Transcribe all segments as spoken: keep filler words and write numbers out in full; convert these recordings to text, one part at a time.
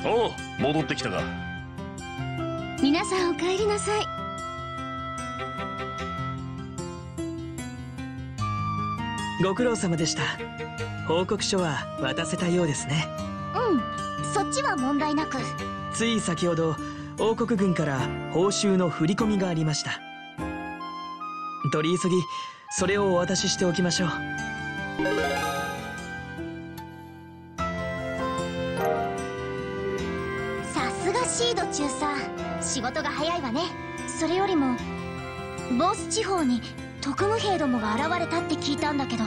おう、戻ってきたか。 皆さんお帰りなさい。 ご苦労様でした。報告書は渡せたようですね。 うん、そっちは問題なく。 つい先ほど王国軍から報酬の振り込みがありました。取り急ぎそれをお渡ししておきましょう。 さすがシード中佐、仕事が早いわね。それよりもボース地方に特務兵どもが現れたって聞いたんだけど。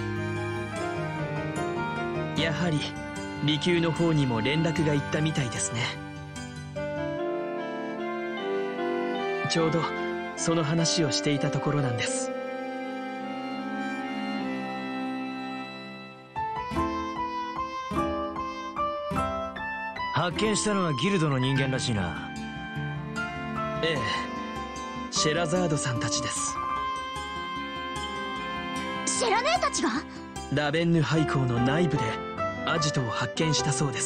やはり離宮の方にも連絡が行ったみたいですね。ちょうどその話をしていたところなんです。 発見したのはギルドの人間らしいな。 ええ、シェラザードさんたちです。 シェラ姉たちが？ ラベンヌ廃校の内部でアジトを発見したそうです。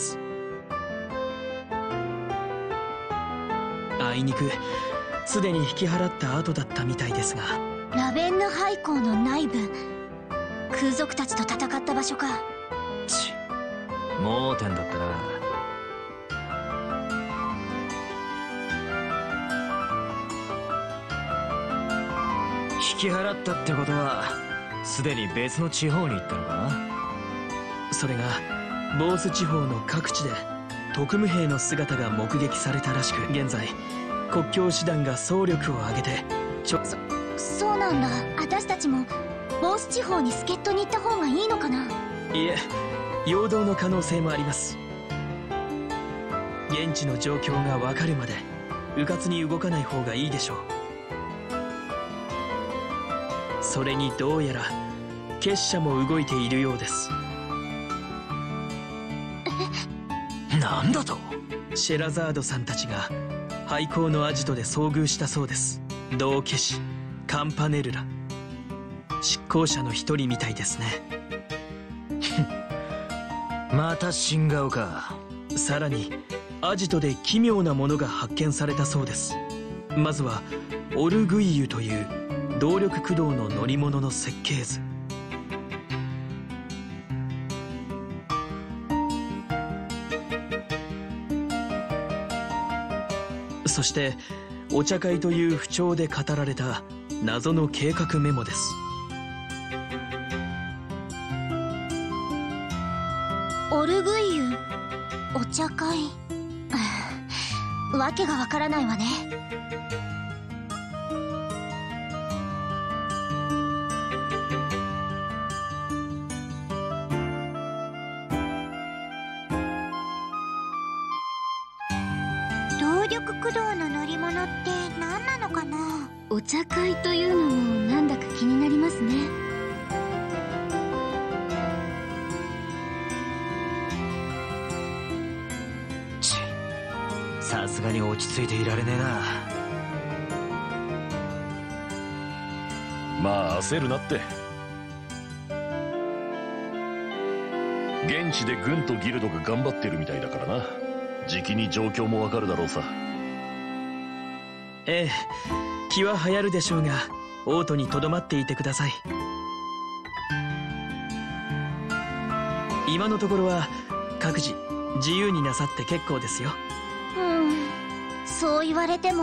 あいにくすでに引き払った後だったみたいですが。 ラベンヌ廃校の内部、空賊たちと戦った場所か。 ち盲点だったな。引き払ったってことはすでに別の地方に行ったのかな。 それがボース地方の各地で特務兵の姿が目撃されたらしく、現在国境師団が総力を挙げてちょそそうなんだ。私たちもボース地方に助っ人に行った方がいいのかな。 いえ、陽動の可能性もあります。現地の状況が分かるまで迂闊に動かない方がいいでしょう。それにどうやら結社も動いているようです。 なんだと？ シェラザードさんたちが廃校のアジトで遭遇したそうです。同化師カンパネルラ、執行者の一人みたいですね。 また新顔か。 さらにアジトで奇妙なものが発見されたそうです。まずはオルグイユという動力駆動の乗り物の設計図。そしてお茶会という不調で語られた謎の計画メモです。 オルグイユ、お茶会。わけがわからないわね。動力駆動の乗り物って何なのかな。 お茶会というのもなんだか気になりますね。 ちさすがに落ち着いていられねえな。 まあ焦るなって。現地で軍とギルドが頑張ってるみたいだからな。じきに状況もわかるだろうさ。 ええ、気は流行るでしょうがオートにとどまっていてください。今のところは各自自由になさって結構ですよ。 うん、そう言われても。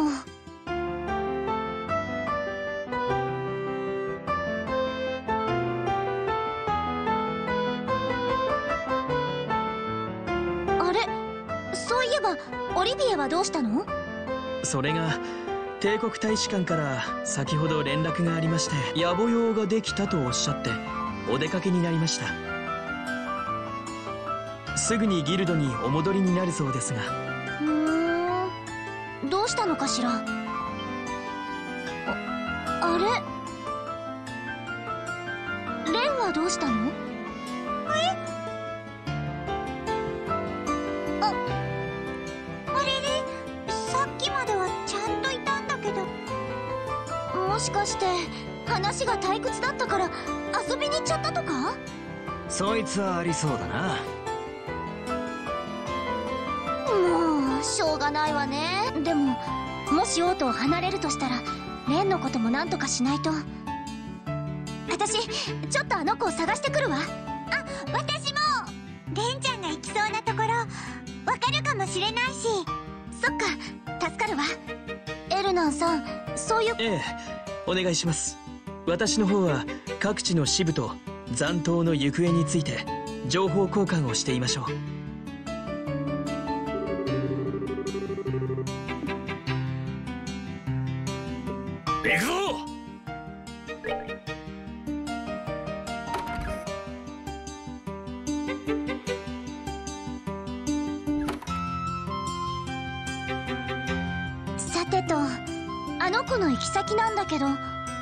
あれ、そういえばオリビエはどうしたの？ それが帝国大使館から先ほど連絡がありまして、野暮用ができたとおっしゃってお出かけになりました。すぐにギルドにお戻りになるそうですが。 うーん、どうしたのかしら。あ、あれ、レンはどうしたの？え？あ、あれれ、さっきまではちゃんといたんだけど。もしかして話が退屈だったから遊びに行っちゃったとか？ そいつはありそうだな。 もょうがないわね。でももし王都を離れるとしたらレンのことも何とかしないと。私ちょっとあの子を探してくるわ。あ、私も。レンちゃんが行きそうなところわかるかもしれないし。そっか、助かるわ。エルナンさん、そういう。 ええ、お願いします。私の方は各地の支部と残党の行方について情報交換をしていましょう。 行くぞ。 さてと、あの子の行き先なんだけど。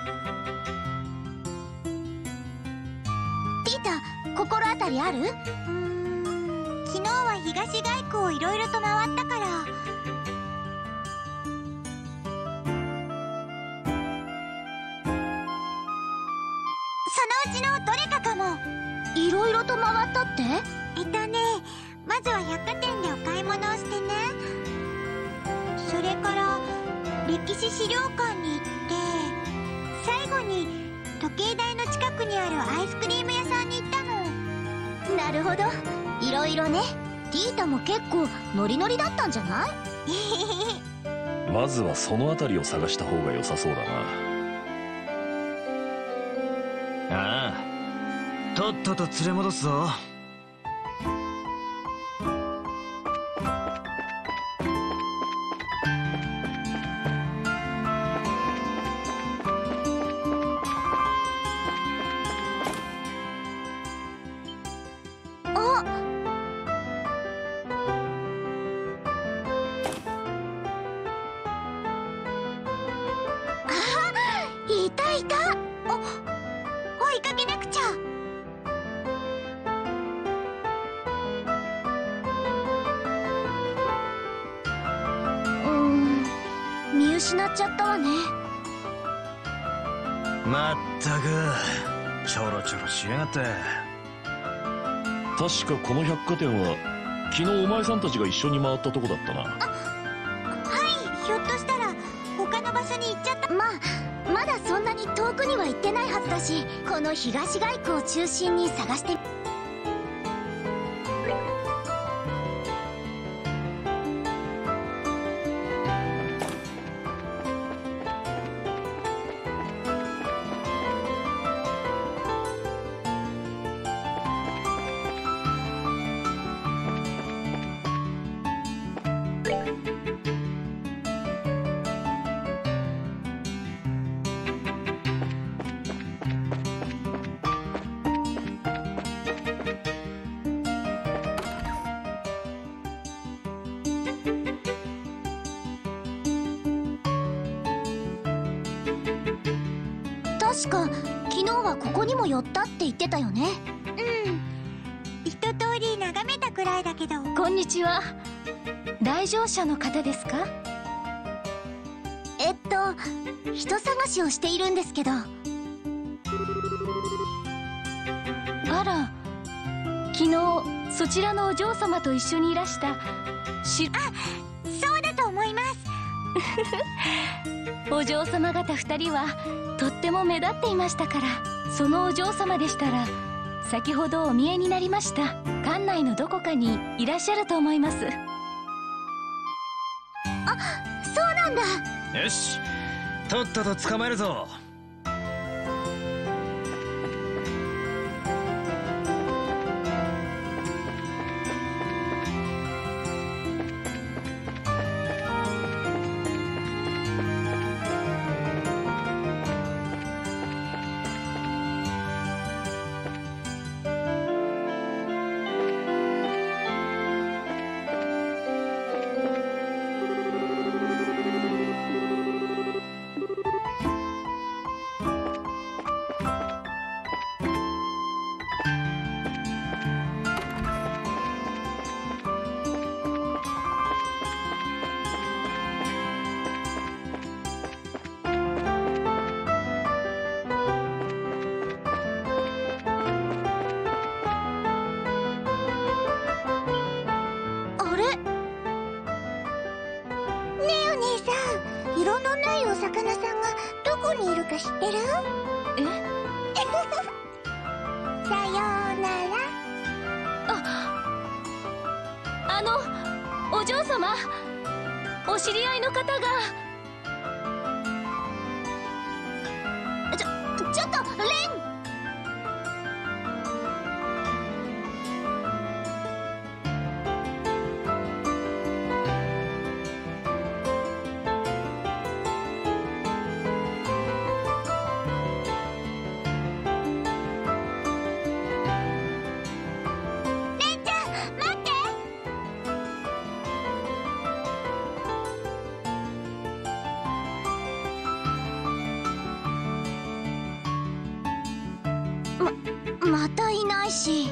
ティータ、心当たりある？うーん、昨日は東外区をいろいろと回ったから。そのうちのどれかかも。いろいろと回ったって？えっとね、まずは百貨店でお買い物をしてね。それから歴史資料館に行って、最後に時計台の近くにあるアイスクリーム屋さんに行ったの。なるほど、いろいろね。ティータも結構ノリノリだったんじゃない？ まずはその辺りを探した方が良さそうだな。 ああ、とっとと連れ戻すぞ。 いたいた。お、追いかけなくちゃ。うーん、見失っちゃったわね。 まったくちょろちょろしやがって。 確かこの百貨店は昨日お前さんたちが一緒に回ったとこだったな。 はい、ひょっとしたら他の場所に行っちゃった。まあまだそんなに遠くには行ってないはずだし、この東外区を中心に探して。確か昨日はここにも寄ったって言ってたよね。うん、一通り眺めたくらいだけど。 こんにちは。来場者の方ですか？ えっと人探しをしているんですけど。 あら、昨日そちらのお嬢様と一緒にいらしたし。 あ、そうだと思います。 お嬢様方二人はとっても目立っていましたから、そのお嬢様でしたら先ほどお見えになりました。館内のどこかにいらっしゃると思います。 あ、そうなんだ。 よし、とっとと捕まえるぞ。 こにいるか知ってる？ えさようなら。 あのお嬢様、お知り合いの方が。 ちょちょっとレン。またいないし。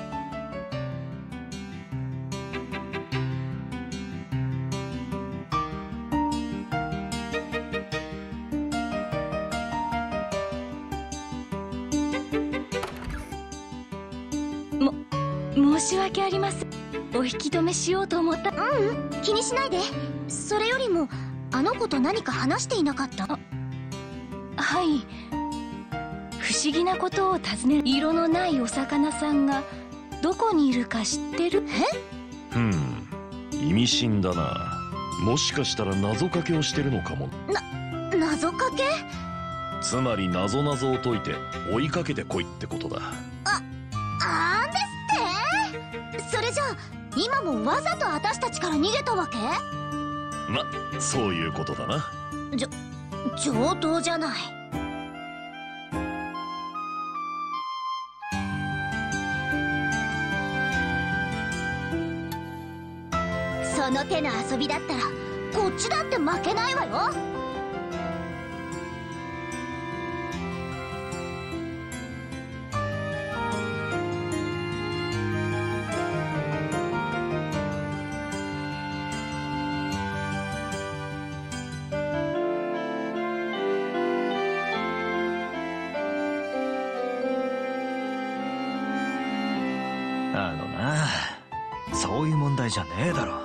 も申し訳ありません。お引き止めしようと思った。 ううん、気にしないで。それよりもあの子と何か話していなかった？ はい、不思議なことを尋ねる。色のないお魚さんがどこにいるか知ってる？ ふん、意味深だな。もしかしたら謎かけをしてるのかも。 な謎かけ？ つまり謎々を解いて追いかけてこいってことだ。 ああんですって。それじゃあ今もわざと私たちから逃げたわけ？ ま、そういうことだな。 じょ上等じゃない。その手の遊びだったらこっちだって負けないわよ。 あのな、そういう問題じゃねえだろ。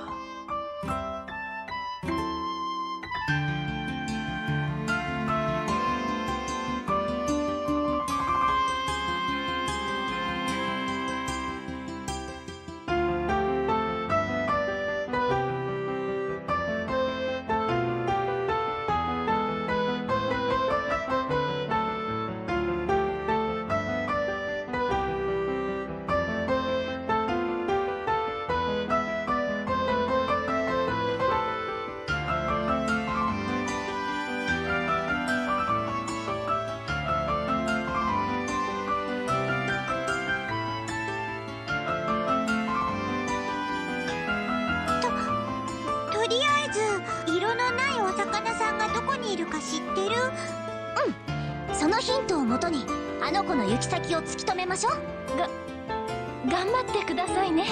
とりあえず色のないお魚さんがどこにいるか知ってる？うん、そのヒントをもとにあの子の行き先を突き止めましょう。 が頑張ってくださいね。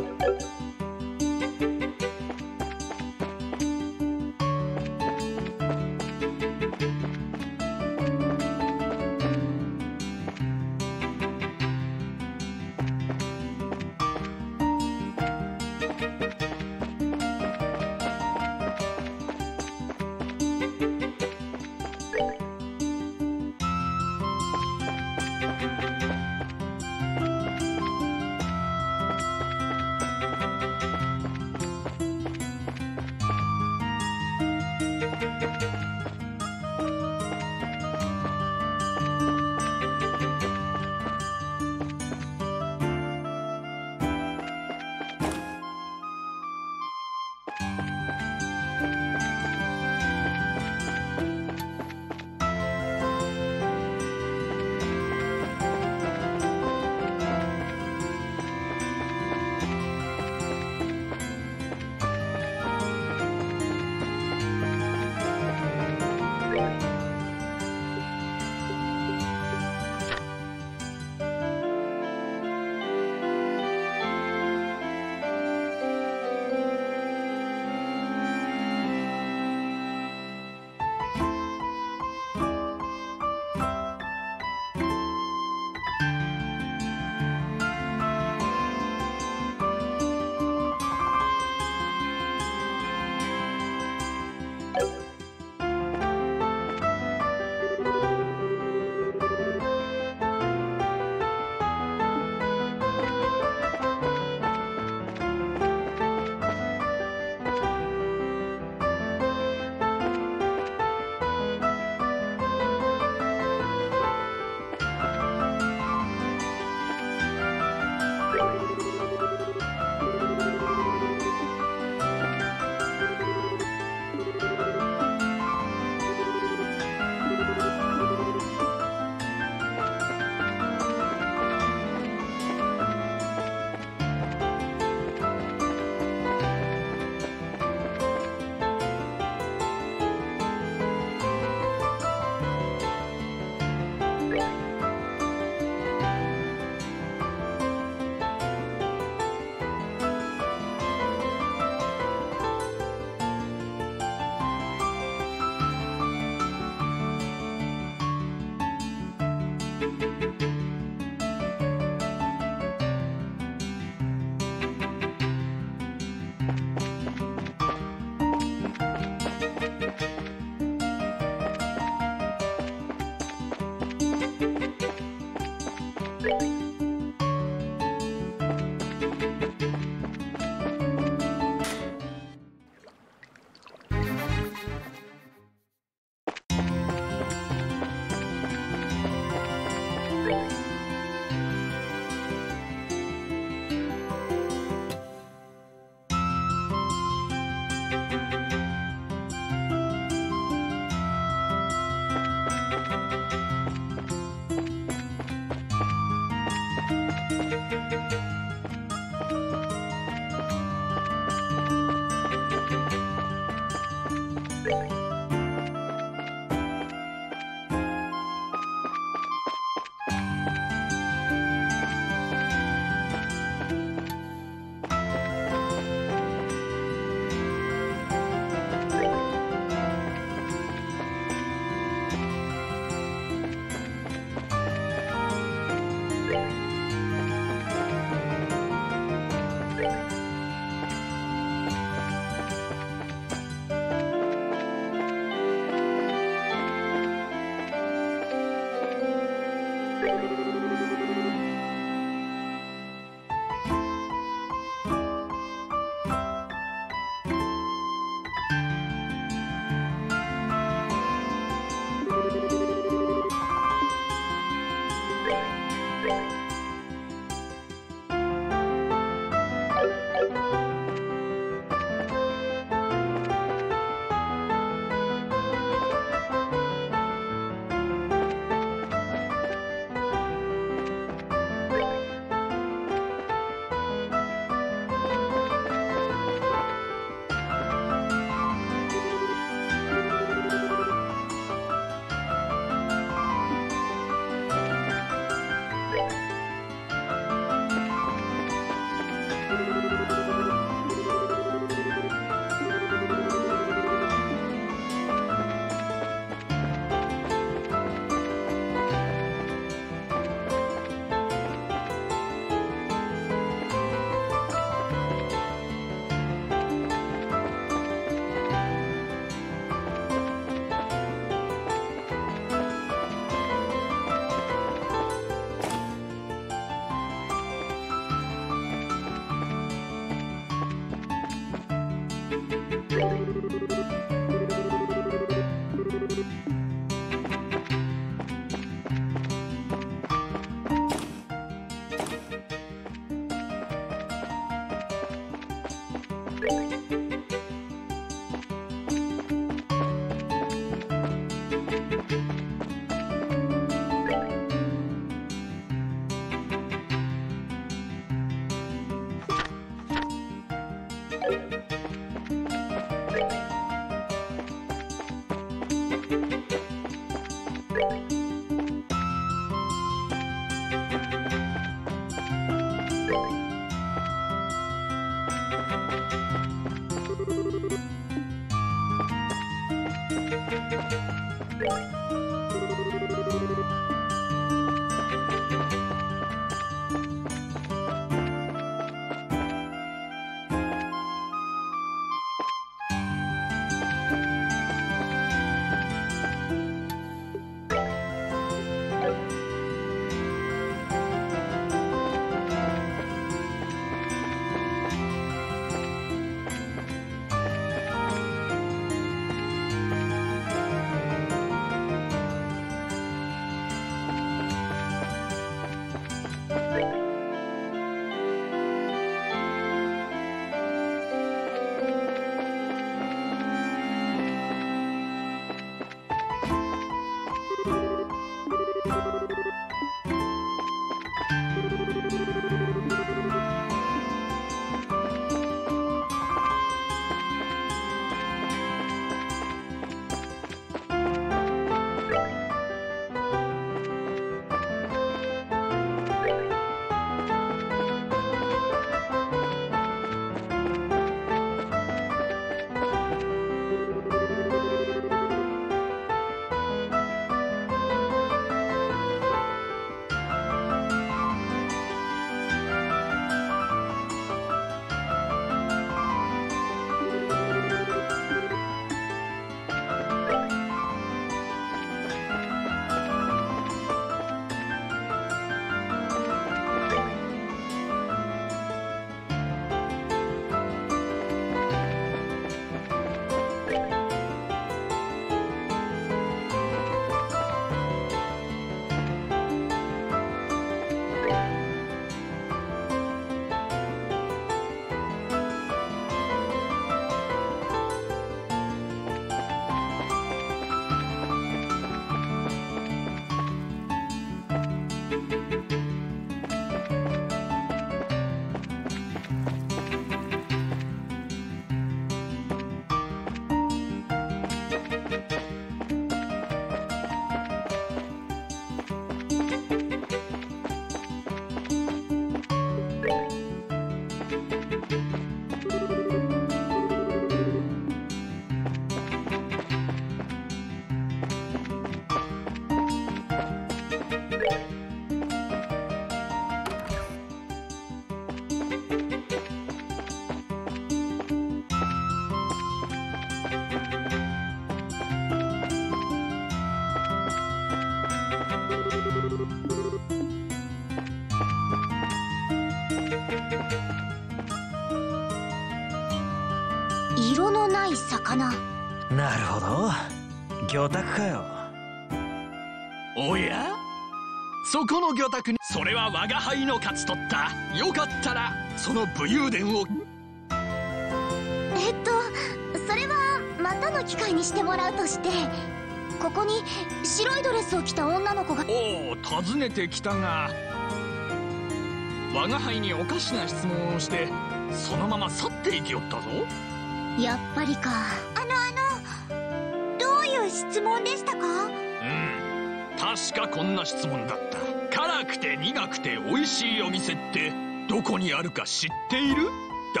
色のない魚。 なるほど、魚拓かよ。 おや、そこの魚拓に、それは我が輩の勝ち取った。よかったらその武勇伝を。 えっとそれはまたの機会にしてもらうとして、ここに白いドレスを着た女の子が。 おお、訪ねてきたが、我が輩におかしな質問をしてそのまま去っていきよったぞ。 やっぱりか。 あのあのどういう質問でしたか？ うん、確かこんな質問だった。辛くて苦くて美味しいお店ってどこにあるか知っている？だ。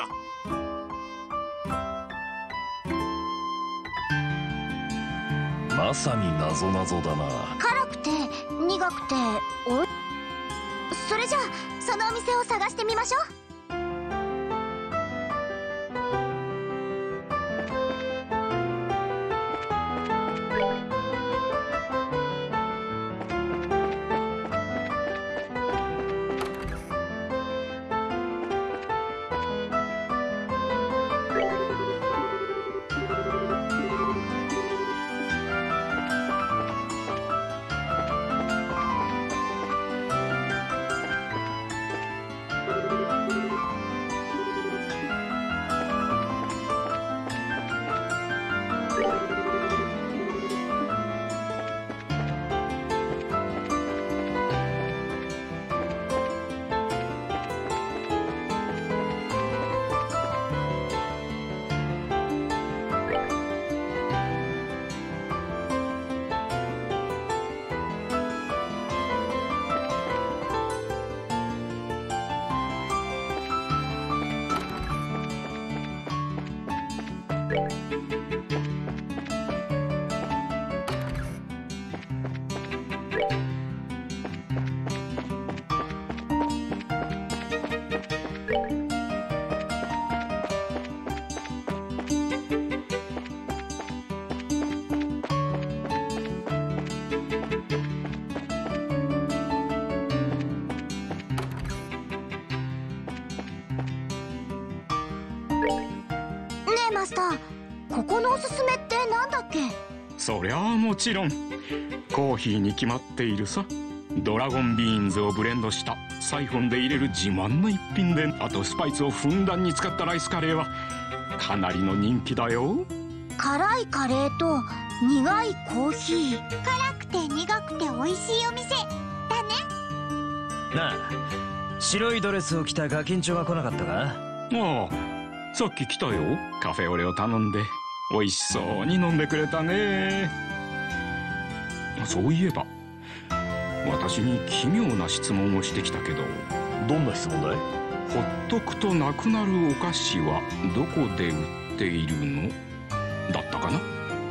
まさに謎謎だな。 辛くて苦くておい、それじゃあそのお店を探してみましょう。 えマスター、ここのおすすめってなんだっけ？ そりゃあもちろんコーヒーに決まっているさ。ドラゴンビーンズをブレンドしたサイフォンで入れる自慢の一品で、あとスパイスをふんだんに使ったライスカレーはかなりの人気だよ。 辛いカレーと苦いコーヒー。 辛くて苦くて美味しいお店だね。 なあ、白いドレスを着たガキンチョが来なかったか？ ああ、さっき来たよ。カフェオレを頼んで美味しそうに飲んでくれたね。そういえば私に奇妙な質問をしてきたけど。 どんな質問だい？ ほっとくとなくなるお菓子はどこで売っているのだったかな。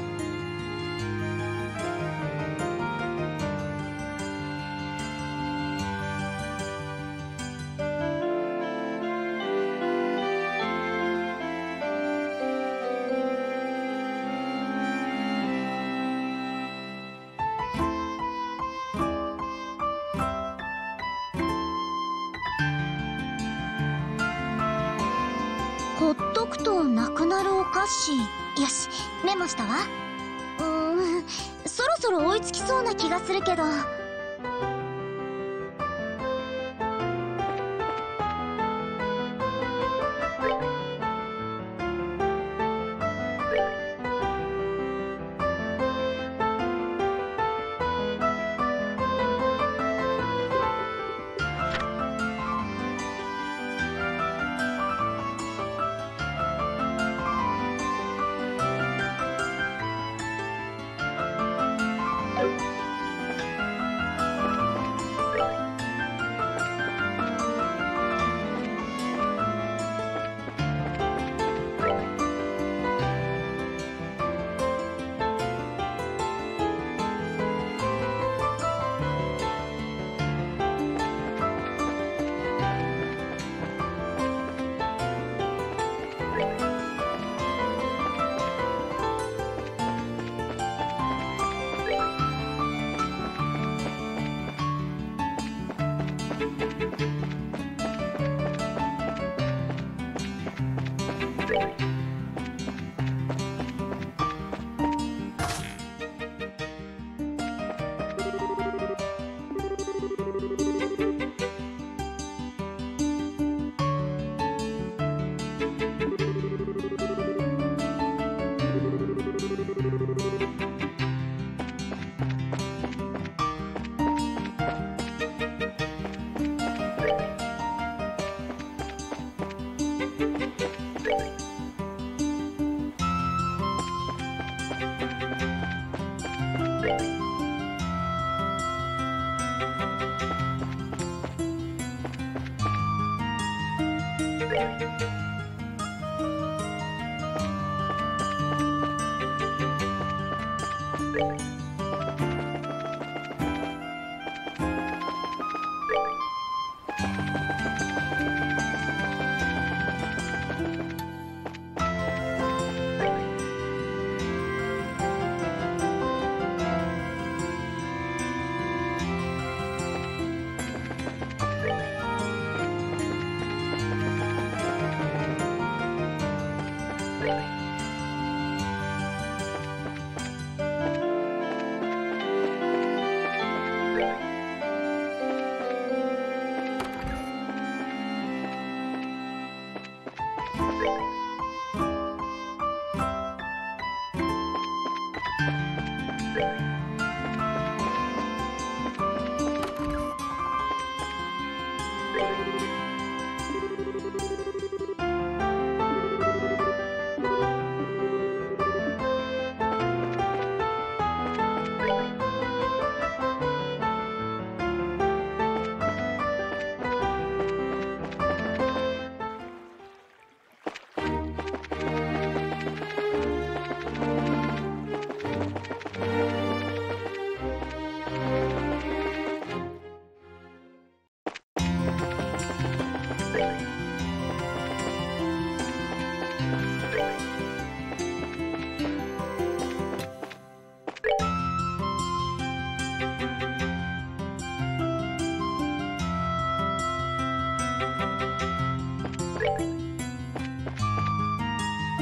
ほっとくとなくなるお菓子。よし、メモしたわ。うーん、そろそろ追いつきそうな気がするけど。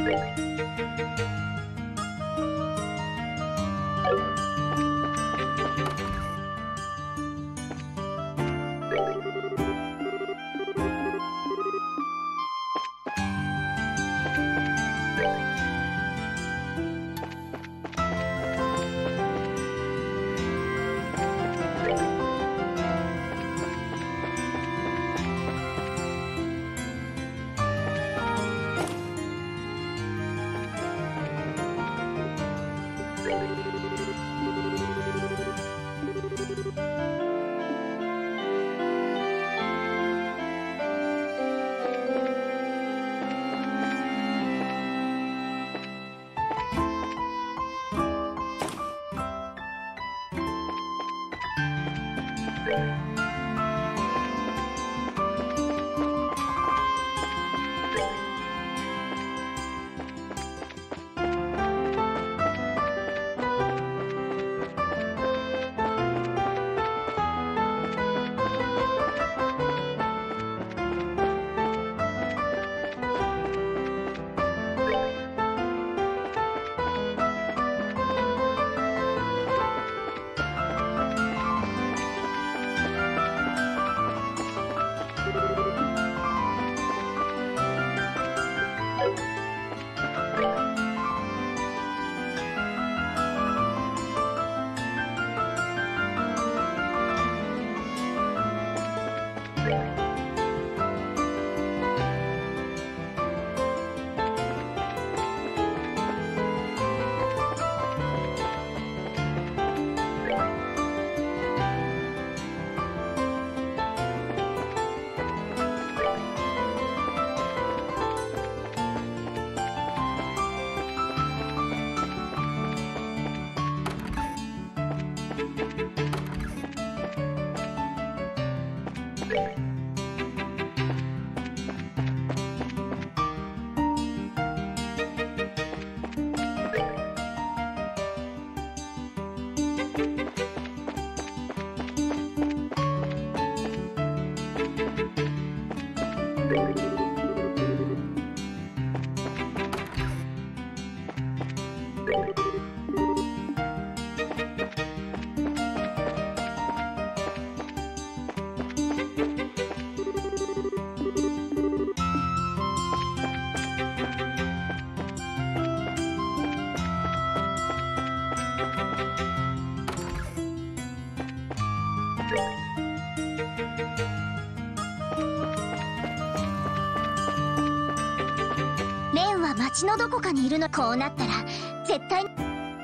レンは町のどこかにいるの。こうなったら絶対に。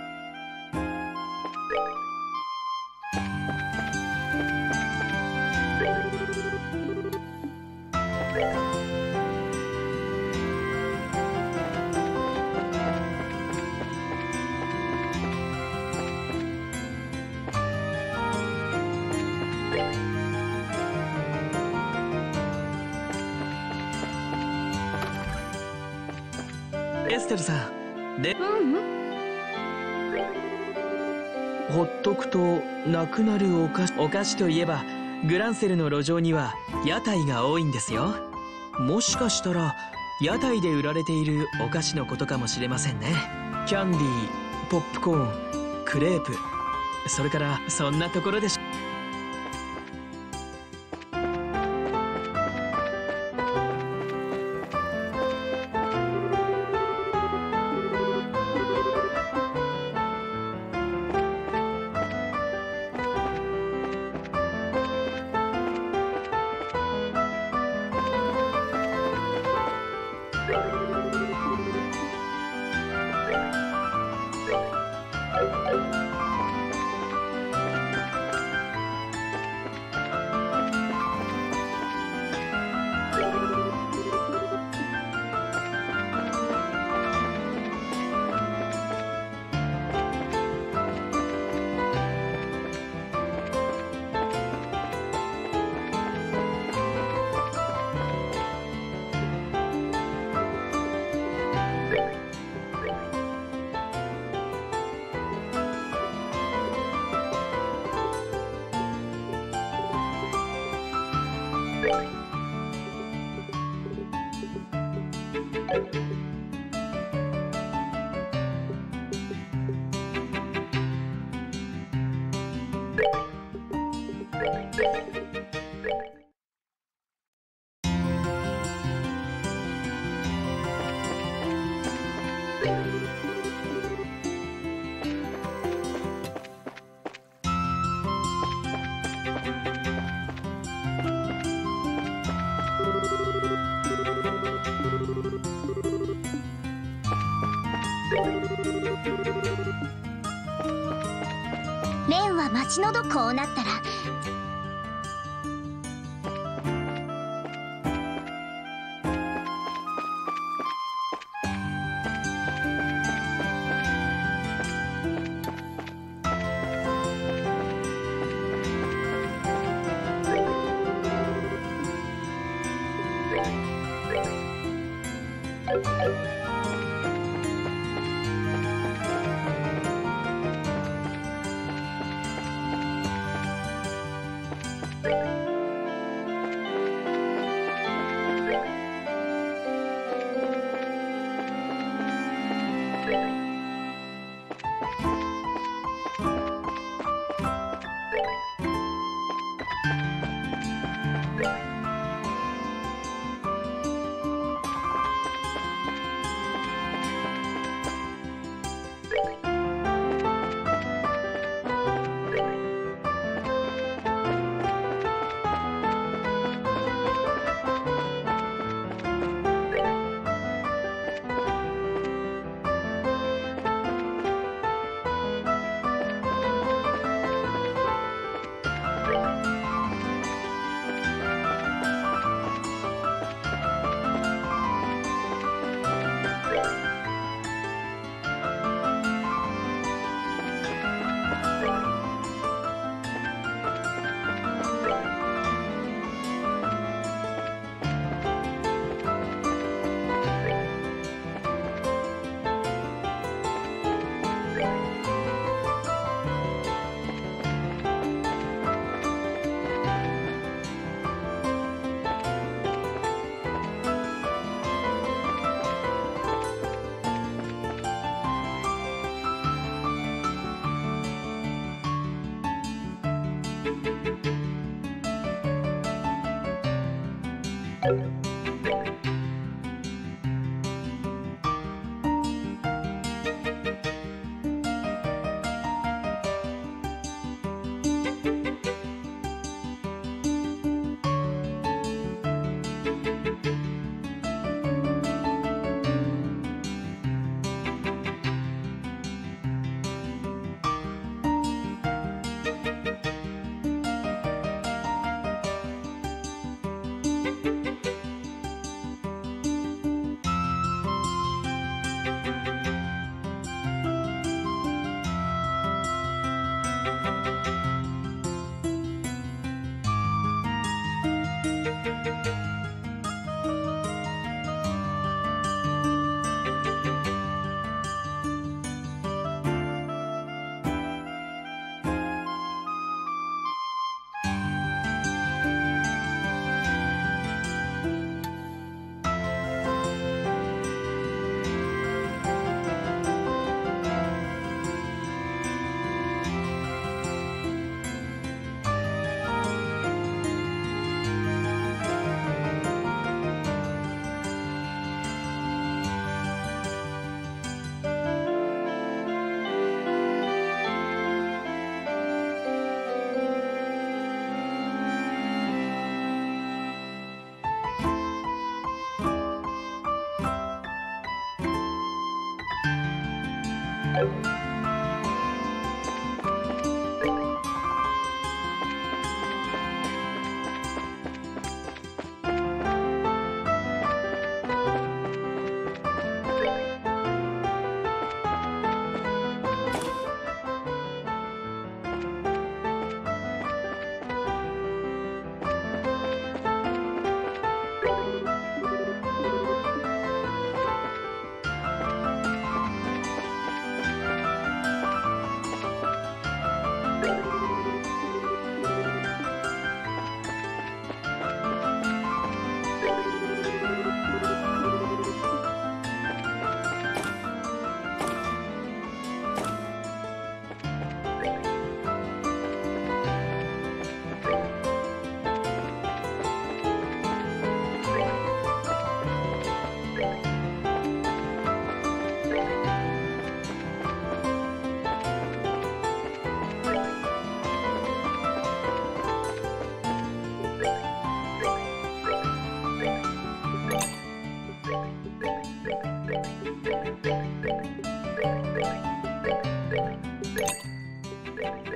エステルさんで、 うんうん。 ほっとくとなくなるお菓子。お菓子といえばグランセルの路上には屋台が多いんですよ。もしかしたら屋台で売られているお菓子のことかもしれませんね。キャンディー、ポップコーン、クレープ、それからそんなところでしょ。 レンは町のどこうなったら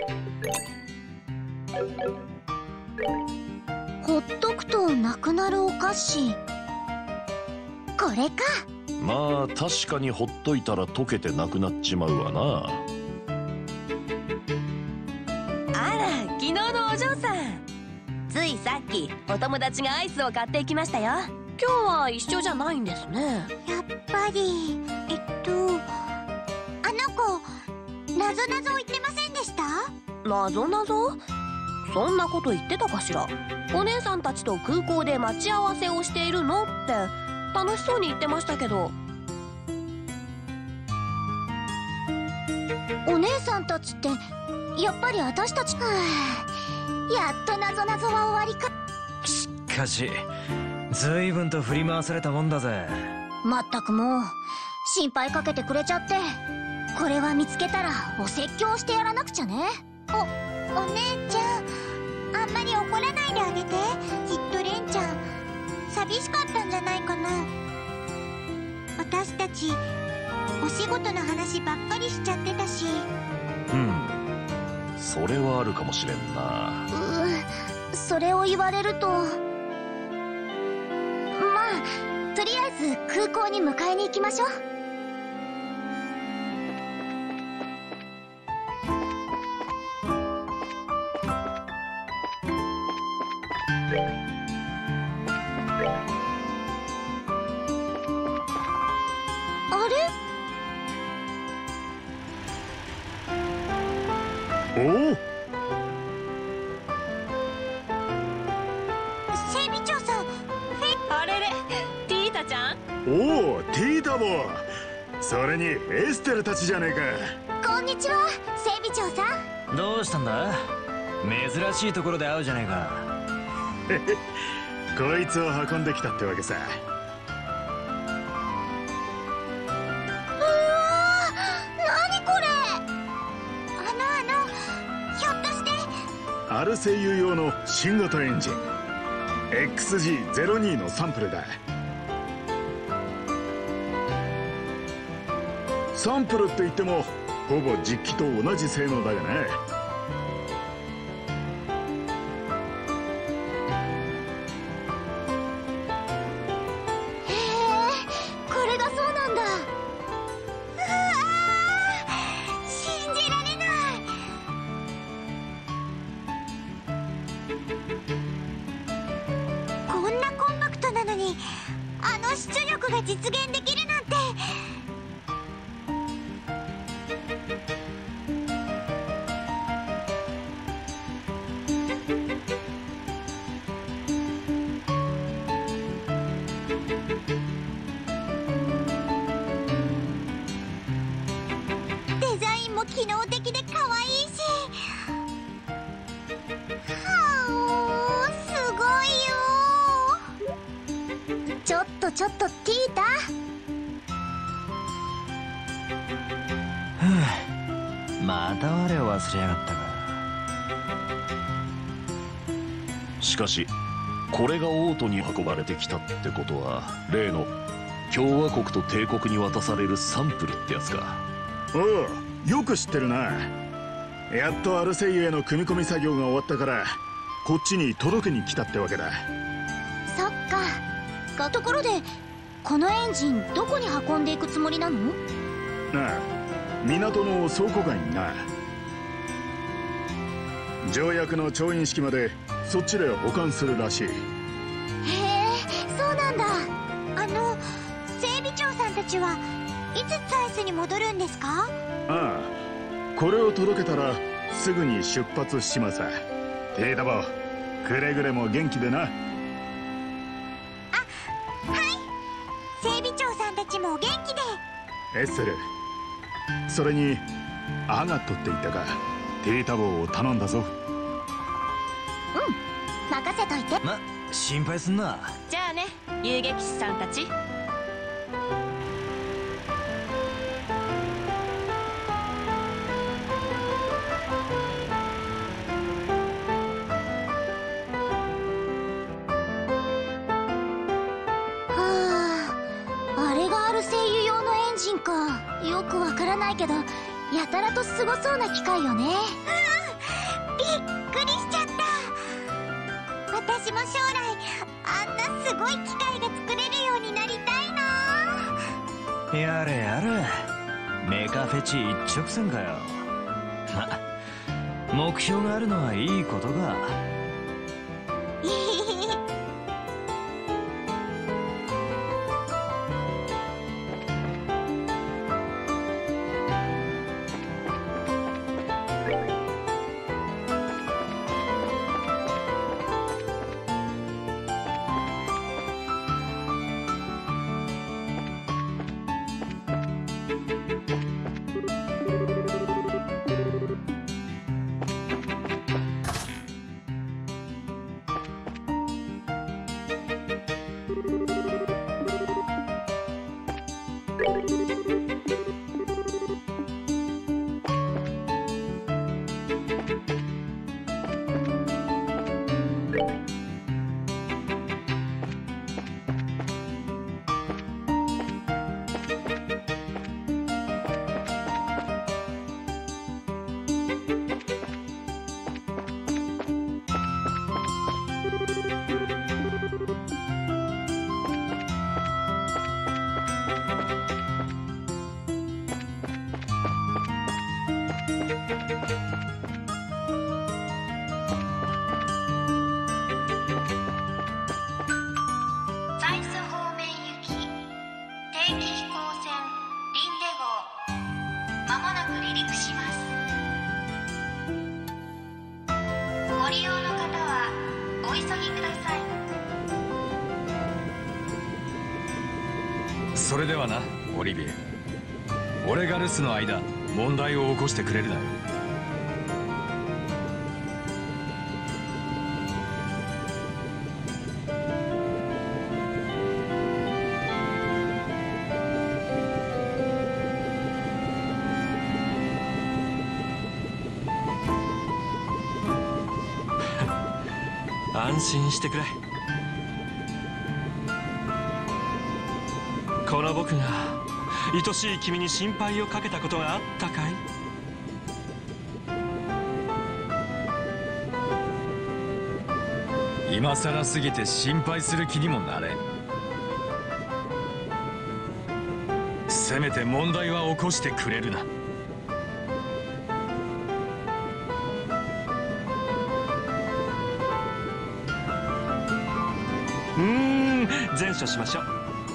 ほっとくとなくなるお菓子、これか。 まあ確かにほっといたら溶けてなくなっちまうわな。 あら、昨日のお嬢さん、ついさっきお友達がアイスを買っていきましたよ。今日は一緒じゃないんですね。 やっぱりえっとあの子なぞなぞ言ってませんでした？ なぞなぞ？そんなこと言ってたかしら。お姉さんたちと空港で待ち合わせをしているのって楽しそうに言ってましたけど。 お姉さんたちってやっぱり私たちか。やっとなぞなぞは終わりか。 しかし随分と振り回されたもんだぜ。 まったくもう心配かけてくれちゃって。これは見つけたらお説教してやらなくちゃね。おお姉ちゃん、あんまり怒らないであげて。きっとレンちゃん寂しかったんじゃないかな。私たちお仕事の話ばっかりしちゃってたし。 うん、それはあるかもしれんな。 うそれを言われると、まあとりあえず空港に迎えに行きましょう。あれ？ おお、 整備長さん。 あれれ、ティータちゃん。 おお、ティータボ。それにエステルたちじゃねえこんにちは、整備長さん。 どうしたんだ？珍しいところで会うじゃねえか。 こいつを運んできたってわけさ。 うわー、何これ。あのあのひょっとしてアルセイユ用の新型エンジン エックスジーゼロに のサンプルだ。サンプルって言ってもほぼ実機と同じ性能だがね。 実現できるなんて。デザインも機能的で可愛いし。はあ、すごいよ。ちょっとちょっとティータ。 ふう、また我を忘れやがったか。 しかしこれが王都に運ばれてきたってことは、例の共和国と帝国に渡されるサンプルってやつか。 おう、よく知ってるな。やっとアルセイユへの組み込み作業が終わったからこっちに届けに来たってわけだ。 そっか。ところでこのエンジンどこに運んでいくつもりなの？ なあ、港の倉庫街にな。条約の調印式までそっちで保管するらしい。へえ、 そうなんだ。あの整備長さんたちはいつツァイスに戻るんですか？ ああ、これを届けたらすぐに出発します。テータボ、くれぐれも元気でな。 あ、はい。整備長さんたちも元気で。 エッセル、それにアガットって言ったか、テータボを頼んだぞ。 うん、任せといて。 ま、心配すんな。 じゃあね、遊撃士さんたち。 かよくわからないけど、やたらとすごそうな機械よね。うん、 ごい機械が作れるようになりたいな。 やれやれ、メカフェチ一直線かよ。ま、目標があるのはいいことが。 それではな、オリビエ。俺が留守の間、問題を起こしてくれるなよ。安心してくれ。この僕が愛しい君に心配をかけたことがあったかい？今さらすぎて心配する気にもなれ。せめて問題は起こしてくれるな。うーん、前処しましょう。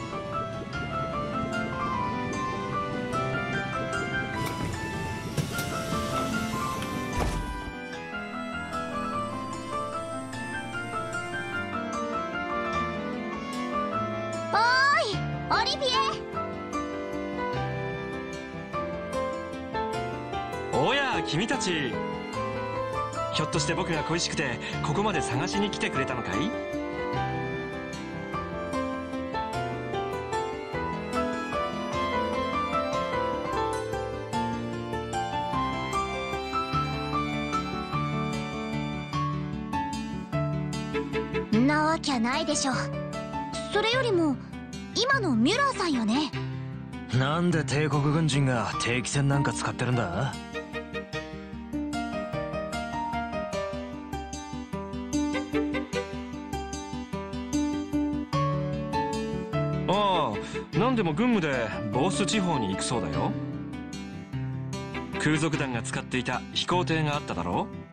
君たち、ひょっとして僕が恋しくてここまで探しに来てくれたのかい？ んなわきゃないでしょ。それよりも今のミュラーさんよね。 なんで帝国軍人が定期船なんか使ってるんだ？ 何でも軍務でボース地方に行くそうだよ。空賊団が使っていた飛行艇があっただろう。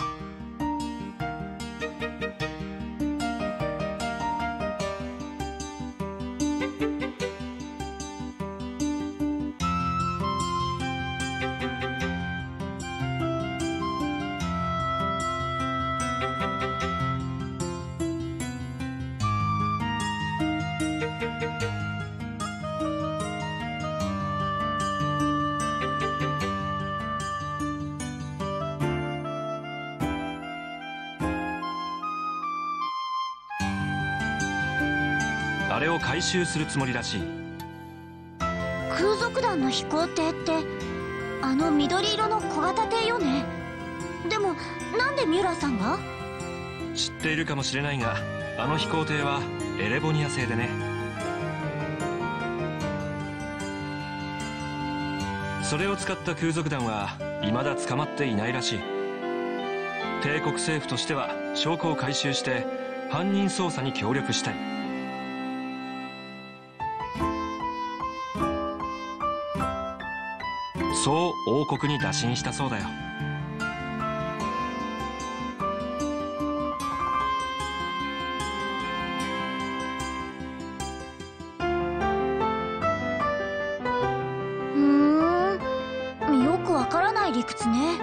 あれを回収するつもりらしい。 空賊団の飛行艇ってあの緑色の小型艇よね。でもなんでミュラーさんが？ 知っているかもしれないが、あの飛行艇はエレボニア製でね。それを使った空賊団は未だ捕まっていないらしい。帝国政府としては証拠を回収して犯人捜査に協力したい。 そう王国に打診したそうだよ。 ふーん、よくわからない理屈ね。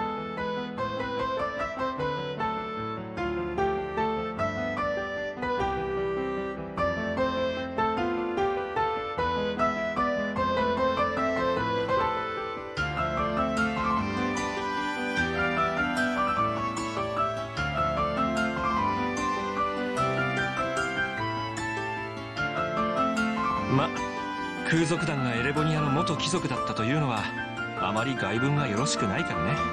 ま、空賊団がエレボニアの元貴族だったというのはあまり外聞がよろしくないからね。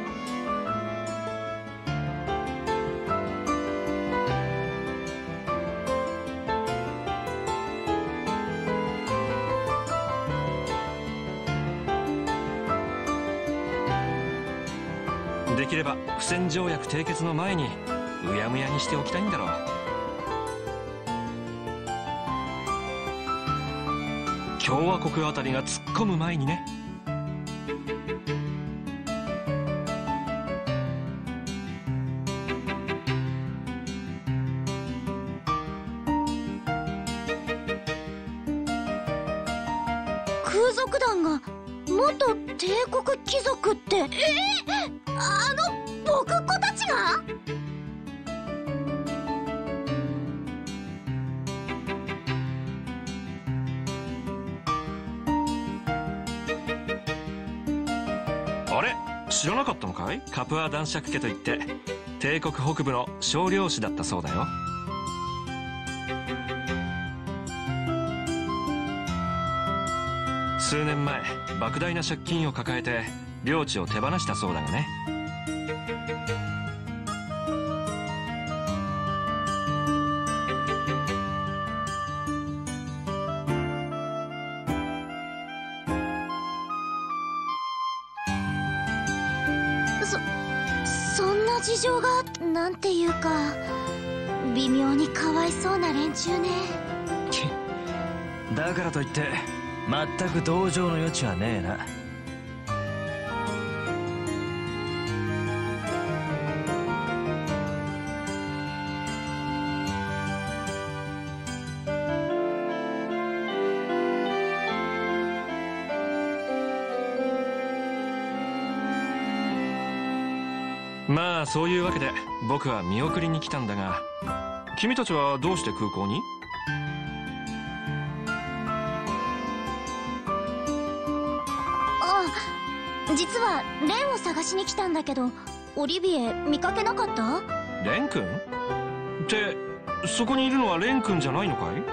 できれば不戦条約締結の前にうやむやにしておきたいんだろう。共和国あたりが突っ込む前にね。 空賊団が元帝国貴族って、えー、あの僕っ子たちが？ あれ、知らなかったのかい？カプア男爵家といって帝国北部の少領主だったそうだよ。数年前莫大な借金を抱えて領地を手放したそうだがね。 そそんな事情が、なんていうか微妙にかわいそうな連中ね。 だからといって全く同情の余地はねえな。 まあそういうわけで僕は見送りに来たんだが、君たちはどうして空港に？ あ、実はレンを探しに来たんだけど、オリビエ見かけなかった？ レン君？ってそこにいるのはレン君じゃないのかい？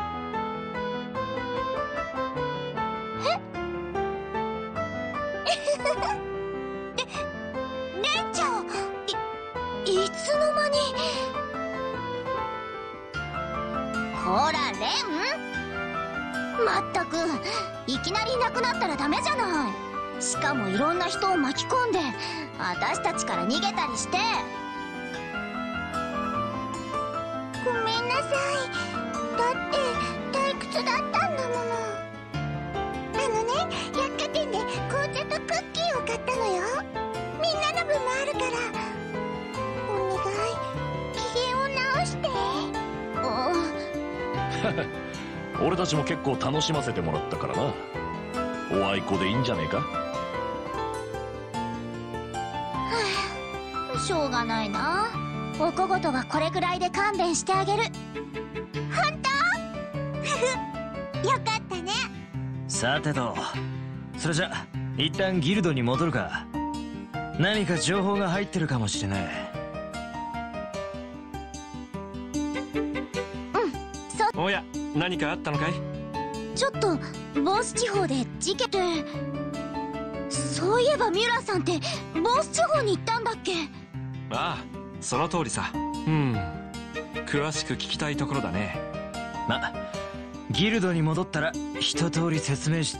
いつの間に。こらレン、まったくいきなりいなくなったらダメじゃない。しかもいろんな人を巻き込んで私たちから逃げたりして。ごめんなさい、だって退屈だったんだもの。あのね、百貨店で紅茶とクッキーを買ったのよ。みんなの分もあるから、 俺たちも結構楽しませてもらったからな。おあいこでいいんじゃねえか。 はあ、しょうがないな。お小言はこれぐらいで勘弁してあげる。本当？よかったね。 さてと、それじゃ一旦ギルドに戻るか。何か情報が入ってるかもしれない。 おや、何かあったのかい？ ちょっとボース地方で事件って。そういえばミュラーさんってボース地方に行ったんだっけ？ ああ、その通りさ。うん、詳しく聞きたいところだね。 ま、ギルドに戻ったら一通り説明し。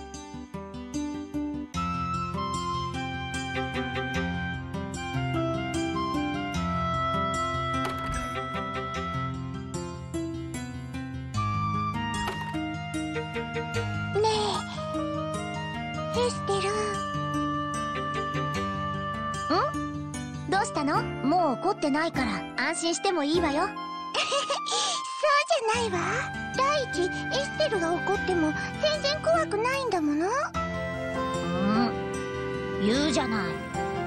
エステル、 したの？もう怒ってないから安心してもいいわよ。そうじゃないわ。第一、エステルが怒っても全然怖くないんだもの。うん、言うじゃない。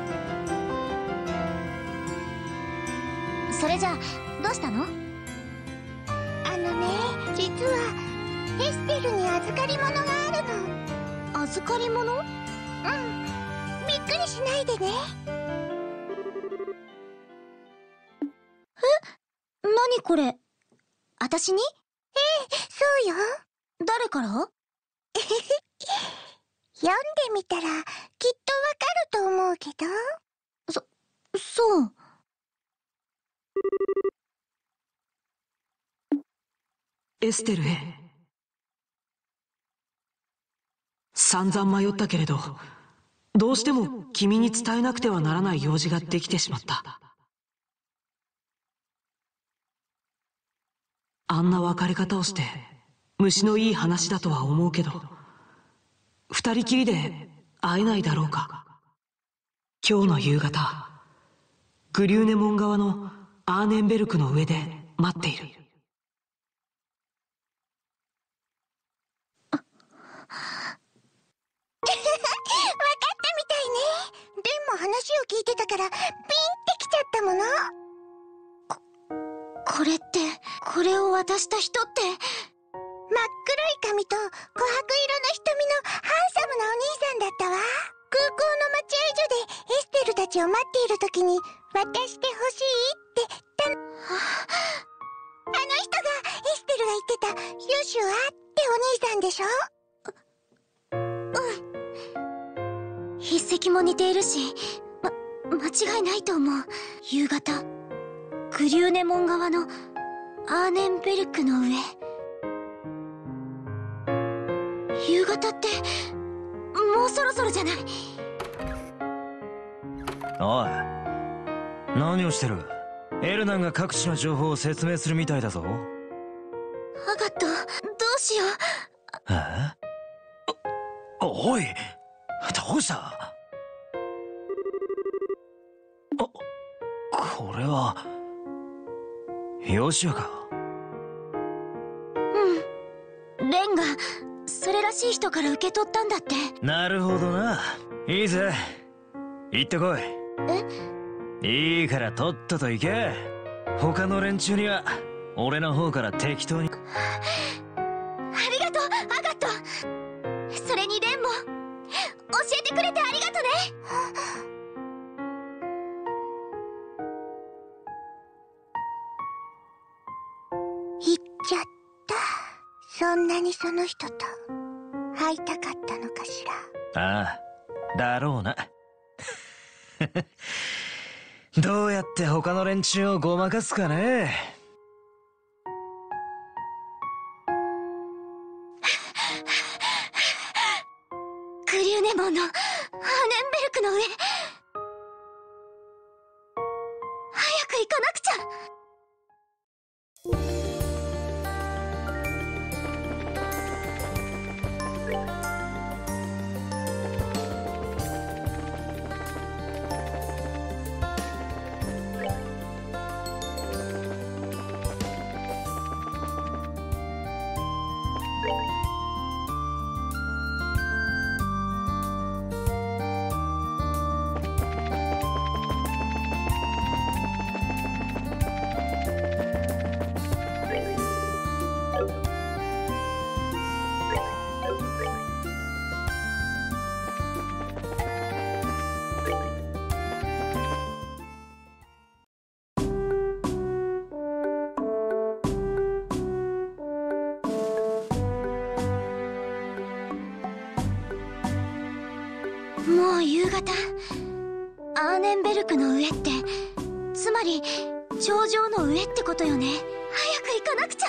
それじゃあどうしたの？あのね、実はエステルに預かり物があるの。預かり物？うん、びっくりしないでね。え？何これ？私に？ええ、そうよ。誰から？読んでみたらきっとわかると思うけど。そ、そう。 エステルへ。散々迷ったけれど、どうしても君に伝えなくてはならない用事ができてしまった。あんな別れ方をして虫のいい話だとは思うけど、二人きりで会えないだろうか。今日の夕方、グリューネモン川のアーネンベルクの上で待っている。 話を聞いてたからピンってきちゃったもの。こ、これって、これを渡した人って、真っ黒い髪と琥珀色の瞳のハンサムなお兄さんだったわ。空港の待合所でエステルたちを待っている時に渡してほしいってた、はあ、あの人がエステルが言ってたヨシュアってお兄さんでしょ？うん。筆跡も似ているし、ま、間違いないと思う。夕方、グリューネモン川のアーネンベルクの上。夕方ってもうそろそろじゃない？ おい、何をしてる？エルナンが各地の情報を説明するみたいだぞ。 アガット、どうしよう。 え？お、おい、どうした？あ、これはヨシュアか？ うん、レンがそれらしい人から受け取ったんだって。 なるほどな。いいぜ、行ってこい。 え？ いいからとっとと行け。他の連中には俺の方から適当に。 ありがとう、アガット。それにレンも教えてくれてありがとね。行っちゃった。そんなにその人と会いたかったのかしら。 ああ、だろうな。どうやって他の連中をごまかすかね。 グリューネモンのハーネンベルクの上、早く行かなくちゃ。もう夕方。アーネンベルクの上って、つまり頂上の上ってことよね。早く行かなくちゃ。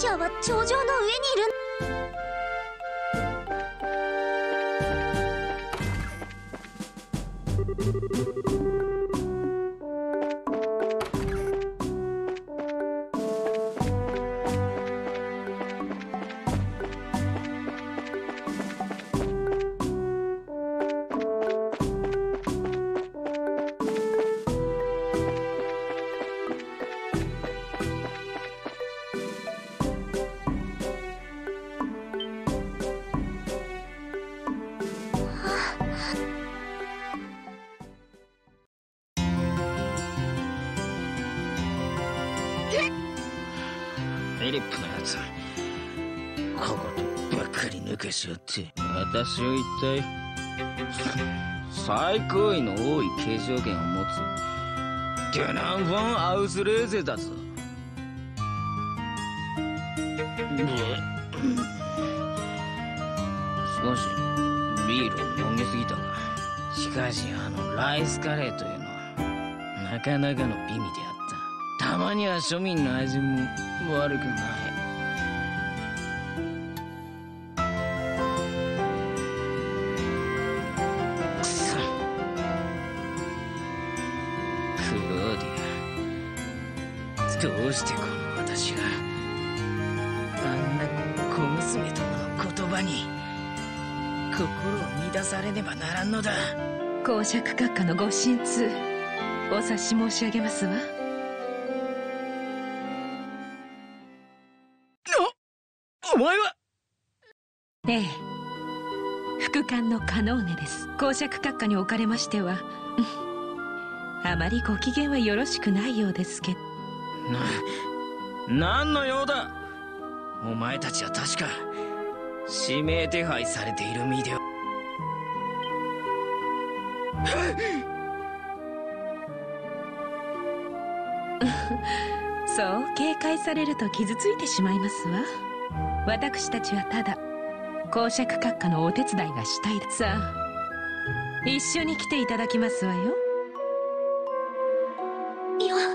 シアは頂上の上にいる。 フィリップのやつ、こことばっかり抜けしよって、私を一体最高位の多い形状権を持つゲナン・フォン・アウスレーゼだぞ。少しビールを飲みすぎたが、しかしあのライスカレーというのはなかなかの美味であった。たまには庶民の味も悪くない。くそ、クローディア、どうしてこの私があんな小娘との言葉に心を乱されねばならんのだ。 公爵閣下のご心痛、お察し申し上げますわ。 お前は。 ええ、副官のカノーネです。公爵閣下におかれましてはあまりご機嫌はよろしくないようですけど。 な、何の用だ。お前たちは確か指名手配されている身では。 そう警戒されると傷ついてしまいますわ。私たちはただ公爵閣下のお手伝いがしたいだ。さあ一緒に来ていただきますわよ。 いや、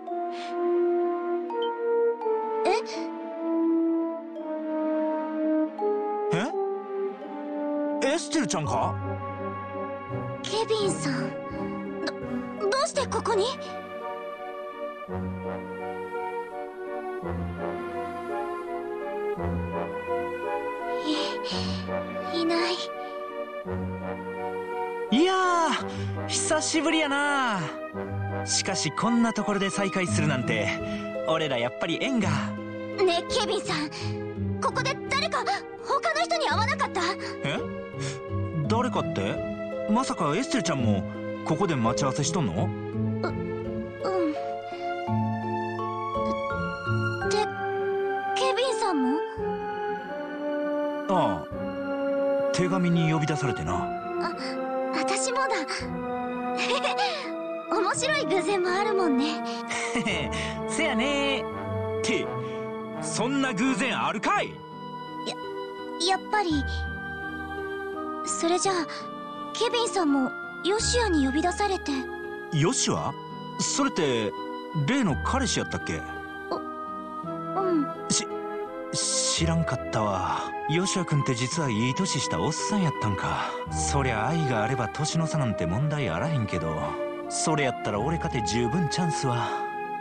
えエステルちゃんか。 ケビンさん、ど、どうしてここに。い、いない。 いやー、久しぶりやな。しかしこんなところで再会するなんて、俺らやっぱり縁が。 ねえケビンさん、ここで誰か他の人に会わなかった？ え？誰かって？まさかエステルちゃんもここで待ち合わせしとんの？う、 うん。ってケビンさんも？ ああ、手紙に呼び出されてな。 あ、私もだ。面白い偶然もあるもんね。 せやねー。って、そんな偶然あるかい？ や、やっぱり。それじゃあケビンさんもヨシアに呼び出されて。 ヨシア？それって例の彼氏やったっけ？ うん。 し、知らんかったわ。ヨシア君って実はいい年したおっさんやったんか。そりゃ愛があれば年の差なんて問題あらへんけど、それやったら俺かて十分チャンスは。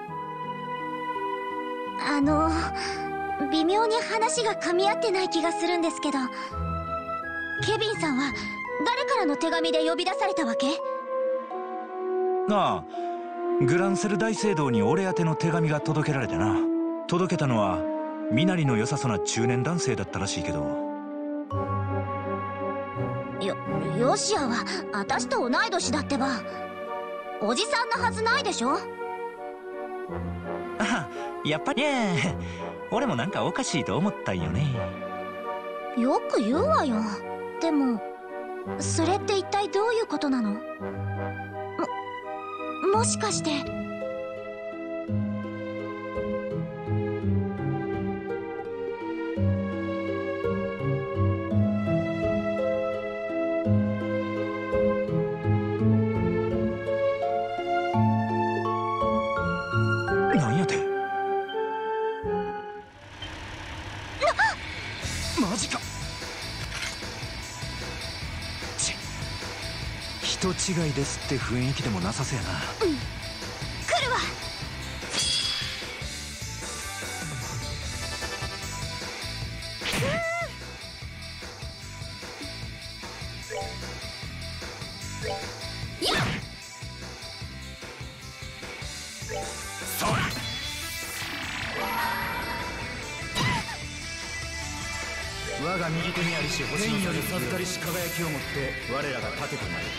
あの微妙に話が噛み合ってない気がするんですけど、ケビンさんは誰からの手紙で呼び出されたわけ？ ああ、グランセル大聖堂に俺宛ての手紙が届けられてな。届けたのは身なりの良さそうな中年男性だったらしいけど。 よ、ヨシアは私と同い年だってば。おじさんなはずないでしょ。 あ、やっぱりね。俺もなんかおかしいと思ったんよね。 よく言うわよ。でもそれって一体どういうことなの？も、もしかして。 なんやて？ ジか。ち人違いですって雰囲気でもなさそうやな。 うん、来るわ。 我が右手にありし天より授かりし輝きをもって我らが盾となる。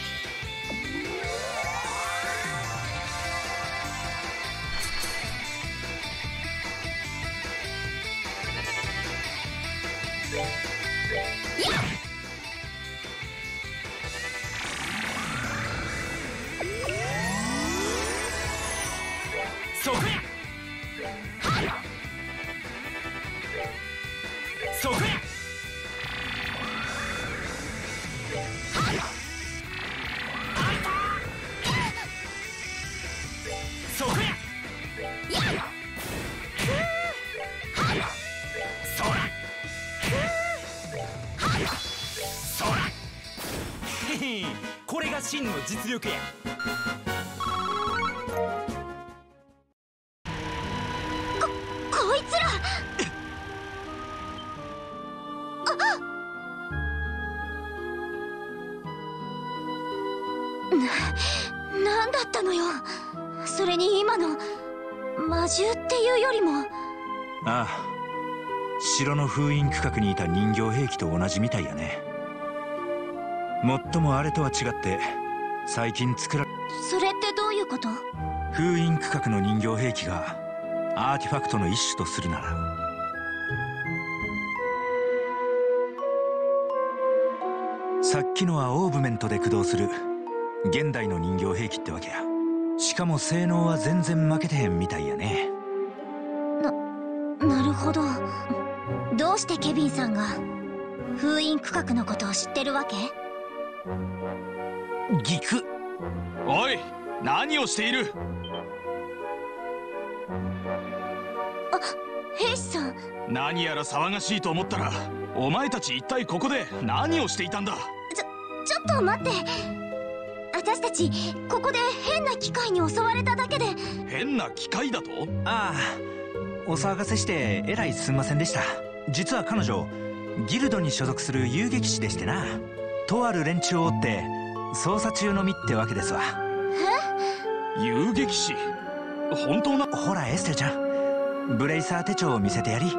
そこや。そこや。そこや。そら。そら。へへ、これが真の実力や。 こいつら。な、なんだったのよ。それに今の魔獣っていうよりも。 ああ、城の封印区画にいた人形兵器と同じみたいやね。もっともあれとは違って最近作られ。 それってどういうこと？ 封印区画の人形兵器がアーティファクトの一種とするなら、さっきのはオーブメントで駆動する現代の人形兵器ってわけや。しかも性能は全然負けてへんみたいやね。 な、なるほど。どうしてケビンさんが封印区画のことを知ってるわけ？ ギク。 おい、何をしている？ あ、兵士さん。 何やら騒がしいと思ったら、お前たち一体ここで何をしていたんだ？ ちょ、ちょっと待って。私たちここで変な機械に襲われただけで。 変な機械だと？ ああ、お騒がせしてえらいすんませんでした。実は彼女ギルドに所属する遊撃士でしてな、とある連中を追って捜査中の身ってわけですわ。 え？ 遊撃士？本当な？ ほらエステちゃん、ブレイサー手帳を見せてやり。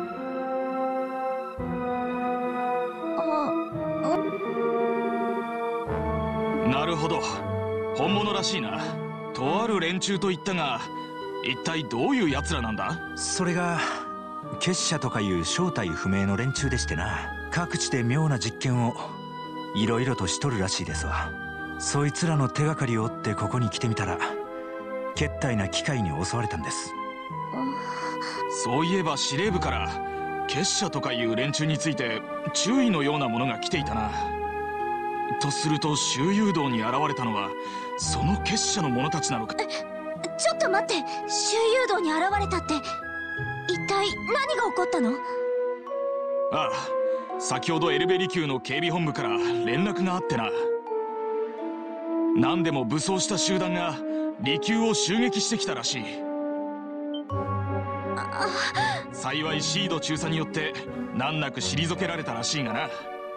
なるほど、本物らしいな。とある連中と言ったが、一体どういう奴らなんだ？ それが結社とかいう正体不明の連中でしてな、各地で妙な実験をいろいろとしとるらしいですわ。そいつらの手がかりを追ってここに来てみたら、けったいな機械に襲われたんです。 そういえば司令部から結社とかいう連中について注意のようなものが来ていたな。とすると周遊道に現れたのはその結社の者たちなのか？ ちょっと待って、周遊道に現れたって一体何が起こったの？ ああ、先ほどエルベリ宮の警備本部から連絡があってな。何でも武装した集団が離宮を襲撃してきたらしい。幸いシード中佐によって難なく退けられたらしいがな。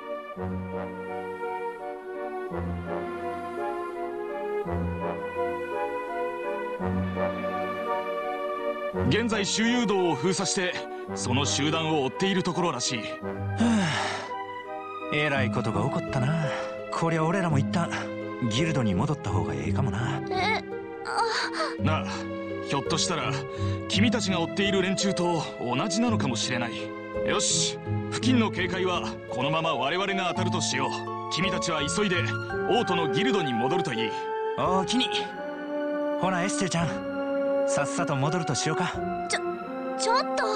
現在周遊道を封鎖してその集団を追っているところらしい。 はあ、えらいことが起こったな。こりゃ俺らも一旦ギルドに戻った方がええかもな。 え、あなあ、ひょっとしたら君たちが追っている連中と同じなのかもしれない。よし、付近の警戒はこのまま我々が当たるとしよう。君たちは急いで王都のギルドに戻るといい。 おおきに。ほなエステちゃん、さっさと戻るとしようか。 ちょ、ちょっと。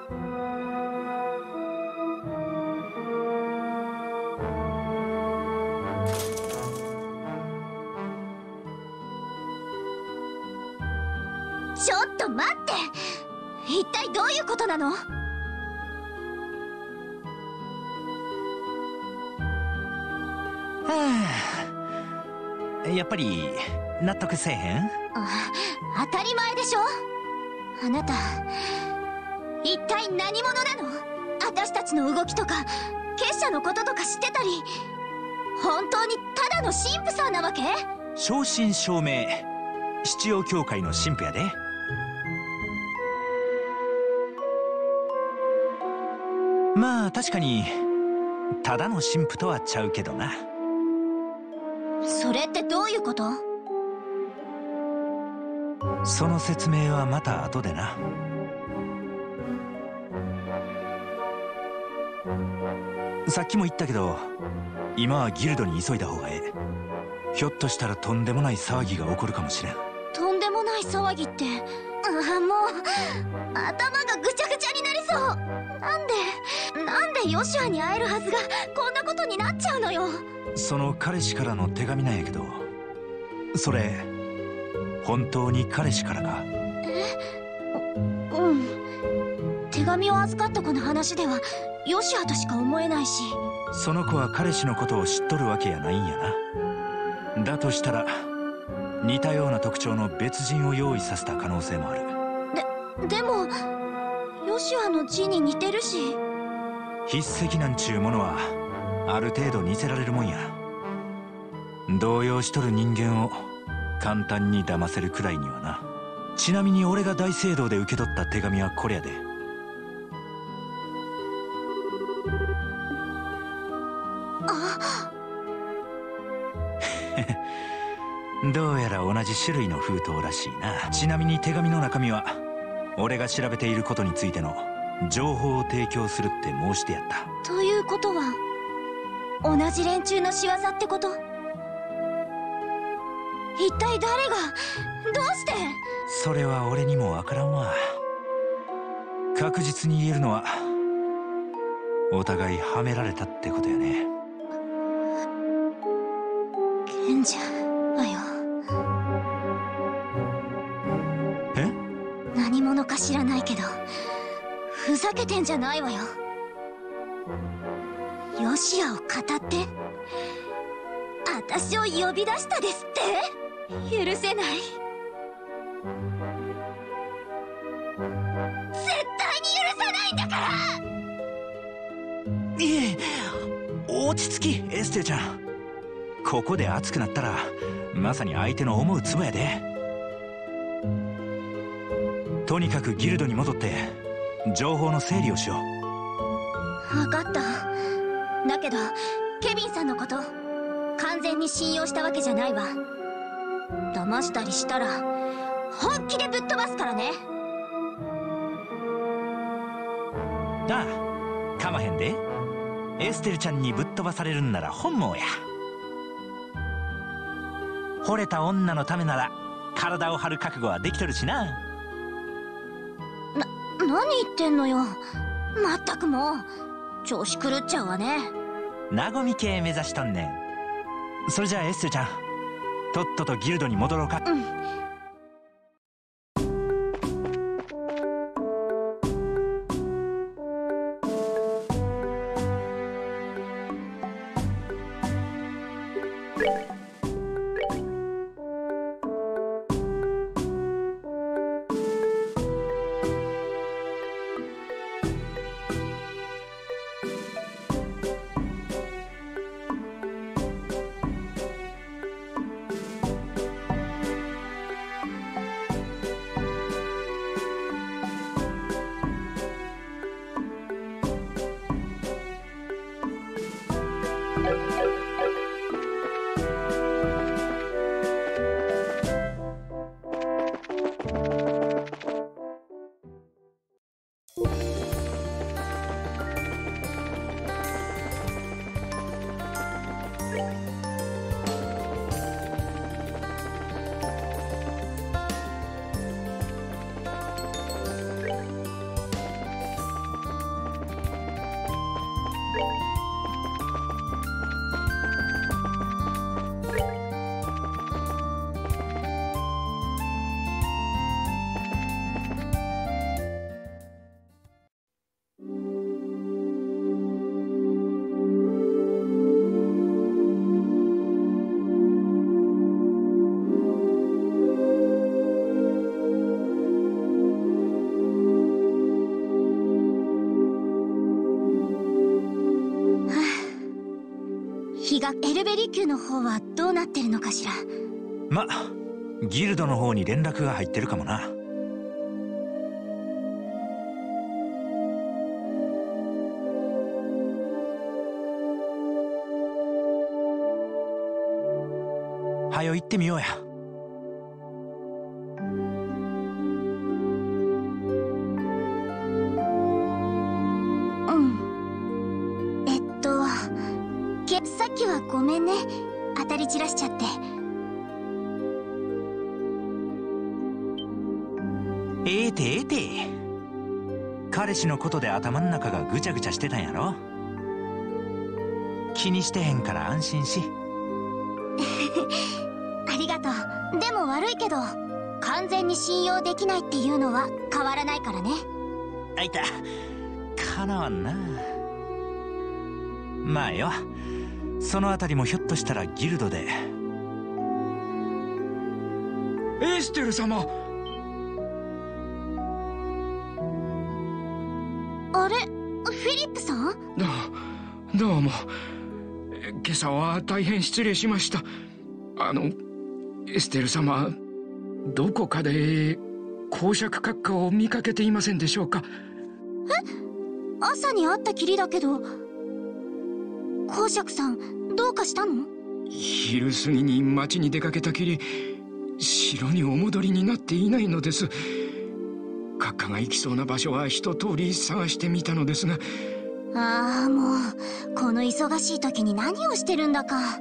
ちょっと待って、一体どういうことなの？ はあ、やっぱり納得せえへん？ あ、当たり前でしょ。あなた一体何者なの？私たちの動きとか結社のこととか知ってたり、本当にただの神父さんなわけ？ 正真正銘七葉教会の神父やで。まあ確かにただの神父とはちゃうけどな。 それってどういうこと？ その説明はまた後でな。さっきも言ったけど、今はギルドに急いだ方がええ。ひょっとしたらとんでもない騒ぎが起こるかもしれん。 とんでもない騒ぎって、ああもう頭がぐちゃぐちゃになりそう。なんでなんでヨシュアに会えるはずがこんなことになっちゃうのよ。 その彼氏からの手紙なんやけど、それ本当に彼氏からか？ え？うん。手紙を預かった子の話ではヨシュアとしか思えないし。 その子は彼氏のことを知っとるわけやないんやな。だとしたら似たような特徴の別人を用意させた可能性もある。 ででもヨシュアの字に似てるし。 筆跡なんちゅうものはある程度似せられるもんや。動揺しとる人間を簡単に騙せるくらいにはな。ちなみに俺が大聖堂で受け取った手紙はこれやで。 あどうやら同じ種類の封筒らしいな。ちなみに手紙の中身は俺が調べていることについての情報を提供するって申してやった。 ということは同じ連中の仕業ってこと？一体誰が、どうして？ それは俺にもわからんわ。確実に言えるのはお互いはめられたってことやね。 賢者はよ。 え？ 何者か知らないけどふざけてんじゃないわよ。ヨシアを語って私を呼び出したですって？許せない。絶対に許さないんだから！ いえ、落ち着きエステルちゃん。ここで熱くなったらまさに相手の思うツボやで。とにかくギルドに戻って情報の整理をしよう。分かった。だけどケビンさんのこと完全に信用したわけじゃないわ。騙したりしたら本気でぶっ飛ばすからね。 なあ、かまへんで。エステルちゃんにぶっ飛ばされるんなら本望や。惚れた女のためなら体を張る覚悟はできとるしな。 な、何言ってんのよ。まったくもう調子狂っちゃうわね。 和み系目指しとんねん。それじゃあエステルちゃん、とっととギルドに戻ろうか。 うん。 気が。エルベリ宮の方はどうなってるのかしら。 ま、ギルドの方に連絡が入ってるかもな。はよ行ってみようや。 うんえっとけさっきはごめんね、当たり散らしちゃって。 ええてええて、彼氏のことで頭ん中がぐちゃぐちゃしてたんやろ。気にしてへんから安心し。 ありがとう。でも悪いけど完全に信用できないっていうのは変わらないからね。 あいた、かなわんな。まあよ、そのあたりもひょっとしたらギルドで。 エステル様。 あれ、フィリップさん？ どうどうも。今朝は大変失礼しました。あのエステル様、どこかで公爵閣下を見かけていませんでしょうか？ え？朝に会ったきりだけど。公爵さん、どうかしたの？ 昼過ぎに町に出かけたきり、城にお戻りになっていないのです。閣下が行きそうな場所は一通り探してみたのですが。 ああ、もうこの忙しい時に何をしてるんだか。フ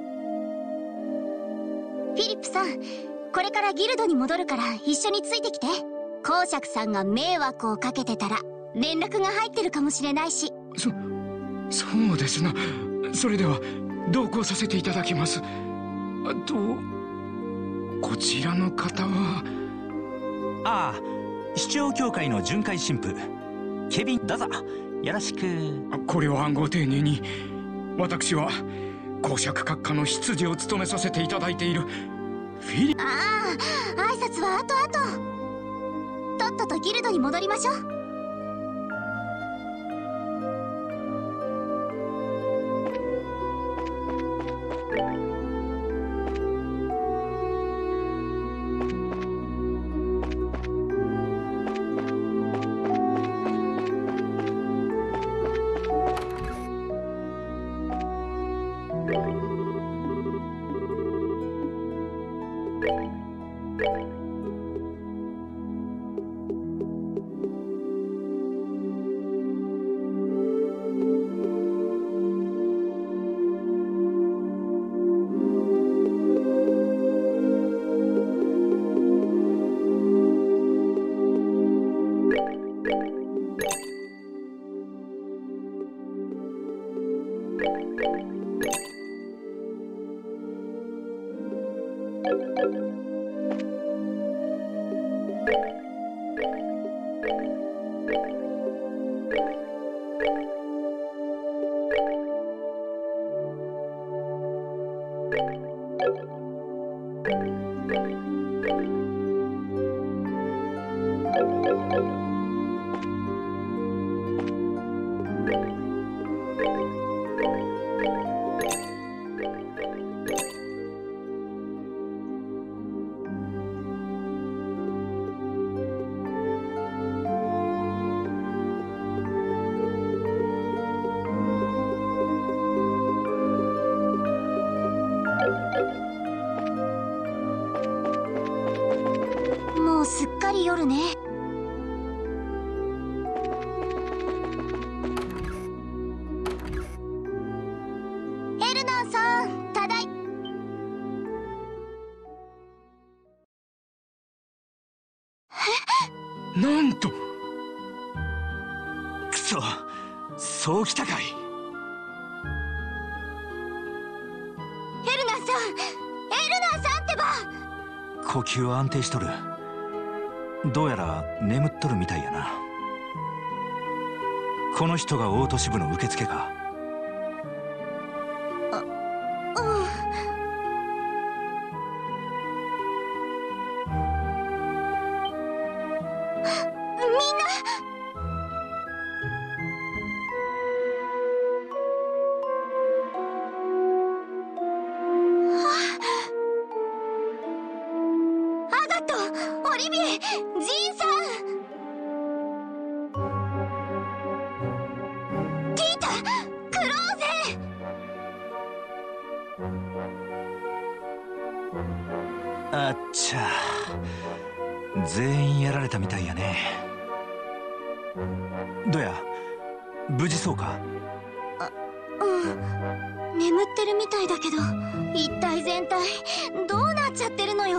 ィリップさん、これからギルドに戻るから一緒についてきて。公爵さんが迷惑をかけてたら連絡が入ってるかもしれないし。 そそうですな。それでは同行させていただきます。あとこちらの方は。 ああ、司教協会の巡回神父ケビンだぞ。よろしく。 これはご丁寧に。私は公爵閣下の執事を務めさせていただいているフィリ。 ああ、挨拶は後々。とっととギルドに戻りましょう。もうすっかり夜ね。エルナーさん、ただい。 え？なんと。 くそ、そうきたかい。 エルナーさん、エルナーさんってば。 呼吸は安定しとる。どうやら眠っとるみたいやな。この人が大都市部の受付か。 あ、うん。みんな。 リビエ、ジンさん。ティータ、クローゼ。 あっちゃ、全員やられたみたいやね。どや、無事そうか？ あ、うん、眠ってるみたいだけど、一体全体どうなっちゃってるのよ。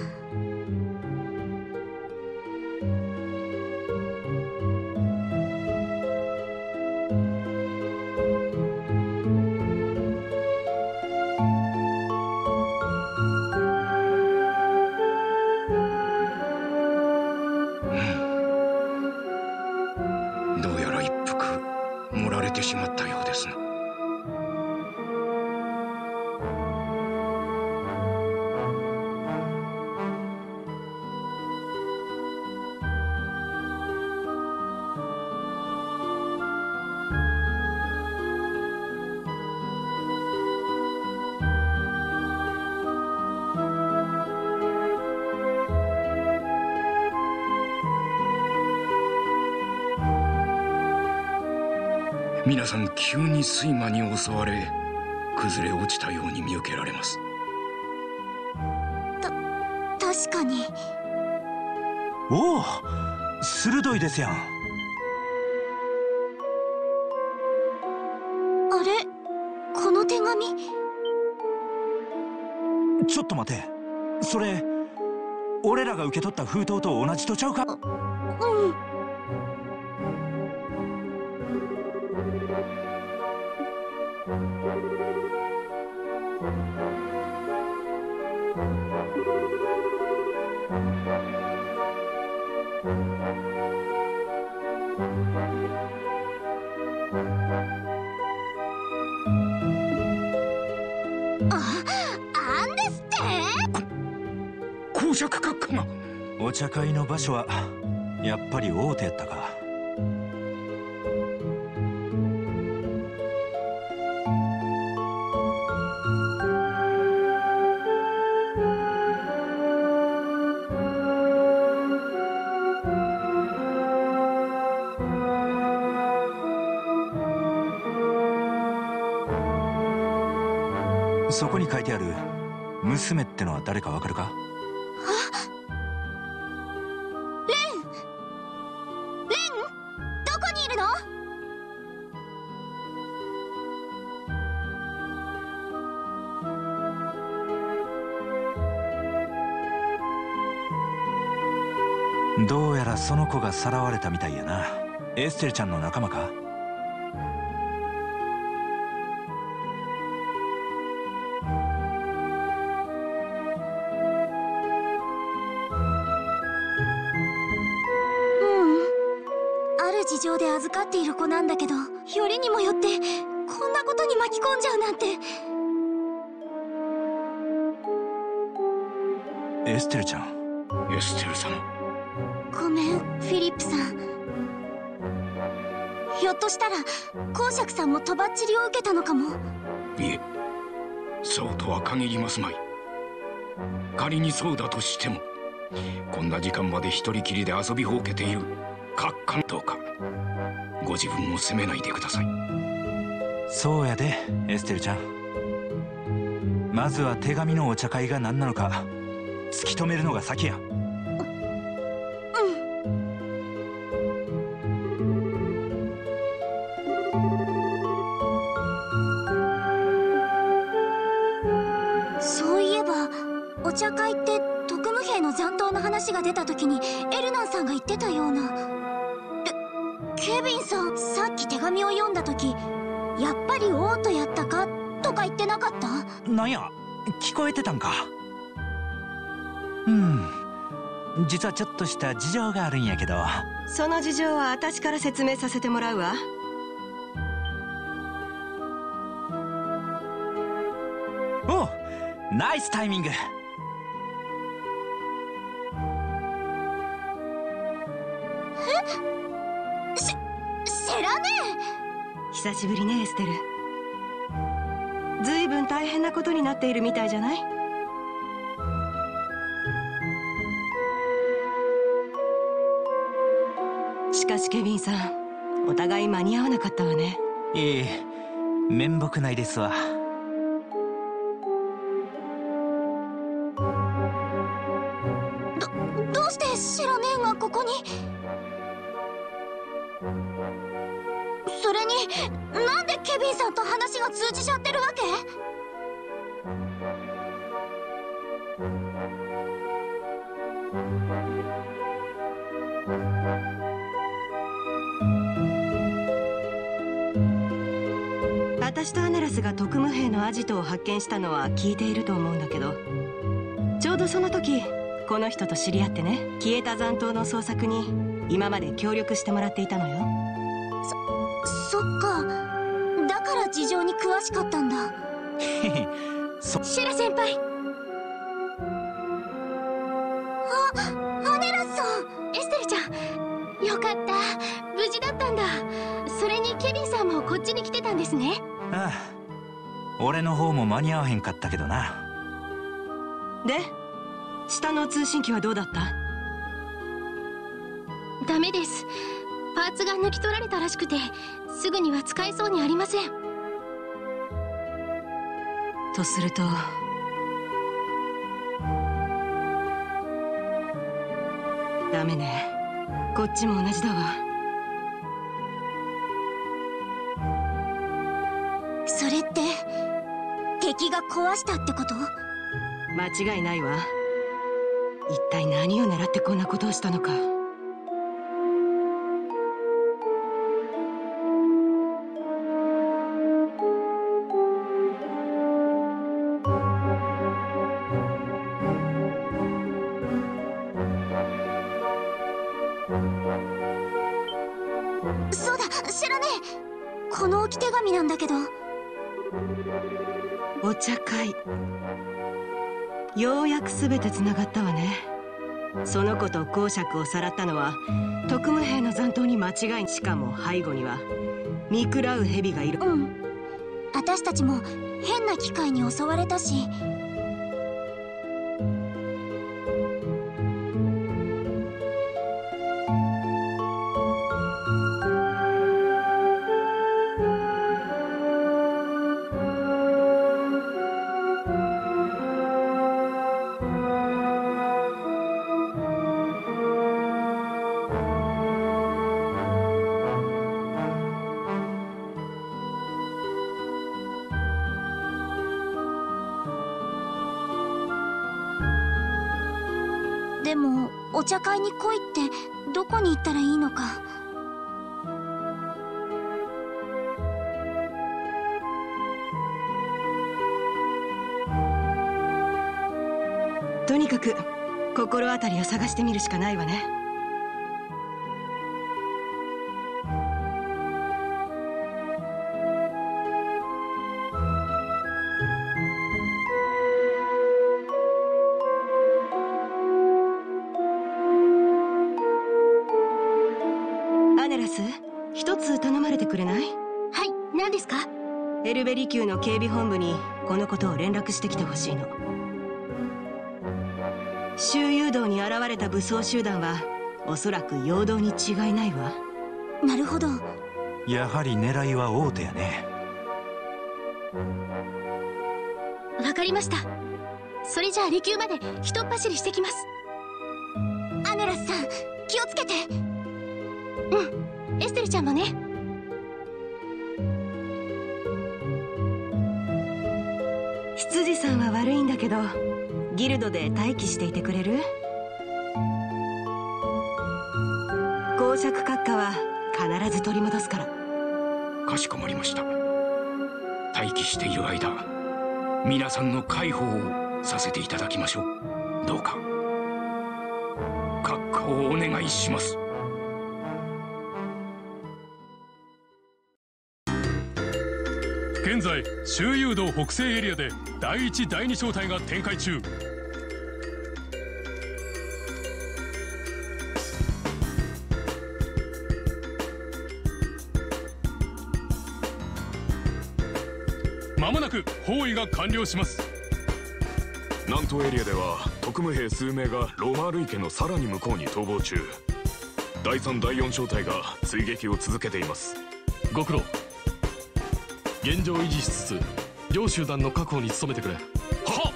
しまったようですな。皆さん急に睡魔に襲われ崩れ落ちたように見受けられます。 た確かに。 おお、鋭いですやん。 あれ、この手紙。 ちょっと待て、それ俺らが受け取った封筒と同じとちゃうか？ うん。 公爵閣下が。 お茶会の場所はやっぱり大手やったか。そこに書いてある娘ってのは誰かわかるか？ レン！レン！どこにいるの？ どうやらその子がさらわれたみたいやな。エステルちゃんの仲間か？ 事情で預かっている子なんだけど、よりにもよってこんなことに巻き込んじゃうなんて。 エステルちゃん。 エステルさん。 ごめん、フィリップさん。ひょっとしたら公爵さんもとばっちりを受けたのかも。 いえ、そうとは限りますまい。仮にそうだとしても、こんな時間まで一人きりで遊びほうけている閣下どうかご自分を責めないでください。 そうやで、エステルちゃん。まずは手紙のお茶会が何なのか突き止めるのが先や。 そういえばお茶会って特務兵の残党の話が出た時にエルナンさんが言ってたような。ケビンさん、さっき手紙を読んだ時やっぱり王とやったかとか言ってなかった？ なんや、聞こえてたんか。うん、実はちょっとした事情があるんやけど。 その事情は私から説明させてもらうわ。 おう、ナイスタイミング。 え？し、セラネー。 久しぶりね、エステル。ずいぶん大変なことになっているみたいじゃない？ しケビンさん、お互い間に合わなかったわね。 いえ、面目ないですわ。 どどうしてシラ姉がここに？それになんでケビンさんと話が通じちゃってるわけ？ 私とアネラスが特務兵のアジトを発見したのは聞いていると思うんだけど、ちょうどその時この人と知り合ってね、消えた残党の捜索に今まで協力してもらっていたのよ。 そっか、だから事情に詳しかったんだ。 そシェラ先輩。 あ、アネラスさん。 エステルちゃん、よかった、無事だったんだ。それにケビンさんもこっちに来てたんですね。 ああ、俺の方も間に合わへんかったけどな。 で、下の通信機はどうだった？ ダメです。パーツが抜き取られたらしくて、すぐには使えそうにありません。 とすると、ダメね。こっちも同じだわ。 それって敵が壊したってこと？ 間違いないわ。一体何を狙ってこんなことをしたのか。 そうだ、知らねえ。この置き手紙なんだけど。 お茶会、ようやく全てつながったわね。その子と公爵をさらったのは特務兵の残党に間違い。しかも背後には見食らう蛇がいる。 うん、私たちも変な機械に襲われたし。でもお茶会に来いってどこに行ったらいいのか。 とにかく心当たりを探してみるしかないわね。アネラス、一つ頼まれてくれない？ はい、何ですか？ エルベリ宮の警備本部にこのことを連絡してきてほしいの。周遊道に現れた武装集団はおそらく陽動に違いないわ。 なるほど。 やはり狙いは王手やね。 わかりました。それじゃあ離宮までひとっ走りしてきます。 アネラスさん、気をつけて。 うん、エステルちゃんもね。 執事さんは悪いんだけど、ギルドで待機していてくれる？公爵閣下は必ず取り戻すから。 かしこまりました。待機している間、皆さんの介抱をさせていただきましょう。どうか閣下をお願いします。 現在周遊道北西エリアでだいいちだいに小隊が展開中。まもなく包囲が完了します。 南東エリアでは特務兵数名がロマール池のさらに向こうに逃亡中。 だいさんだいよん小隊が追撃を続けています。 ご苦労。現状維持しつつ両集団の確保に努めてくれ。はっ。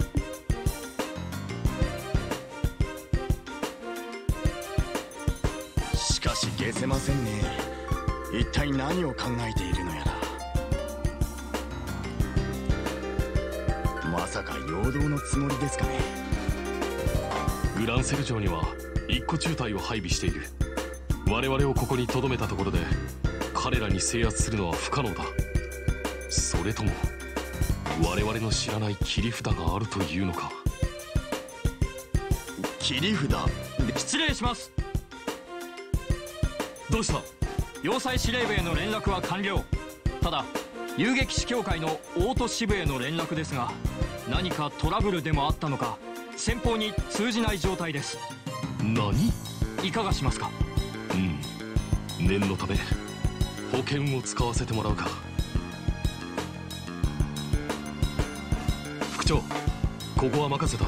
しかし解せませんね。一体何を考えているのやら。まさか陽動のつもりですかね。 グランセル城にはいっこ中隊を配備している。我々をここに留めたところで彼らに制圧するのは不可能だ。それとも我々の知らない切り札があるというのか。 切り札？ 失礼します。 どうした？ 要塞司令部への連絡は完了。ただ遊撃士協会の大都支部への連絡ですが、何かトラブルでもあったのか先方に通じない状態です。 何？ いかがしますか？ うん、念のため保険を使わせてもらうか。副長、ここは任せた。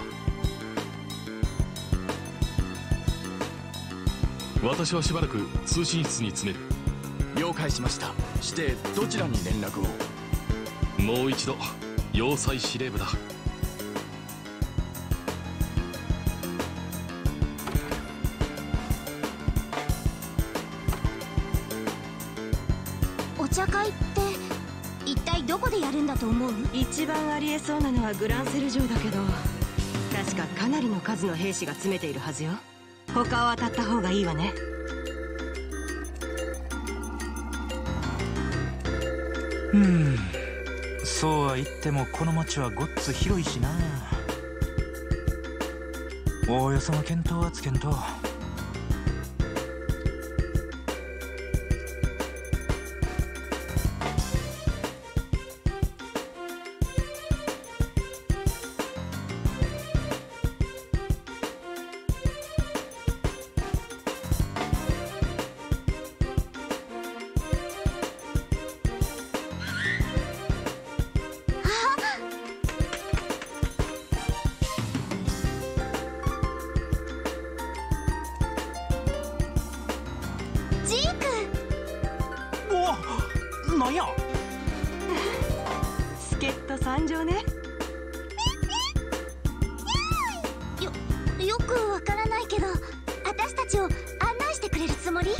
私はしばらく通信室に詰める。 了解しました。してどちらに連絡を？ もう一度要塞司令部だ。 お茶会って一体どこでやるんだと思う？ 一番ありえそうなのはグランセル城だけど、確かかなりの数の兵士が詰めているはずよ。他を当たった方がいいわね。 うん、そうは言ってもこの町はごっつ広いしな。おおよその見当はつけんと。 なんや助っ人参上ね。 よ、よくわからないけど私たちを案内してくれるつもり？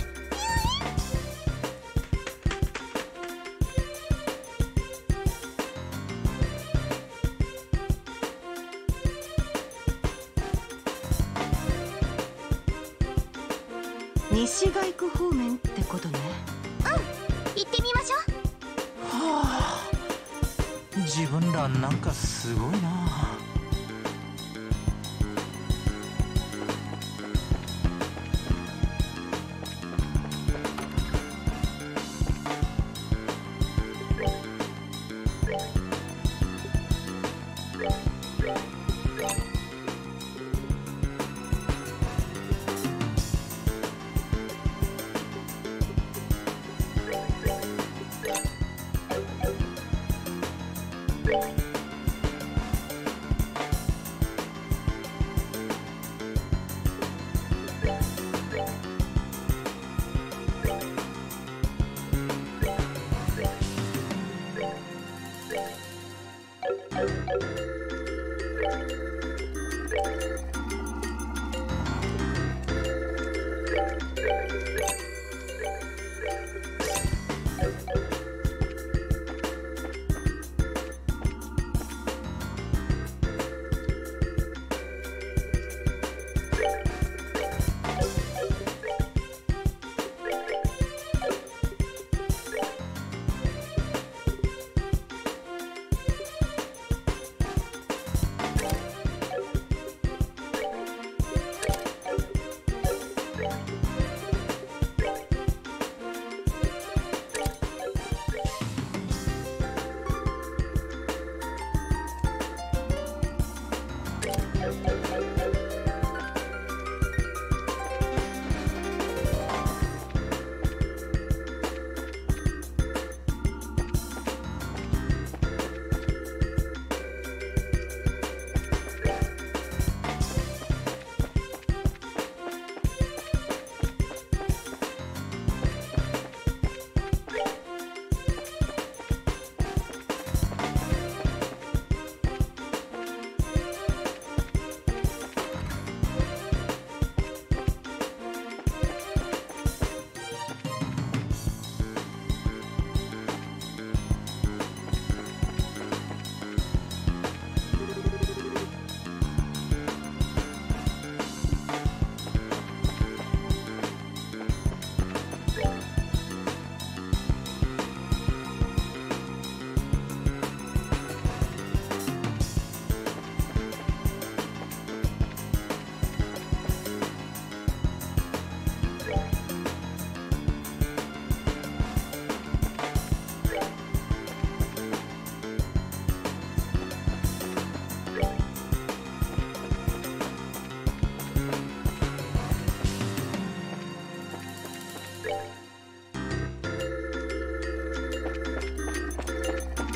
西街区方面ってことね。 行ってみましょう。 はあ、自分らなんかすごいな。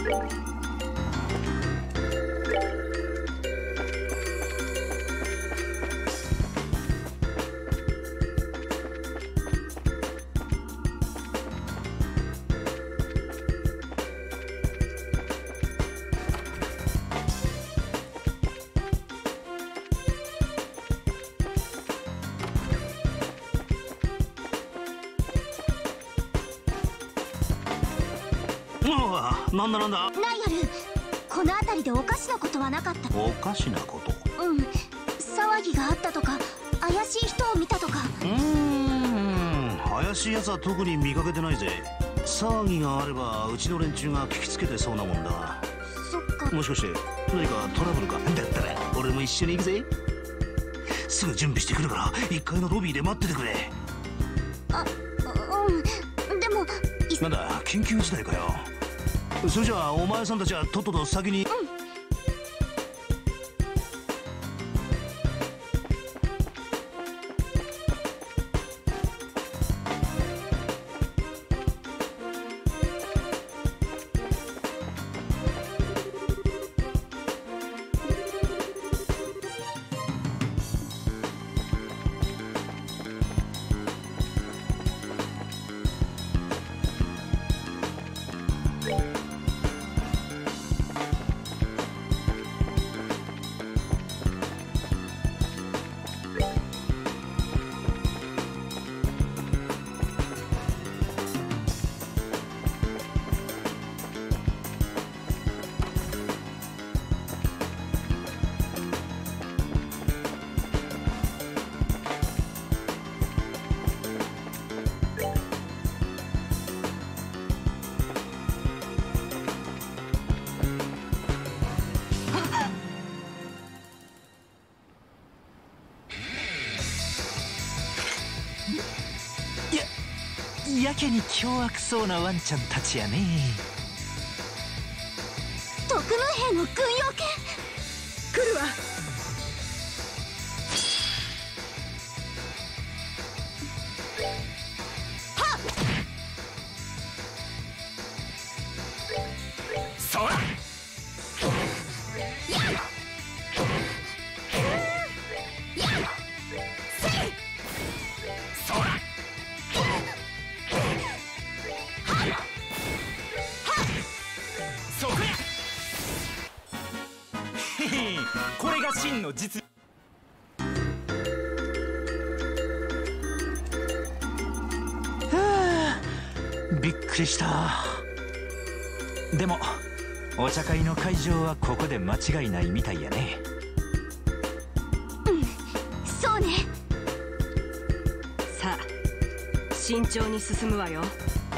なんだなんだ。 ナイアル、この辺りでおかしなことはなかった？ おかしなこと？ うん、騒ぎがあったとか怪しい人を見たとか。 うーん、怪しいやつは特に見かけてないぜ。騒ぎがあればうちの連中が聞きつけてそうなもんだ。 そっか。 もしかして何かトラブルか？だったら俺も一緒に行くぜ。すぐ準備してくるからいっかいのロビーで待っててくれ。 あ、うん、でもなんだ緊急事態かよ。それじゃあお前さんたちはとっとと先に。うん。 やけに凶悪そうなワンちゃんたちやね。 特務兵の軍用犬来るわ。はっ、そらやっやっせいそらこれが真の実。はあ、びっくりした。でもお茶会の会場はここで間違いないみたいやね。 うん、そうね。 さあ慎重に進むわよ。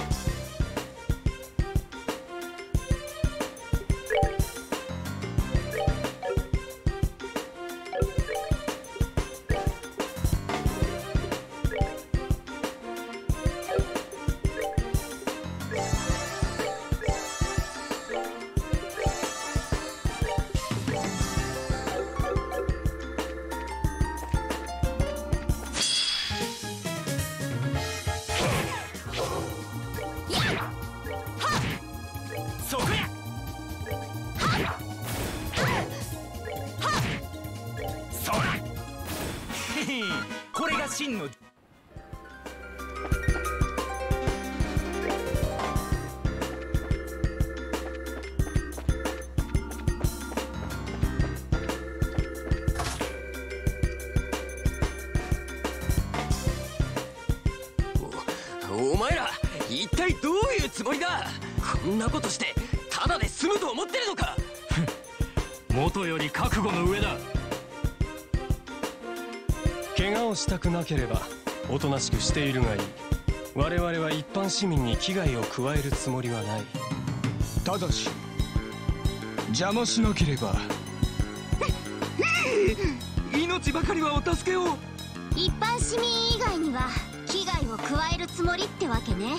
これが真の。 お, お前ら一体どういうつもりだ。こんなことしてただで済むと思ってるのか。 元より覚悟の上だ。 怪我をしたくなければおとなしくしているがいい。我々は一般市民に危害を加えるつもりはない。 ただし邪魔しなければ。 命ばかりはお助けを。 一般市民以外には危害を加えるつもりってわけね。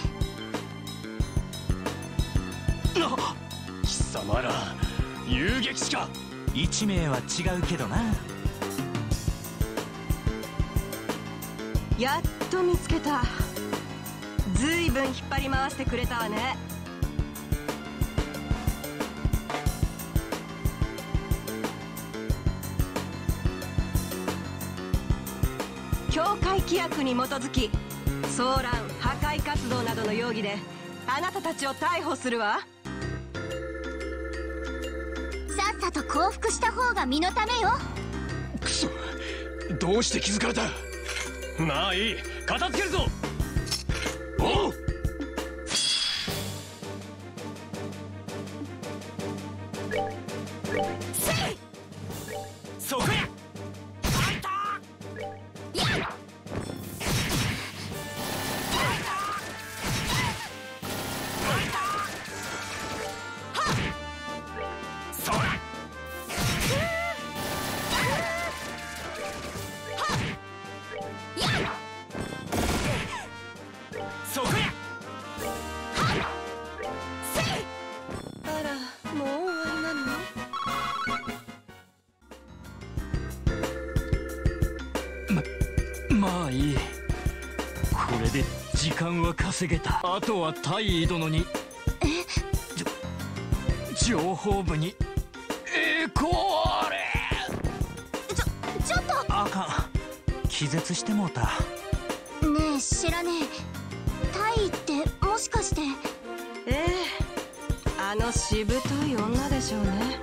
な、貴様ら遊撃士か。 一名は違うけどな。 やっと見つけた。ずいぶん引っ張り回してくれたわね。 教会規約に基づき騒乱破壊活動などの容疑であなたたちを逮捕するわ。 さっさと降伏した方が身のためよ。 くそ、どうして気づかれた。まあいい、片付けるぞ。おう。 そこや。 まあいい。これで時間は稼げた。あとは大尉殿に情報部にえー、これちょちょっとあかん、気絶してもうた。 ねえ知らねえ、タイってもしかして。 ええ、あのしぶとい女でしょうね。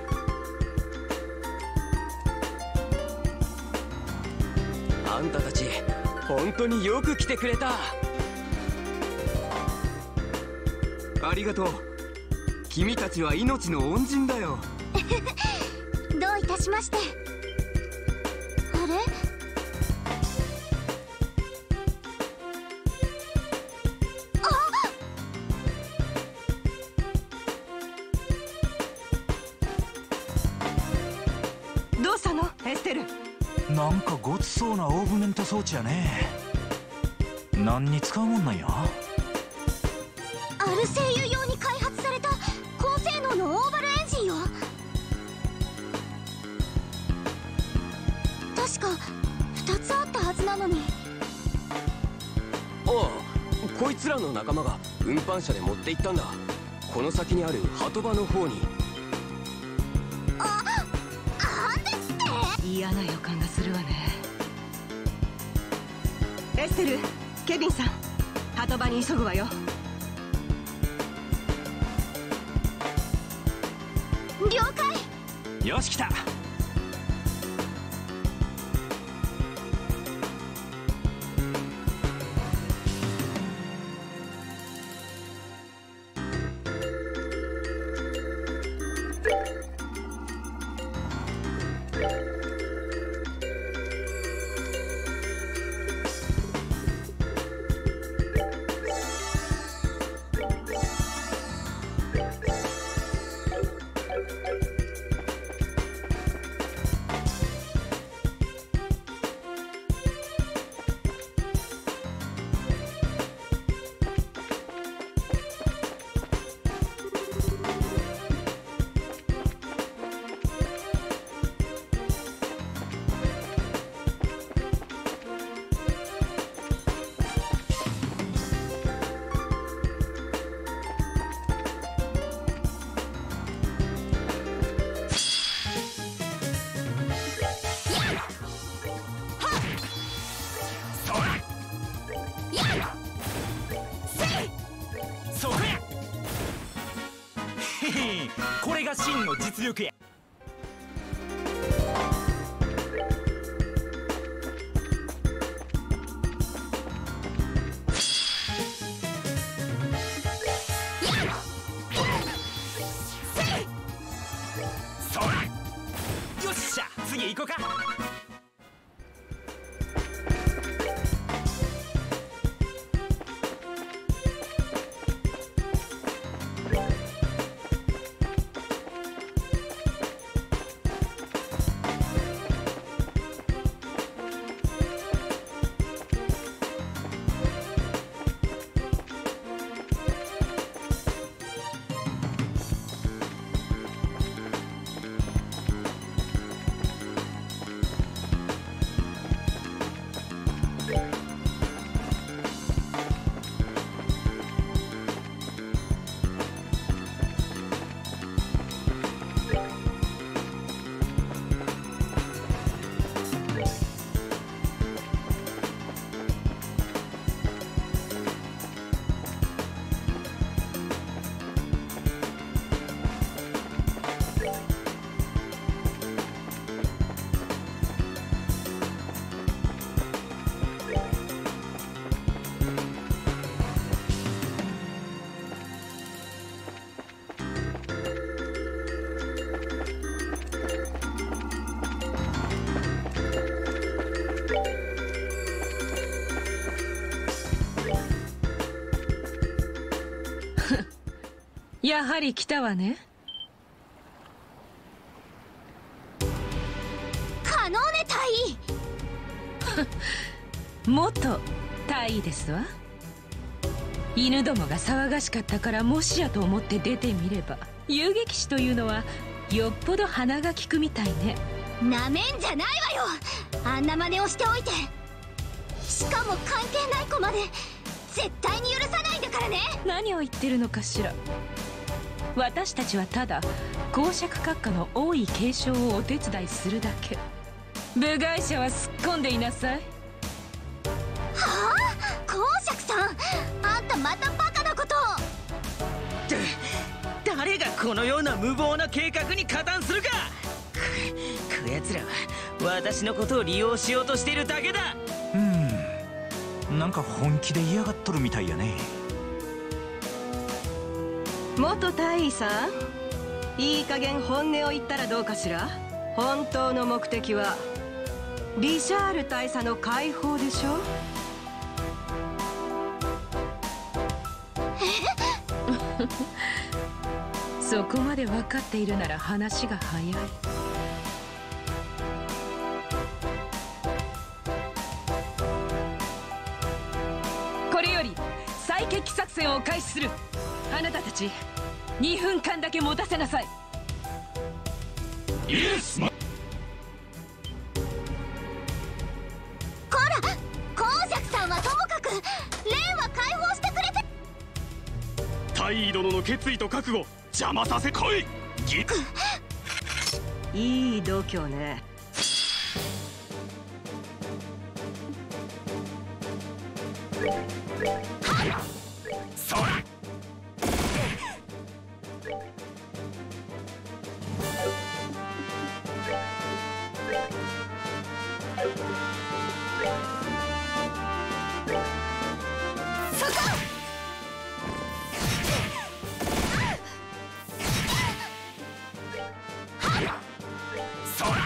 あんたたち本当によく来てくれた。ありがとう。君たちは命の恩人だよ。 どういたしまして。あれ、 どうしたのエステル。 なんかごつそうなオーグメント装置やね。何に使うもんなんや。 アルセイユ用に開発された高性能のオーバルエンジンよ。確かふたつあったはずなのに。 ああ、こいつらの仲間が運搬車で持って行ったんだ。この先にある鳩場の方に。 あ、なんですって。 嫌な予感がするわね。エステル、ケビンさん、鳩場に急ぐわよ。 了解。 よし来た。これが真の実力や。そら、よっしゃ、次行こうか。 やはり来たわね。 カノーネ大尉元大尉ですわ。犬どもが騒がしかったからもしやと思って出てみれば、遊撃士というのはよっぽど鼻が利くみたいね。 なめんじゃないわよ、あんな真似をしておいて。しかも関係ない子まで絶対に許さないんだからね。 何を言ってるのかしら。私たちはただ公爵閣下の王位継承をお手伝いするだけ。部外者はすっ込んでいなさい。 はあ、公爵さん、あんたまたバカなことを。 誰がこのような無謀な計画に加担するか。ここやつらは私のことを利用しようとしているだけだ。 うんなんか本気で嫌がっとるみたいやね。 元大尉さん、いい加減本音を言ったらどうかしら。本当の目的はリシャール大佐の解放でしょ。 そこまで分かっているなら話が早い。これより再決起作戦を開始する。あなたたちにふんかんだけ持たせなさい。 イエス。 こら、公爵さんはともかくレンは解放してくれて。 大尉殿の決意と覚悟邪魔させこい。ギクいい度胸ね。 そらそこ。 そら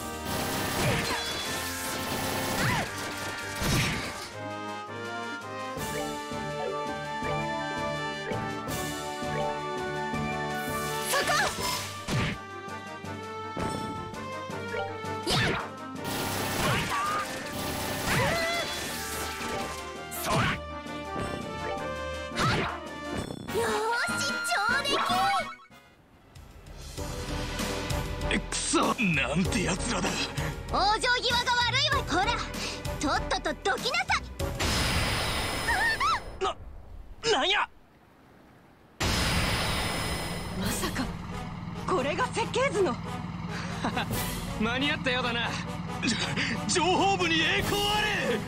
なんてやつらだ。 往生際が悪いわ。ほら、とっととどきなさい。 な、なんや。 まさかこれが設計図の。 間に合ったようだな。 情報部に栄光あれ。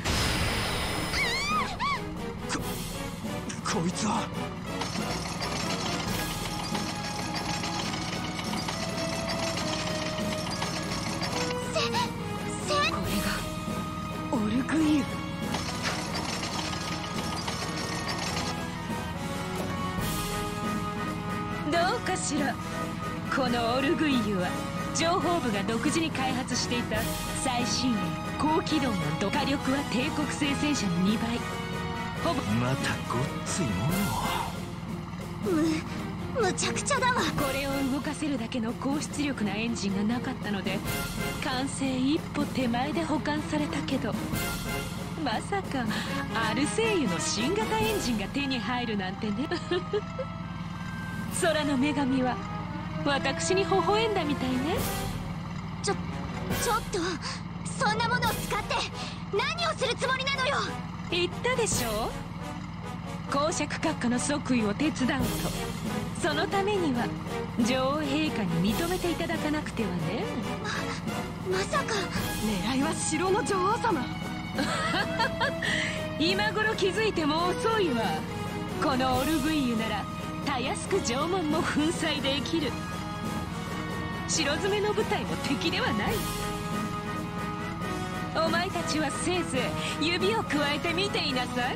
ここいつはオルグイユ。 どうかしら。このオルグイユは情報部が独自に開発していた最新鋭高機動のド火力は帝国製戦車のにばい。ほぼまたごっついもの。 むむちゃくちゃだわ。 これを動かせるだけの高出力なエンジンがなかったので、完成一歩手前で保管されたけど、まさかアルセイユの新型エンジンが手に入るなんてね。空の女神は私に微笑んだみたいね。 ちょちょっと、そんなものを使って何をするつもりなのよ。 言ったでしょ、公爵閣下の即位を手伝うと。そのためには女王陛下に認めていただかなくてはね。 ままさか狙いは城の女王様。 今頃気づいても遅いわ。このオルグイユならたやすく城門も粉砕できる。城詰めの部隊も敵ではない。お前たちはせいぜい指をくわえて見ていなさい。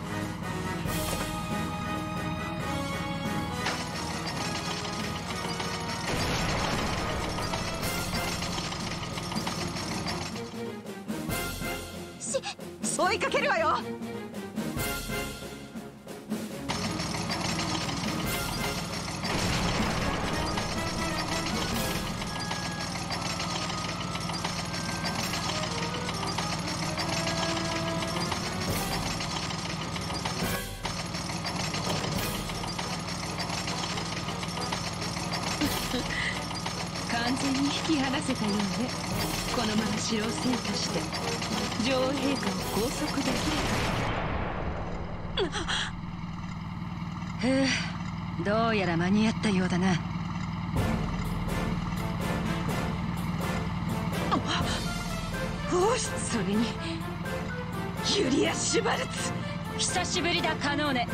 追いかけるわよ。 完全に引き離せたようね。このまま城を占拠して女王陛下を拘束できるか。ふう、どうやら間に合ったようだな。おし、それにユリア・シュバルツ。 久しぶりだカノーネ。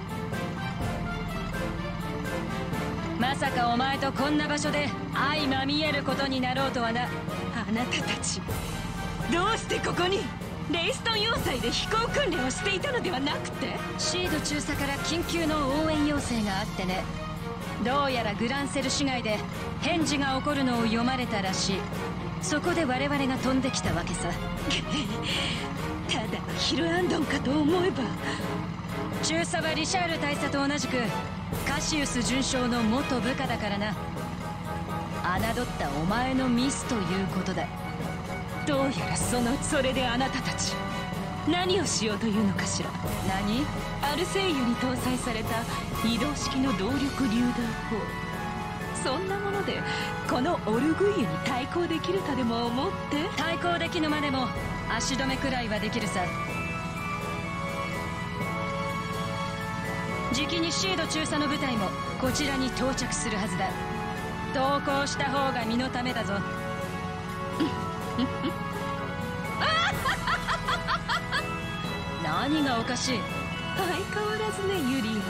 まさかお前とこんな場所で相まみえることになろうとはな。 あなたたちどうしてここに？レイストン要塞で飛行訓練をしていたのではなくて？ シード中佐から緊急の応援要請があってね。どうやらグランセル市街で返事が起こるのを読まれたらしい。そこで我々が飛んできたわけさ。 ただのヒルアンドンかと思えば。 中佐はリシャール大佐と同じくカシウス准将の元部下だからな。侮ったお前のミスということだ。 どうやらそのそれであなたたち何をしようというのかしら。 何？ アルセイユに搭載された移動式の動力榴弾砲。そんなものでこのオルグイユに対抗できるとでも思って？ 対抗できぬまでも足止めくらいはできるさ。じきにシード中佐の部隊もこちらに到着するはずだ。同行した方が身のためだぞ。何がおかしい？ 相変わらずね、ユリア。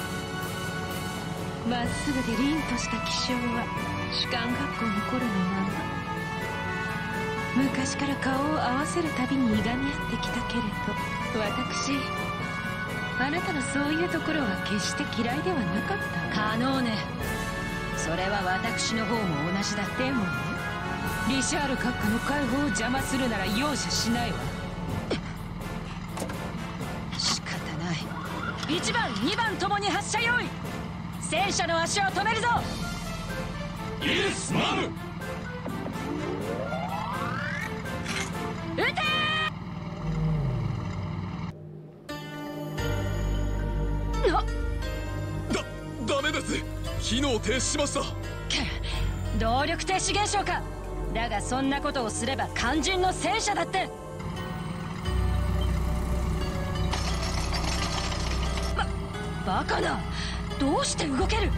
まっすぐで凛とした気性は士官学校の頃のまま。昔から顔を合わせるたびにいがみ合ってきたけれど、私あなたのそういうところは決して嫌いではなかった。 カノーネ、それは私の方も同じだ。 でもね、リシャール閣下の解放を邪魔するなら容赦しないわ。 仕方ない。いちばんにばんともに発射用意。戦車の足を止めるぞ。 イエスマム。 撃てー！なだ、ダメです。機能停止しました。 動力停止現象か。だがそんなことをすれば肝心の戦車だって。ば、バカな。どうして動ける？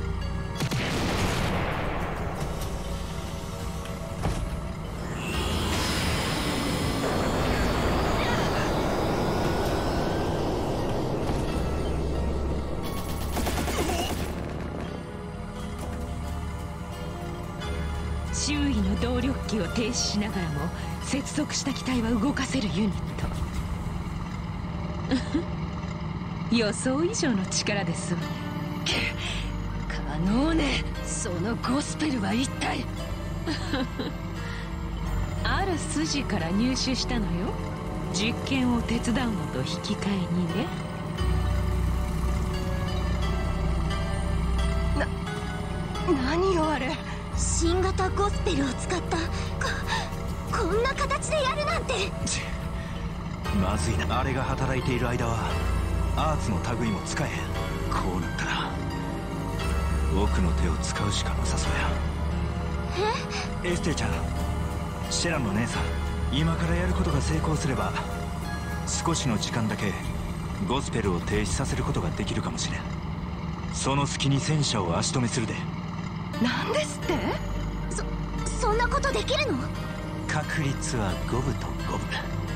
周囲の動力機を停止しながらも接続した機体は動かせるユニット。予想以上の力ですわね。 カノーネ、そのゴスペルは一体？ ある筋から入手したのよ。実験を手伝うのと引き換えにね。な、何よあれ。 新型ゴスペルを使った。ここんな形でやるなんて。 まずいな。あれが働いている間はアーツの類も使えへん。こうなったら奥の手を使うしかなさそうや。えエステちゃん、シェラの姉さん、今からやることが成功すれば少しの時間だけゴスペルを停止させることができるかもしれん。その隙に戦車を足止めするで。 なんですって？ そそんなことできるの？ 確率は五分と五分。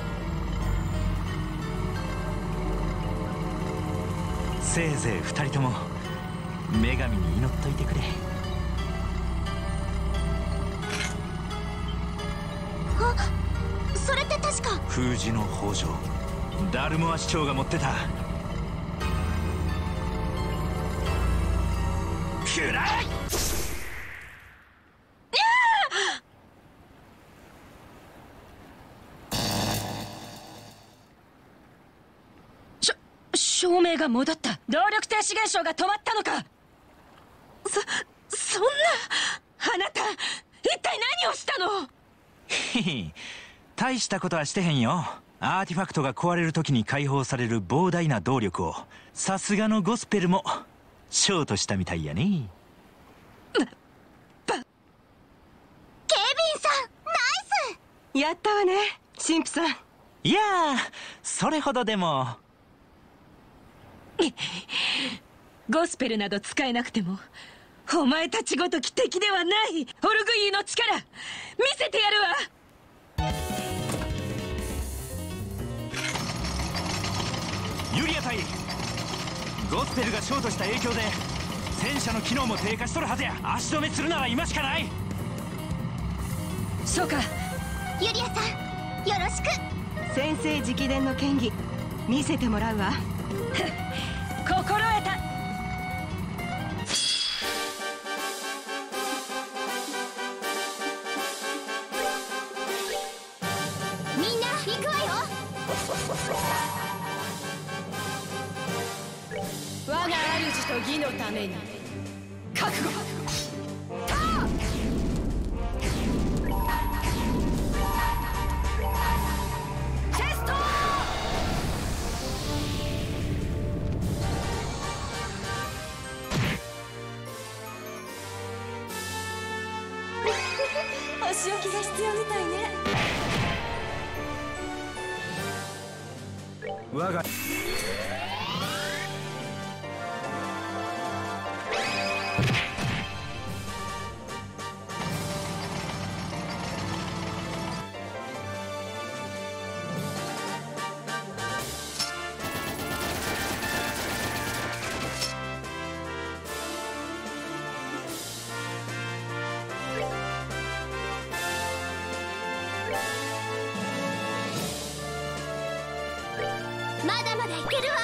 せいぜい二人とも女神に祈っといてくれ。 あ、それって確か封じの北条ダルモア市長が持ってた。くらい！ 照明が戻った。動力停止現象が止まったのか。 そ、そんな。あなた一体何をしたの？ へへ、大したことはしてへんよ。アーティファクトが壊れる時に解放される膨大な動力をさすがのゴスペルもショートしたみたいやね。 な、 やったわね神父さん。 いやー、それほどでも。 ゴスペルなど使えなくてもお前たちごとき敵ではないオルグイユの力見せてやるわ。 ユリア隊、ゴスペルがショートした影響で戦車の機能も低下しとるはずや。足止めするなら今しかない。 そうか。 ユリアさんよろしく。 先生直伝の剣技見せてもらうわ。 心得た。 みんな行くわよ。 我が主と義のために覚悟。チェストお仕置きが必要みたいね。 我がまだまだいけるわ。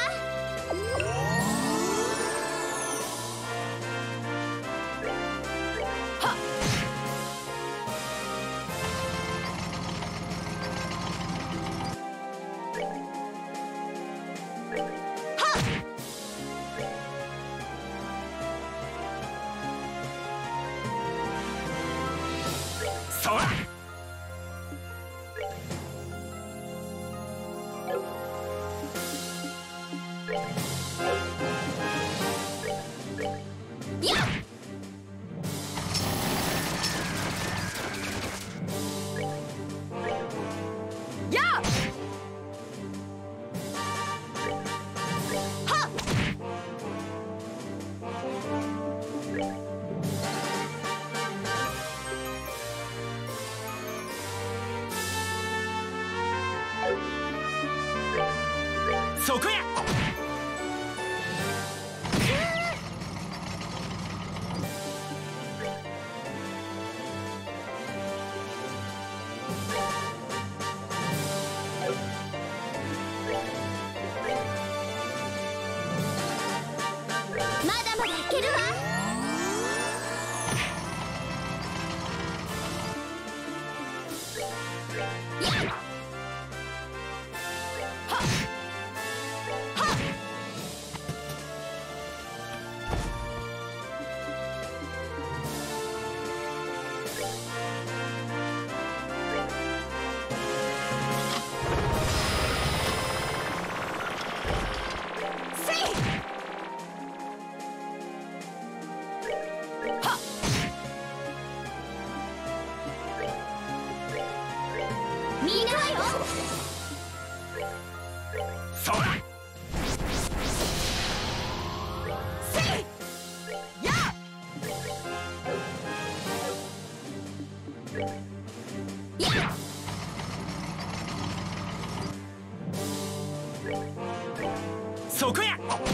はっ。 そらやっ。やっ。はっ。 そこや。 まだまだいけるわ。やっ。はっ。はっ。せい。はっ。みんなよ。 そらせい。やっ。やっ。 そこや。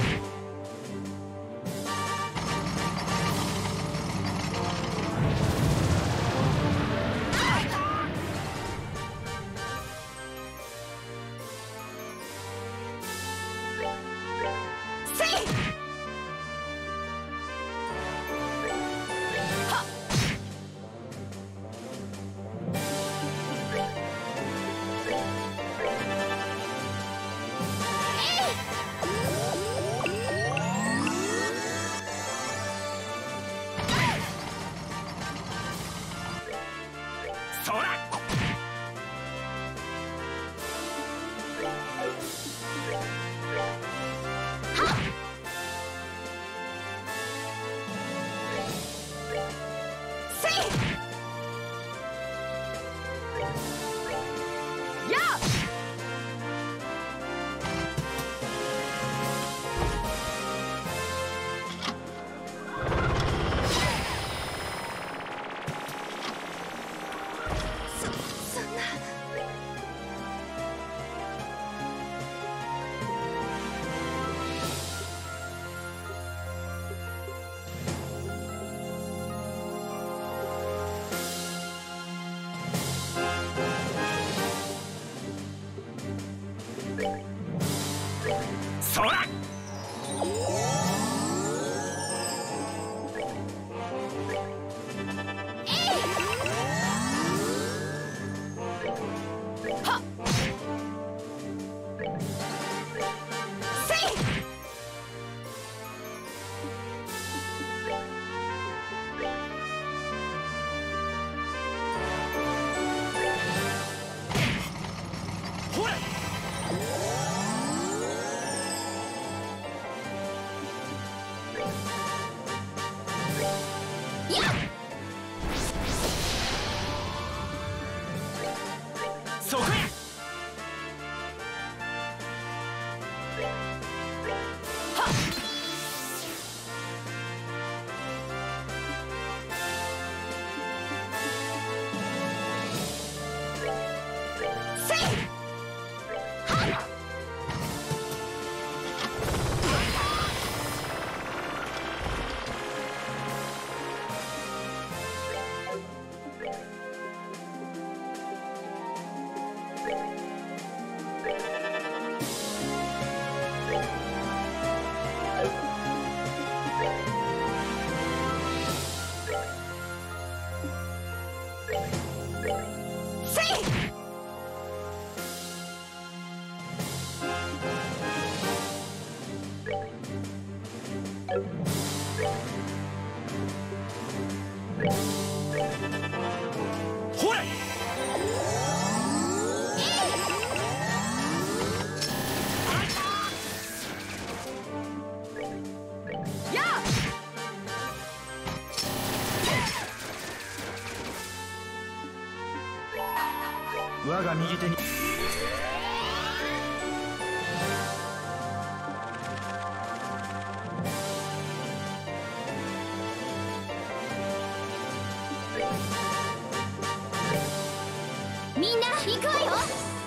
せい。はっ。 そらせい。 そこや。ほれ。我が右手にみんな行くわよ。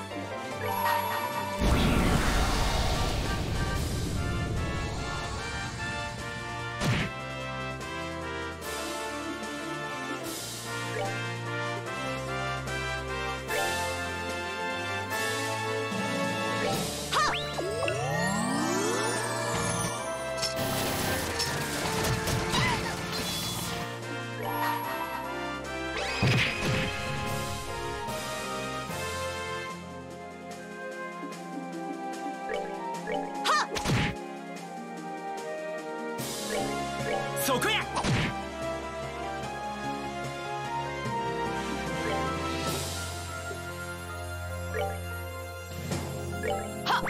そこや。はっ。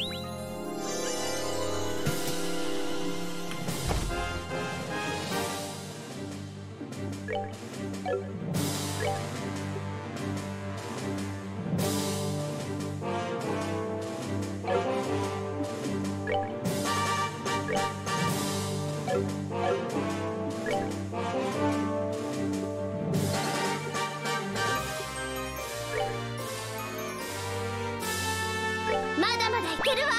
まだまだいけるわ。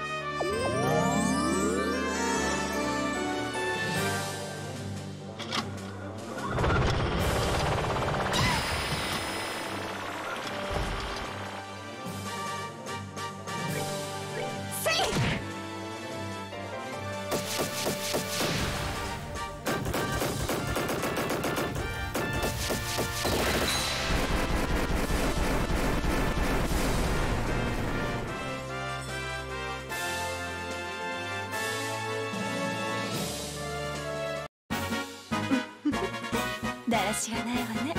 だらしがないわね。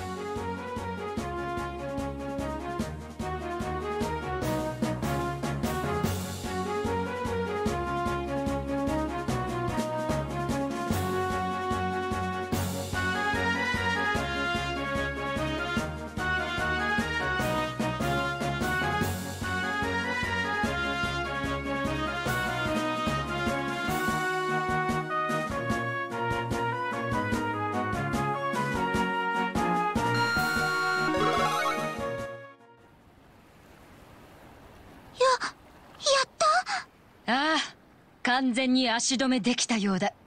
ああ、完全に足止めできたようだ。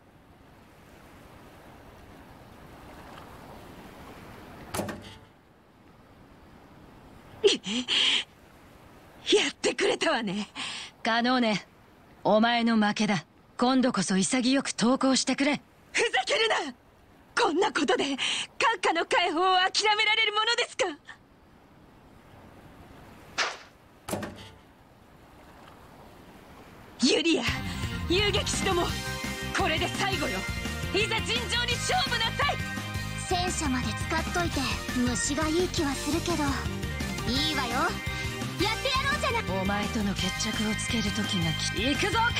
やってくれたわね。カノーネ、お前の負けだ。今度こそ潔く投降してくれ。 ふざけるな。こんなことで閣下の解放を諦められるものですか。ユリア、遊撃士ども、これで最後よ。いざ尋常に勝負なさい。 戦車まで使っといて虫がいい気はするけど、いいわよ、やってやろうじゃない。 お前との決着をつける時が来て、行くぞか。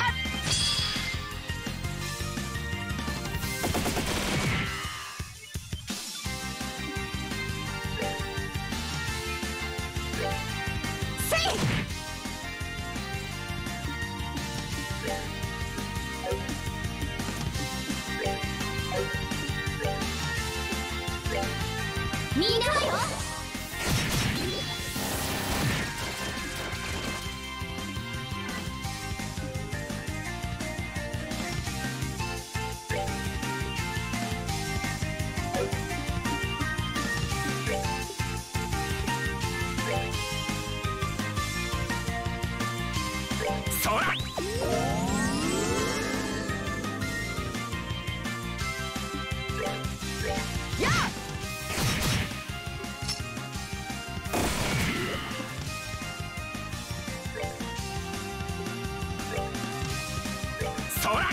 みんなよ。 そらやっそら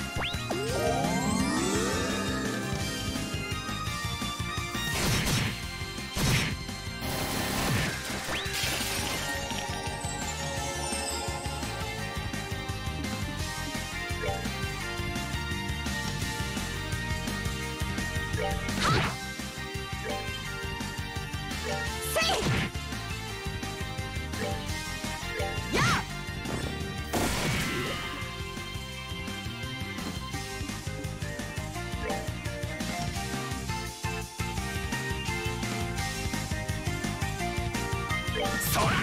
そら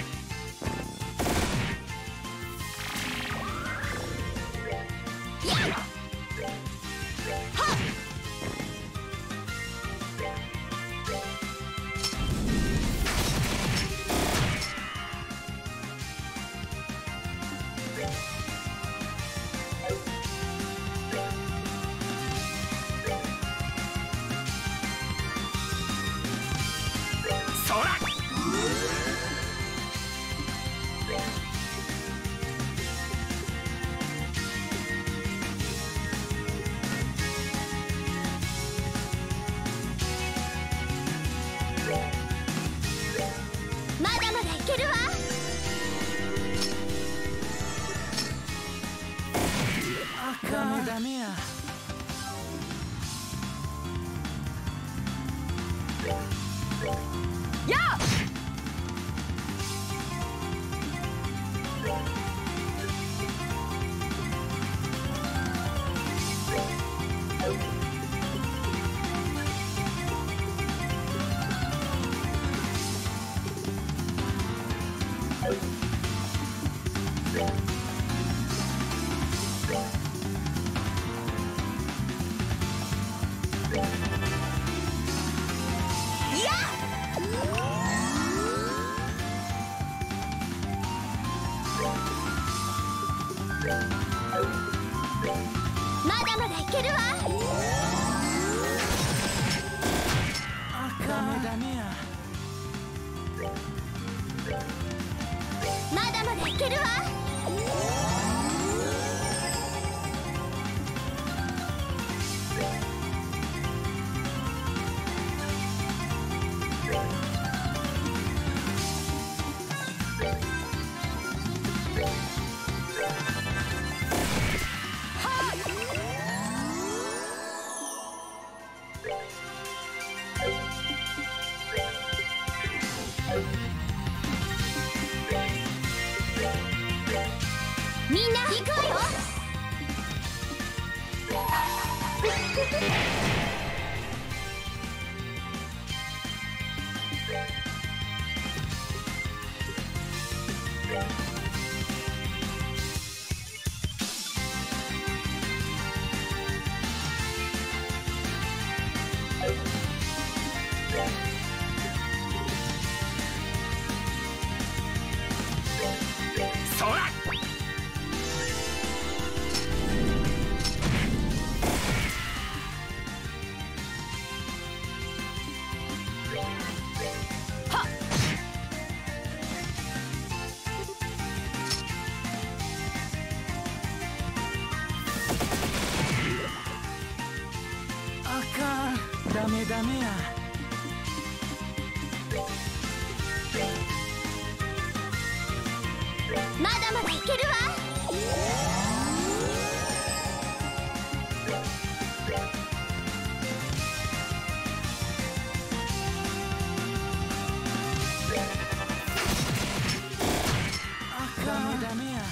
そらまだまだいけるわ。 ダメダメや。 やっまだまだいけるわ。 ダメダメや。 まだまだいけるわ。みんな行くわよ。 そらあかん。ダメダメや。 まだまだいけるわ。 ダメダメや。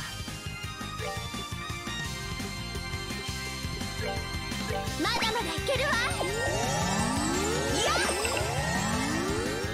まだまだいけるわ。やっ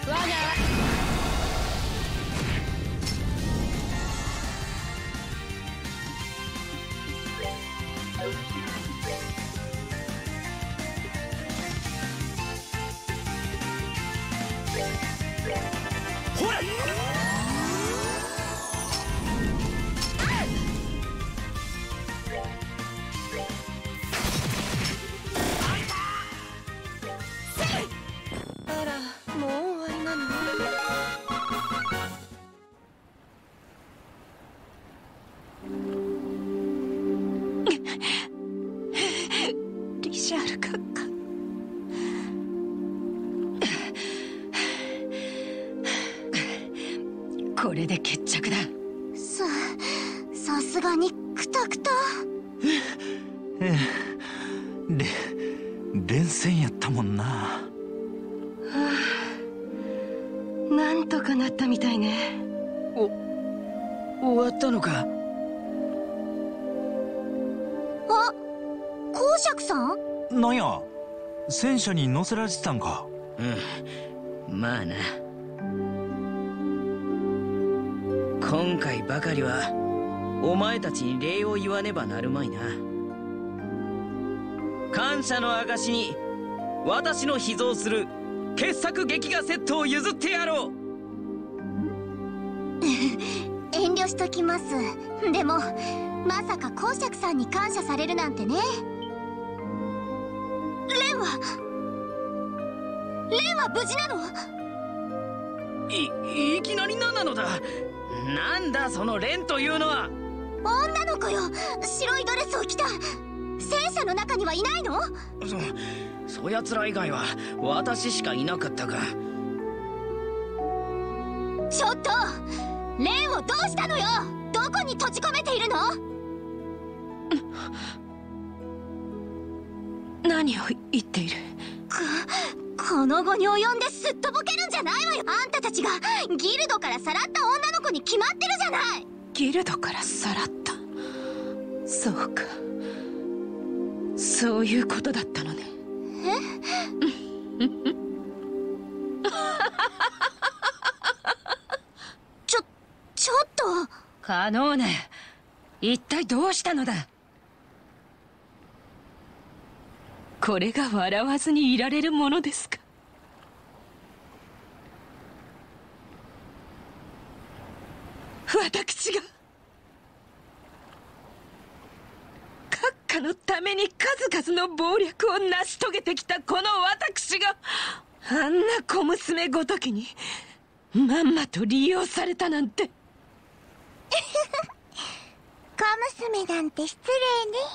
我がほらあら、もう終わりなの？ リシャール閣下。これで決着だ。 さ、さすがにクタクタ。 ええ、れ連戦やったもんな。はあ、なんとかなったみたいね。 お、終わったのか。 あ、公爵さん？ なんや、戦車に乗せられてたんか。 うん、まあな。今回ばかりはお前たちに礼を言わねばなるまいな。感謝の証に私の秘蔵する傑作劇画セットを譲ってやろう。 遠慮しときます。でもまさか公爵さんに感謝されるなんてね。レンはレンは無事なの？ い、いきなり何なのだ。なんだそのレンというのは。 女の子よ。白いドレスを着た。戦車の中にはいないの？ そ、そやつら以外は私しかいなかったが。 ちょっとレンをどうしたのよ。どこに閉じ込めているの？ 何を言っている？ この後に及んですっとぼけるんじゃないわよ。あんたたちがギルドからさらった女の子に決まってるじゃない。 ギルドからさらった。そうか、そういうことだったのね。 えちょちょっとカノーネ、一体どうしたのだ。これが笑わずにいられるものですか。私が閣下のために数々の謀略を成し遂げてきたこの私があんな小娘ごときにまんまと利用されたなんて。 小娘なんて失礼ね。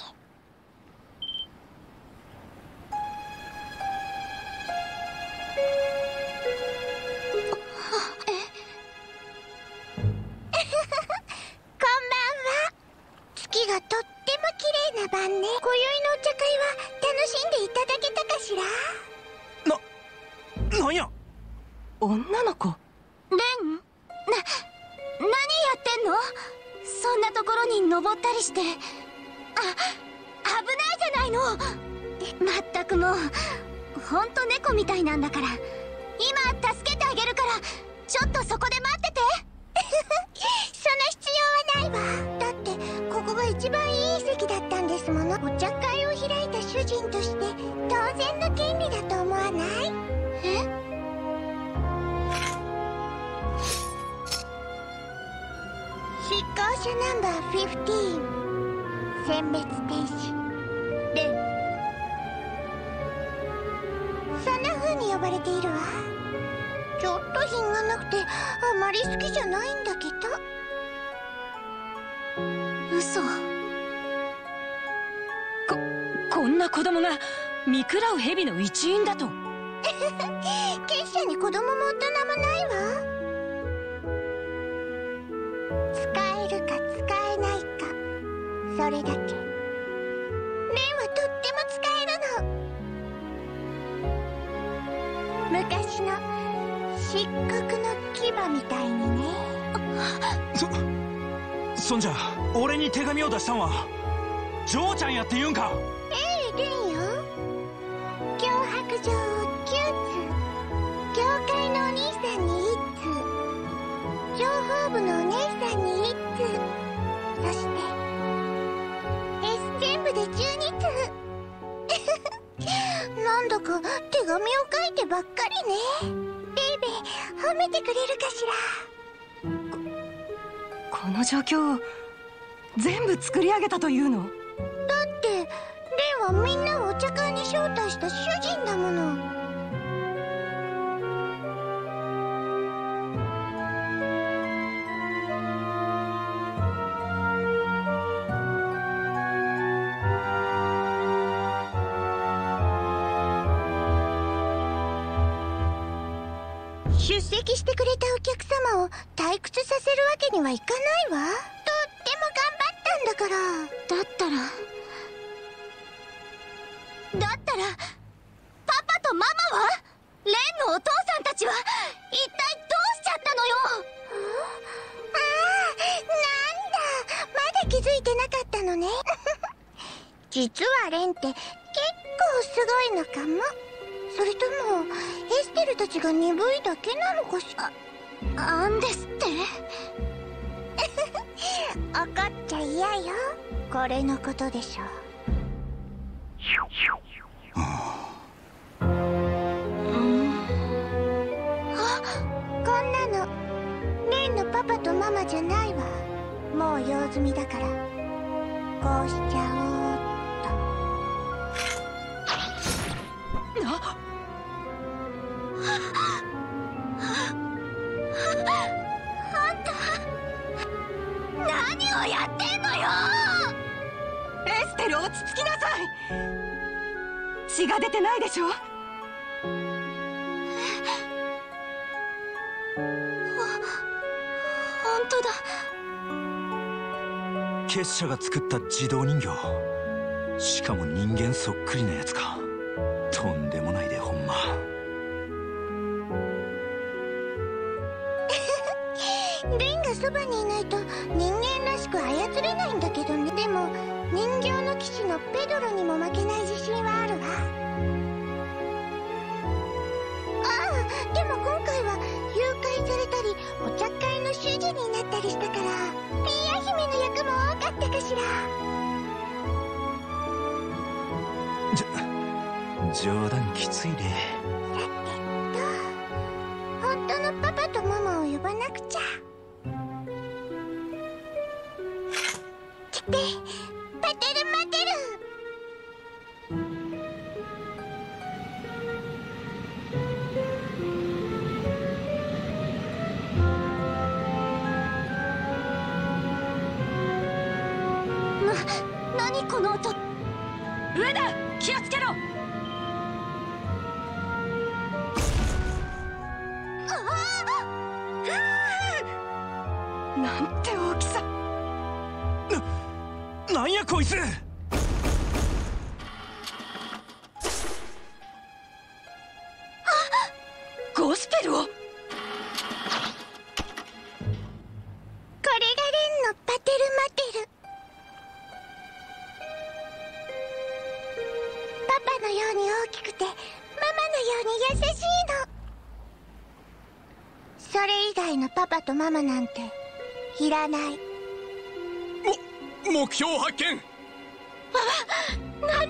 こんばんは。月がとっても綺麗な晩ね。今宵のお茶会は楽しんでいただけたかしら。 な、なんや。 女の子。 レン、な、何やってんの？そんなところに登ったりして。あ、危ないじゃないの。まったくもうほんと猫みたいなんだから。今助けてあげるからちょっとそこで待ってて。その必要はないわ。だってここが一番いい席だったんですもの。お茶会を開いた主人として当然の権利だと思わない？え？執行者ナンバーじゅうご、選別停止、レン。そんな風に呼ばれているわ。ちょっと品がなくてあまり好きじゃないんだけど。嘘。 こ、こんな子供が見くらう蛇の一員だと。 結社に子供も大人もないわ。使えるか使えないか、それだけ。レンはとっても使えるの。昔の漆黒の牙みたいにね。 そそんじゃ俺に手紙を出したんはジョーちゃんやって言うんか。 ええ、レンよ。脅迫状をきゅうつう教会のお兄さだか手紙を書いてばっかりね。ベイベー褒めてくれるかしら。この状況を全部作り上げたというの？ だってレイはみんなをお茶会に招待した主人だもの。出席してくれたお客様を退屈させるわけにはいかないわ。とっても頑張ったんだから。だったらだったらパパとママは？レンのお父さんたちは一体どうしちゃったのよ。ああ、なんだ、まだ気づいてなかったのね。実はレンって結構すごいのかも。それともエステルたちが鈍いだけなのかしら。なんですって。怒っちゃ嫌よ。これのことでしょう。うん、あ、こんなのレンのパパとママじゃないわ。もう用済みだからこうしちゃおうっと。なあんた何をやってんのよ。 エステル、落ち着きなさい。血が出てないでしょ。 本当だ。 結社が作った自動人形、しかも人間そっくりなやつか。とんでもないで、ほんま。 レンがそばにいないと人間らしく操れないんだけどね。でも人形の騎士のペドロにも負けない自信はあるわ。ああ、でも今回は誘拐されたりお茶会の主人になったりしたから、ピーヤ姫の役も多かったかしら。 じょ冗談きついで。 さてと、本当のパパとママを呼ばなくちゃ。来て、パテルマテル。な、何この音。 上だ、気をつけろ。 なんて大きさ。 な、なんやこいつ。 ゴスペルを。これがレンのパテルマテル。パパのように大きくてママのように優しいの。それ以外のパパとママなんていらない。 も目標発見。 あ、何あれ。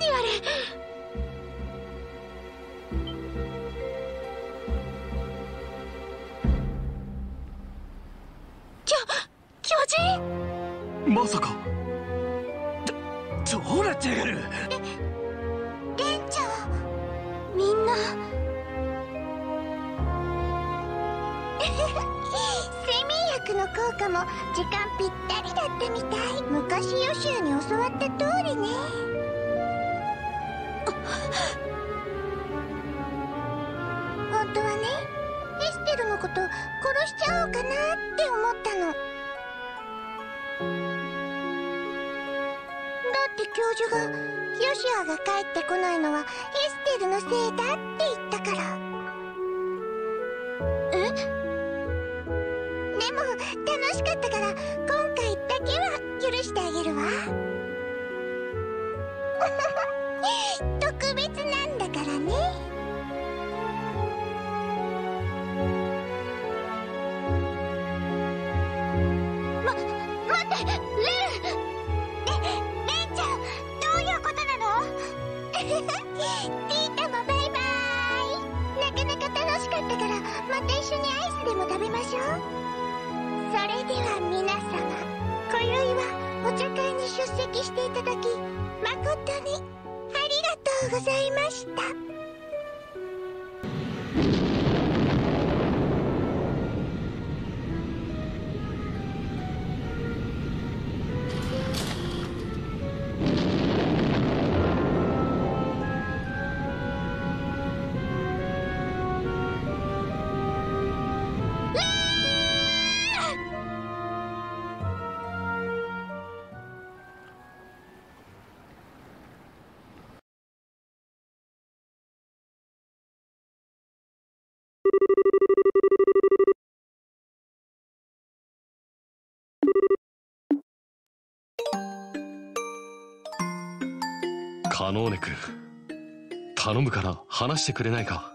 きょ巨人。 まさか。 どどうなってやがる。 レレンちゃん、みんな睡眠薬の効果も時間ぴったりだったみたい。昔ヨシアに教わった通りね。本当はね、エステルのこと殺しちゃおうかなって思ったの。だって教授がヨシアが帰ってこないのはエステルのせいだって言ったから。え？でも楽しかったから今回だけは許してあげるわ。特別なんだからね。ま、待って、レン！レ、レンちゃん、どういうことなの？ティータもバイバイ。 緒にアイスでも食べましょう。それでは皆様、今宵はお茶会に出席していただき誠にありがとうございました。 カノーネ君、頼むから話してくれないか。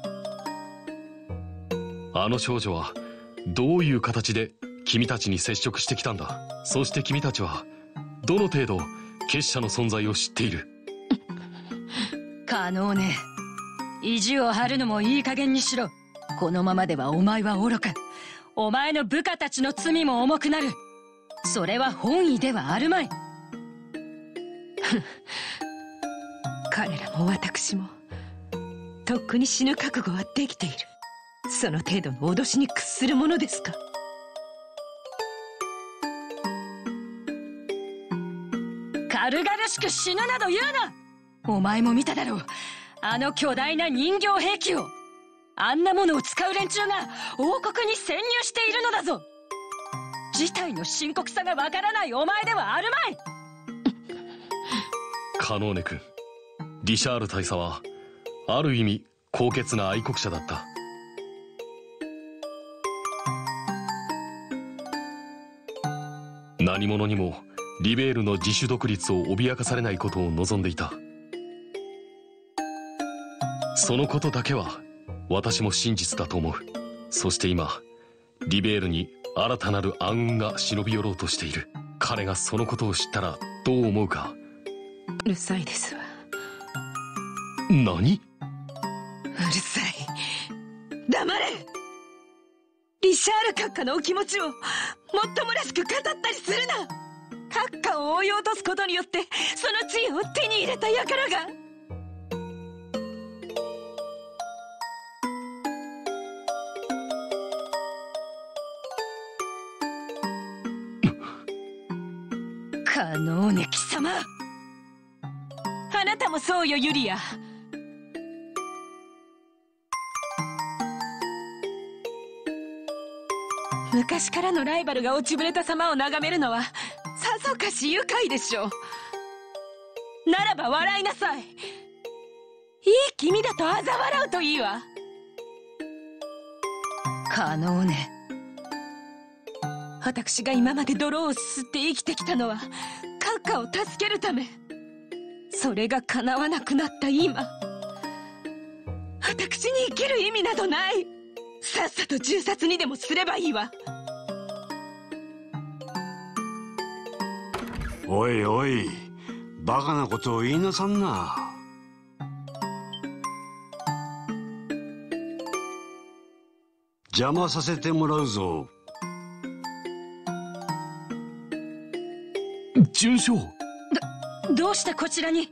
あの少女はどういう形で君たちに接触してきたんだ。そして君たちはどの程度結社の存在を知っている。 カノーネ、意地を張るのもいい加減にしろ。このままではお前は愚か、お前の部下たちの罪も重くなる。それは本意ではあるまい。彼らも私もとっくに死ぬ覚悟はできている。その程度の脅しに屈するものですか。軽々しく死ぬなど言うな。お前も見ただろう、あの巨大な人形兵器を。あんなものを使う連中が王国に潜入しているのだぞ。事態の深刻さがわからないお前ではあるまい。 カノーネ君、リシャール大佐はある意味高潔な愛国者だった。何者にもリベールの自主独立を脅かされないことを望んでいた。そのことだけは私も真実だと思う。そして今リベールに新たなる暗雲が忍び寄ろうとしている。彼がそのことを知ったらどう思うか。 うるさいですわ。 何？ うるさい。黙れ。リシャール閣下のお気持ちをもっともらしく語ったりするな。閣下を追い落とすことによってその地位を手に入れた輩が。カノーネ貴様、あなたもそうよユリア。昔からのライバルが落ちぶれた様を眺めるのはさぞかし愉快でしょう。ならば笑いなさい。いい気味だと嘲笑うといいわ。カノーネ、私が今まで泥をすすって生きてきたのは閣下を助けるため。それが叶わなくなった今、私に生きる意味などない。さっさと銃殺にでもすればいいわ。 おいおい、バカなことを言いなさんな。邪魔させてもらうぞ。 准将、 ど、どうしてこちらに？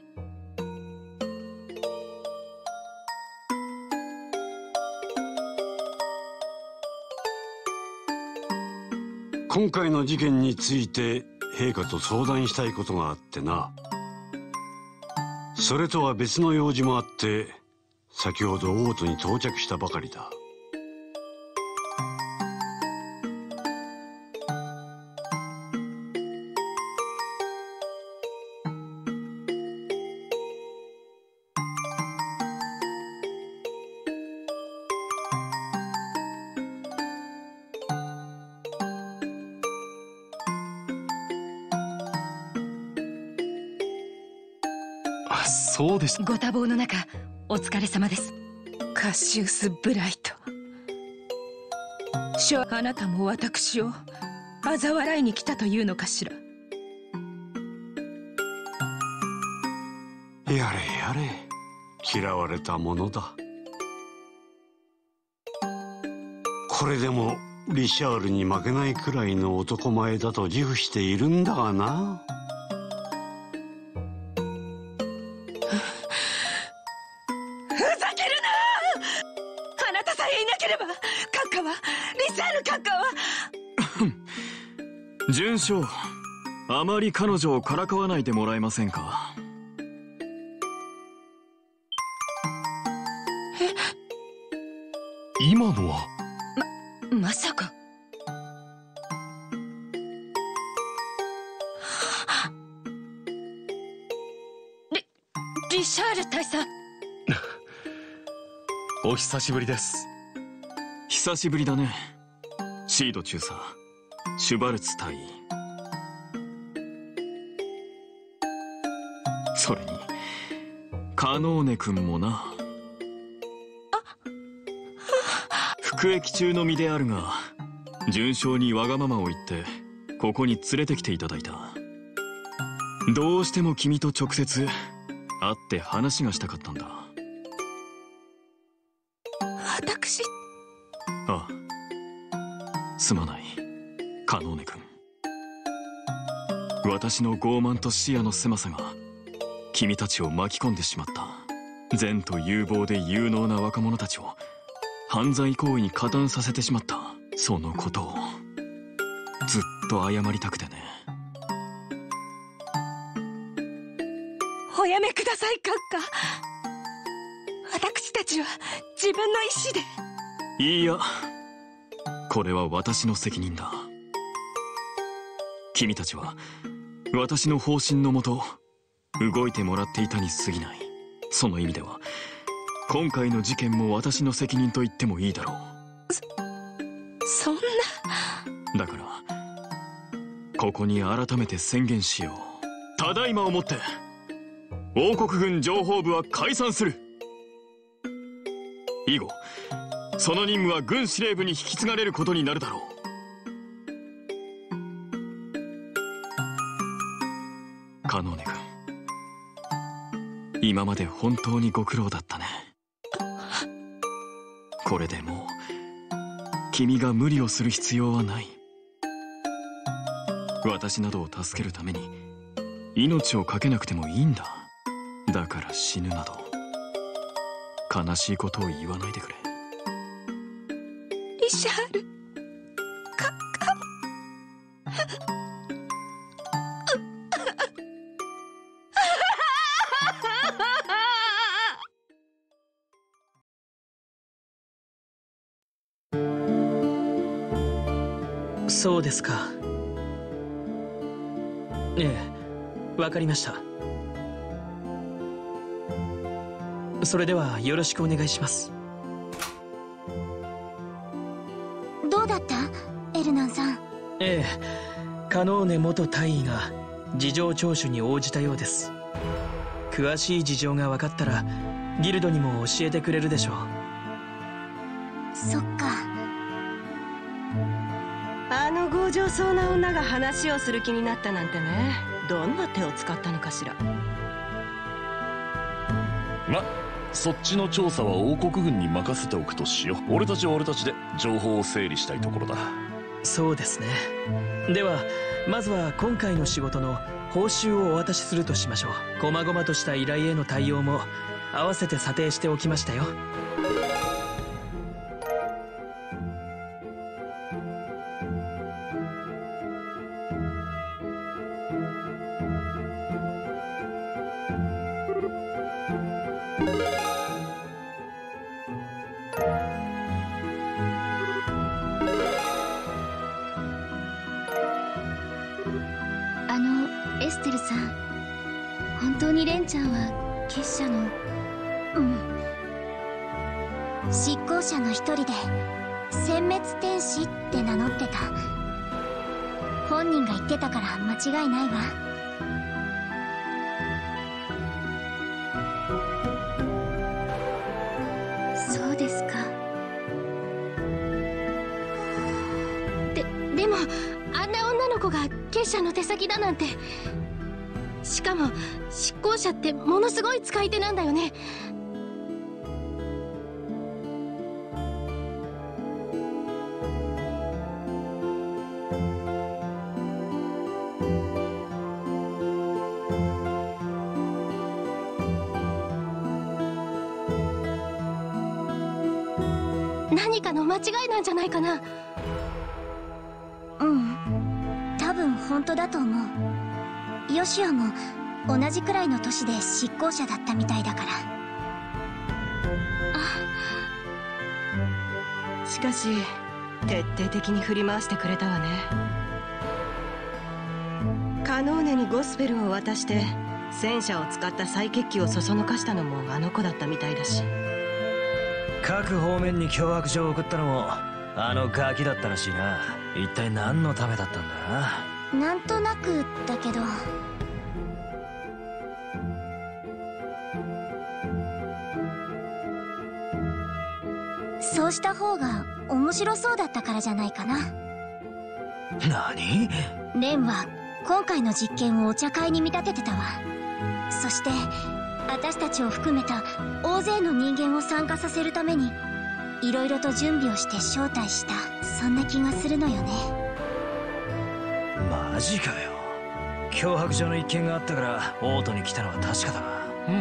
今回の事件について陛下と相談したいことがあってな。それとは別の用事もあって先ほど王都に到着したばかりだ。 そうです。 ご多忙の中お疲れ様です。カシウス・ブライト。しょ、あなたも私を嘲笑いに来たというのかしら。 やれやれ、嫌われたものだ。 これでもリシャールに負けないくらいの男前だと自負しているんだがな。 ふざけるな！あなたさえいなければ、閣下は、リシャール閣下は。 準将、あまり彼女をからかわないでもらえませんか。 え？ 今のはま、まさか。リ、リシャール大佐。 お久しぶりです。 久しぶりだね、シード中佐、シュバルツ大尉。それにカノーネ君もな。服役中の身であるが、準将にわがままを言ってここに連れてきていただいた。どうしても君と直接会って話がしたかったんだ。 私？ ああ、すまない、カノーネ君。私の傲慢と視野の狭さが君たちを巻き込んでしまった。善と有望で有能な若者たちを犯罪行為に加担させてしまった。そのことをずっと謝りたくてね。 おやめください、閣下。私たちは自分の意志で。 いいや、これは私の責任だ。君たちは私の方針のもと動いてもらっていたに過ぎない。その意味では今回の事件も私の責任と言ってもいいだろう。 そ、そんな。 だからここに改めて宣言しよう。ただいまをもって王国軍情報部は解散する。以後その任務は軍司令部に引き継がれることになるだろう。カノーネ君、今まで本当にご苦労だったね。これでもう君が無理をする必要はない。私などを助けるために命を懸けなくてもいいんだ。だから死ぬなど悲しいことを言わないでくれ。 リシャール閣下。 そうですか。ええ、わかりました。それではよろしくお願いします。 どうだったエルナンさん？ ええ、カノーネ元大尉が事情聴取に応じたようです。詳しい事情が分かったらギルドにも教えてくれるでしょう。 そっか。 あの強情そうな女が話をする気になったなんてね。どんな手を使ったのかしら。 ま、そっちの調査は王国軍に任せておくとしよう。俺たちは俺たちで情報を整理したいところだ。 そうですね。ではまずは今回の仕事の報酬をお渡しするとしましょう。細々とした依頼への対応も合わせて査定しておきましたよ。 あのエステルさん、本当にレンちゃんは結社の…うん、執行者の一人で殲滅天使って名乗ってた。本人が言ってたから間違いないわ。そうですか。 で、でもあんな女の子が結社の手先だなんて。しかも執行者ってものすごい使い手なんだよね。 何かの間違いなんじゃないかな。 うん、多分本当だと思う。ヨシアも同じくらいの年で執行者だったみたいだから。 しかし徹底的に振り回してくれたわね。カノーネにゴスペルを渡して戦車を使った再決起をそそのかしたのもあの子だったみたいだし、 各方面に脅迫状を送ったのもあのガキだったらしいな。一体何のためだったんだ？ なんとなくだけど。そうした方が面白そうだったからじゃないかな。 何？ レンは今回の実験をお茶会に見立ててたわ。そして私たちを含めた大勢の人間を参加させるためにいろいろと準備をして招待した、そんな気がするのよね。 マジかよ。脅迫状の一件があったからオートに来たのは確かだな。 うん、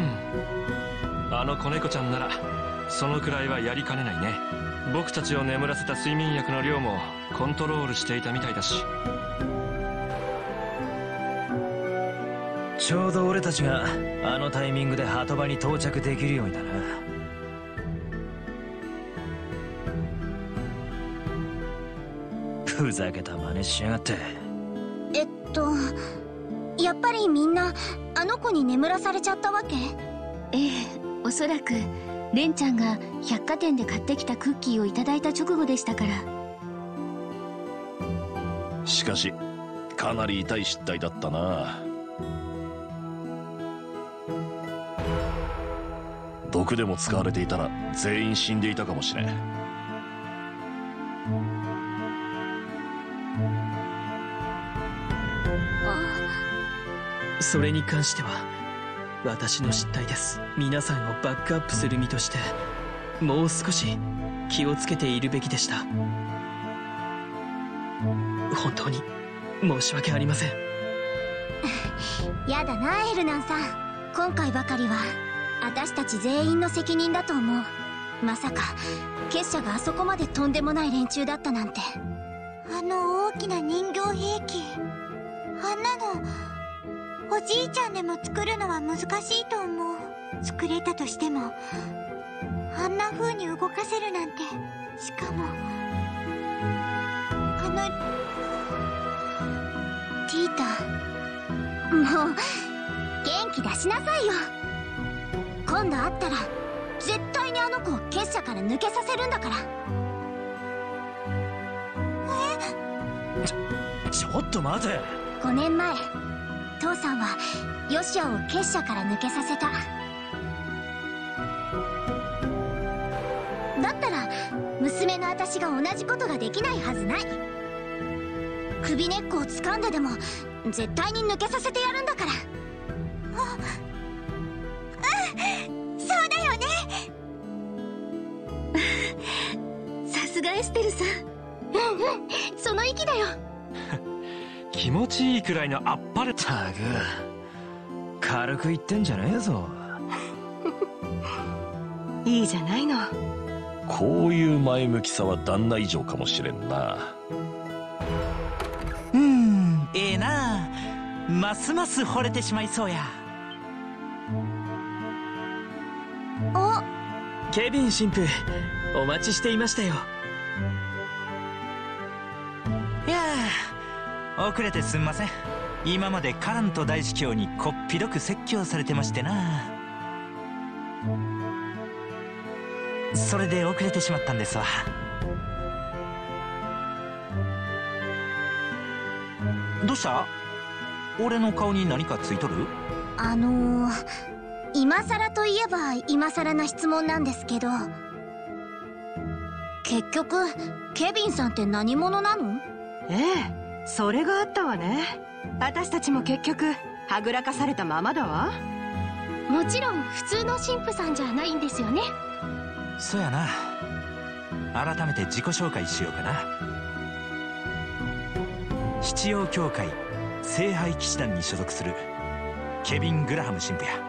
あの子猫ちゃんならそのくらいはやりかねないね。僕たちを眠らせた睡眠薬の量もコントロールしていたみたいだし。 ちょうど俺たちがあのタイミングで鳩場に到着できるようにだな。ふざけた真似しやがって。 えっとやっぱりみんなあの子に眠らされちゃったわけ？ ええ、おそらくレンちゃんが百貨店で買ってきたクッキーをいただいた直後でしたから。 しかしかなり痛い失態だったな。毒でも使われていたら全員死んでいたかもしれん。 それに関しては私の失態です。皆さんをバックアップする身としてもう少し気をつけているべきでした。本当に申し訳ありません。 やだなエルナンさん、今回ばかりは私たち全員の責任だと思う。まさか結社があそこまでとんでもない連中だったなんて。 あの大きな人形兵器、あんなのおじいちゃんでも作るのは難しいと思う。作れたとしてもあんな風に動かせるなんて。しかもあのティータ、もう元気出しなさいよ。今度会ったら絶対にあの子を結社から抜けさせるんだから。 え？ちょ、ちょっと待て。 ごねんまえ父さんはヨシアを結社から抜けさせた。だったら娘の私が同じことができないはずない。首根っこを掴んででも絶対に抜けさせてやるんだから。 あ、うん、そうだよね。さすがエステルさん。うんうん、その意気だよ。 気持ちいいくらいのあっぱれ。 たく軽く言ってんじゃねえぞ。 いいじゃないの。 こういう前向きさは旦那以上かもしれんな。 うーん、ええな。ますます惚れてしまいそうや。 お、 ケビン神父、お待ちしていましたよ。 いやあ、遅れてすんません。今までカランと大司教にこっぴどく説教されてましてな。それで遅れてしまったんですわ。どうした？俺の顔に何かついとる？ あのー、今さらといえば今さらな質問なんですけど、結局ケビンさんって何者なの？ ええ、それがあったわね。私たちも結局はぐらかされたままだわ。 もちろん普通の神父さんじゃないんですよね。 そうやな。改めて自己紹介しようかな。七葉教会聖杯騎士団に所属するケビン・グラハム神父や。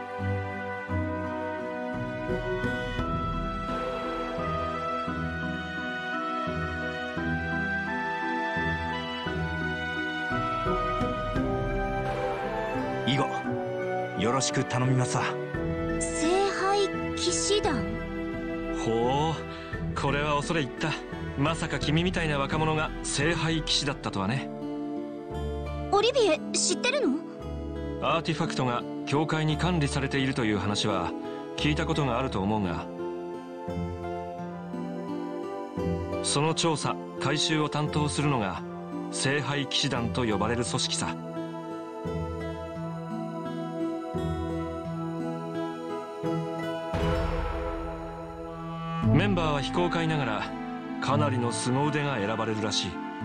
以後よろしく頼みますわ。 聖杯騎士団。 ほう、これは恐れ入った。まさか君みたいな若者が聖杯騎士だったとはね。 オリビエ知ってるの？ アーティファクトが教会に管理されているという話は聞いたことがあると思うが、その調査回収を担当するのが聖杯騎士団と呼ばれる組織さ。メンバーは非公開ながらかなりの凄腕が選ばれるらしい。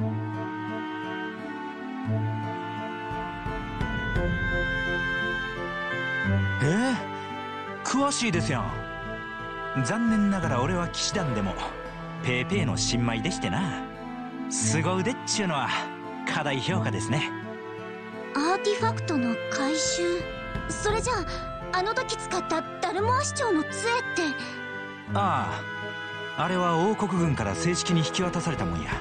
えー、詳しいですやん。残念ながら俺は騎士団でもペーペーの新米でしてな。凄腕っちゅうのは過大評価ですね。 アーティファクトの回収。それじゃああの時使ったダルモア市長の杖って。 ああ、あれは王国軍から正式に引き渡されたもんや。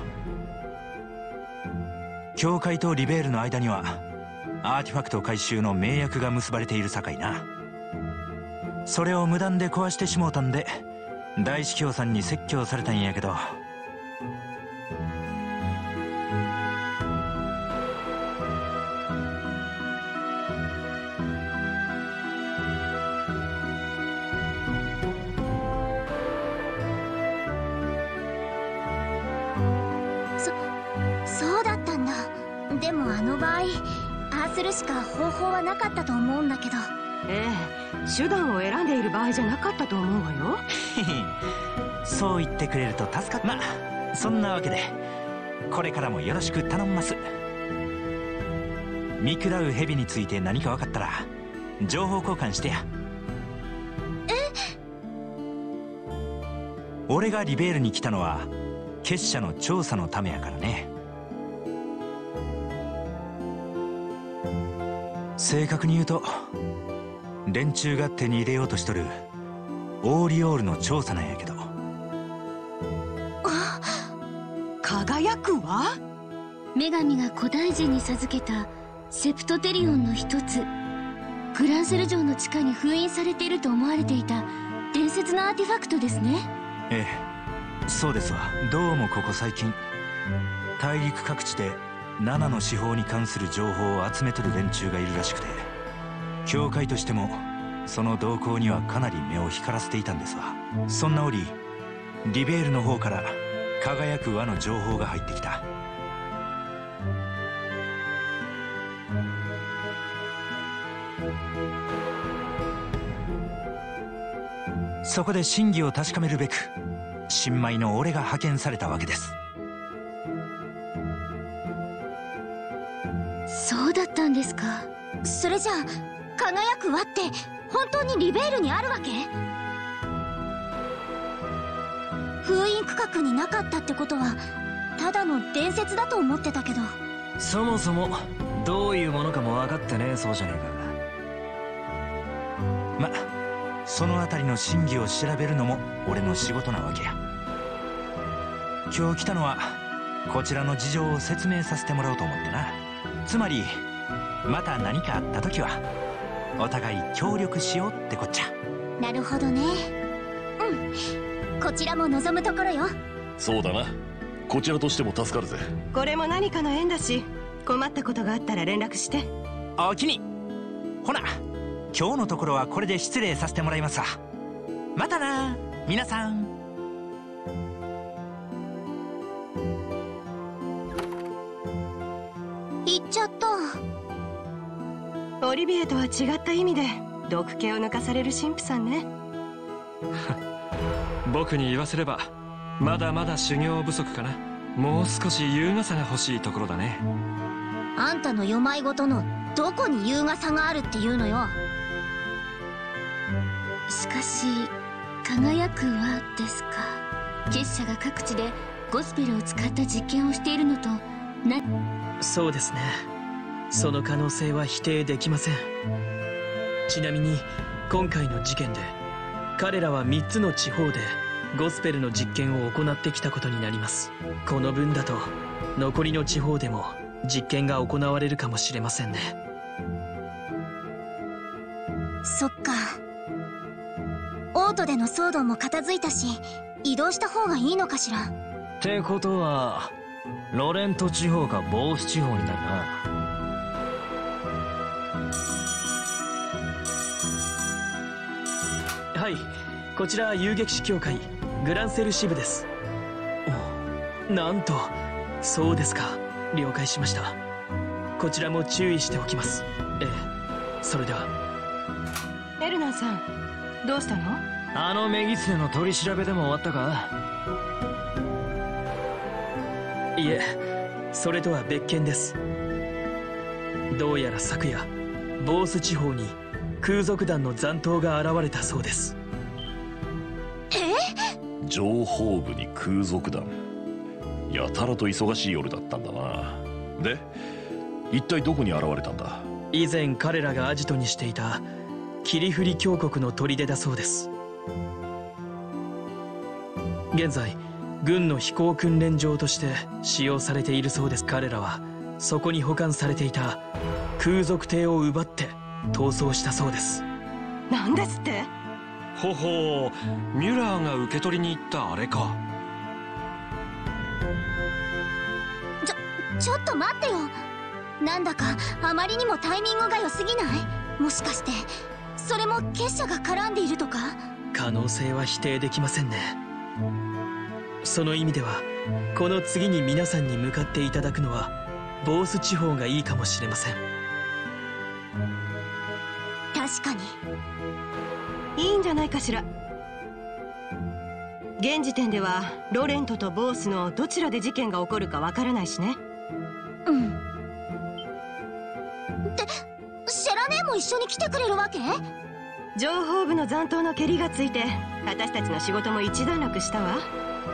教会とリベールの間にはアーティファクト回収の盟約が結ばれているさかいな。それを無断で壊してしもうたんで大司教さんに説教されたんやけど。 そそうだったんだ。でもあの場合ああするしか方法はなかったと思うんだけど。 ええ、手段を選んでいる場合じゃなかったと思うわよ。 そう言ってくれると助かっ。まあそんなわけでこれからもよろしく頼みます。見食らう蛇について何か分かったら情報交換してや。 え？ 俺がリベールに来たのは結社の調査のためやからね。正確に言うと連中が手に入れようとしとるオーリオールの調査なんやけど。 あ、輝くわ。 女神が古代人に授けたセプトテリオンの一つ、グランセル城の地下に封印されていると思われていた伝説のアーティファクトですね。 ええ、そうですわ。どうもここ最近大陸各地でナナの司法に関する情報を集めとる連中がいるらしくて、教会としてもその動向にはかなり目を光らせていたんですわ。そんな折リベールの方から輝く輪の情報が入ってきた。そこで真偽を確かめるべく新米の俺が派遣されたわけです。 そうだったんですか。それじゃあ輝く輪って本当にリベールにあるわけ？封印区画になかったってことはただの伝説だと思ってたけど。 そもそもどういうものかも分かってねえそうじゃねえか。ま、そのあたりの真偽を調べるのも俺の仕事なわけや。今日来たのはこちらの事情を説明させてもらおうと思ってな。つまりまた何かあった時はお互い協力しようってこっちゃ。 なるほどね。うん、こちらも望むところよ。 そうだな、こちらとしても助かるぜ。 これも何かの縁だし、困ったことがあったら連絡して。 おおきに。ほな今日のところはこれで失礼させてもらいますわ。またな皆さん。 行っちゃった。 オリビエとは違った意味で毒気を抜かされる神父さんね。 僕に言わせればまだまだ修行不足かな。もう少し優雅さが欲しいところだね。 あんたの世まいごとのどこに優雅さがあるっていうのよ。しかし輝く輪ですか。結社が各地でゴスペルを使った実験をしているのとな。 そうですね、その可能性は否定できません。ちなみに今回の事件で彼らはみっつの地方でゴスペルの実験を行ってきたことになります。この分だと残りの地方でも実験が行われるかもしれませんね。 そっか。オートでの騒動も片付いたし、移動した方がいいのかしら。 ってことはロレント地方かボース地方になるな。 はい、こちら遊撃士協会グランセル支部です。なんと、そうですか。了解しました。こちらも注意しておきます。ええ、それでは。 エルナンさん、どうしたの？ あのメギツネの取り調べでも終わったか？ いえ、それとは別件です。どうやら昨夜ボース地方に空賊団の残党が現れたそうです。 え？ 情報部に空賊団、やたらと忙しい夜だったんだな。で、一体どこに現れたんだ？ 以前彼らがアジトにしていた霧降り峡谷の砦だそうです。現在軍の飛行訓練場として使用されているそうです。彼らはそこに保管されていた空賊艇を奪って逃走したそうです。 なんですって？ ほほう、ミュラーが受け取りに行ったあれか。 ちょ、ちょっと待ってよ。なんだかあまりにもタイミングが良すぎない？もしかしてそれも結社が絡んでいるとか？ 可能性は否定できませんね。その意味ではこの次に皆さんに向かっていただくのはボース地方がいいかもしれません。 確かにいいんじゃないかしら。現時点ではロレントとボースのどちらで事件が起こるかわからないしね。 うん。ってシェラ姉も一緒に来てくれるわけ？ 情報部の残党の蹴りがついて私たちの仕事も一段落したわ。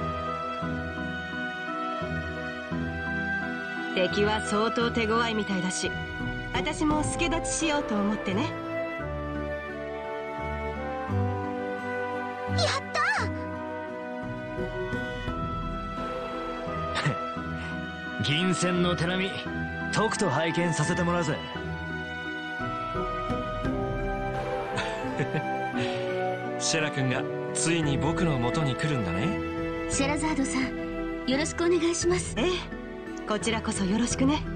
敵は相当手強いみたいだし、私も助立ちしようと思ってね。 やったー銀線の手並みとくと拝見させてもらうぜ。 シェラ君がついに僕の元に来るんだね。 シェラザードさん、よろしくお願いします。 ええ、こちらこそよろしくね。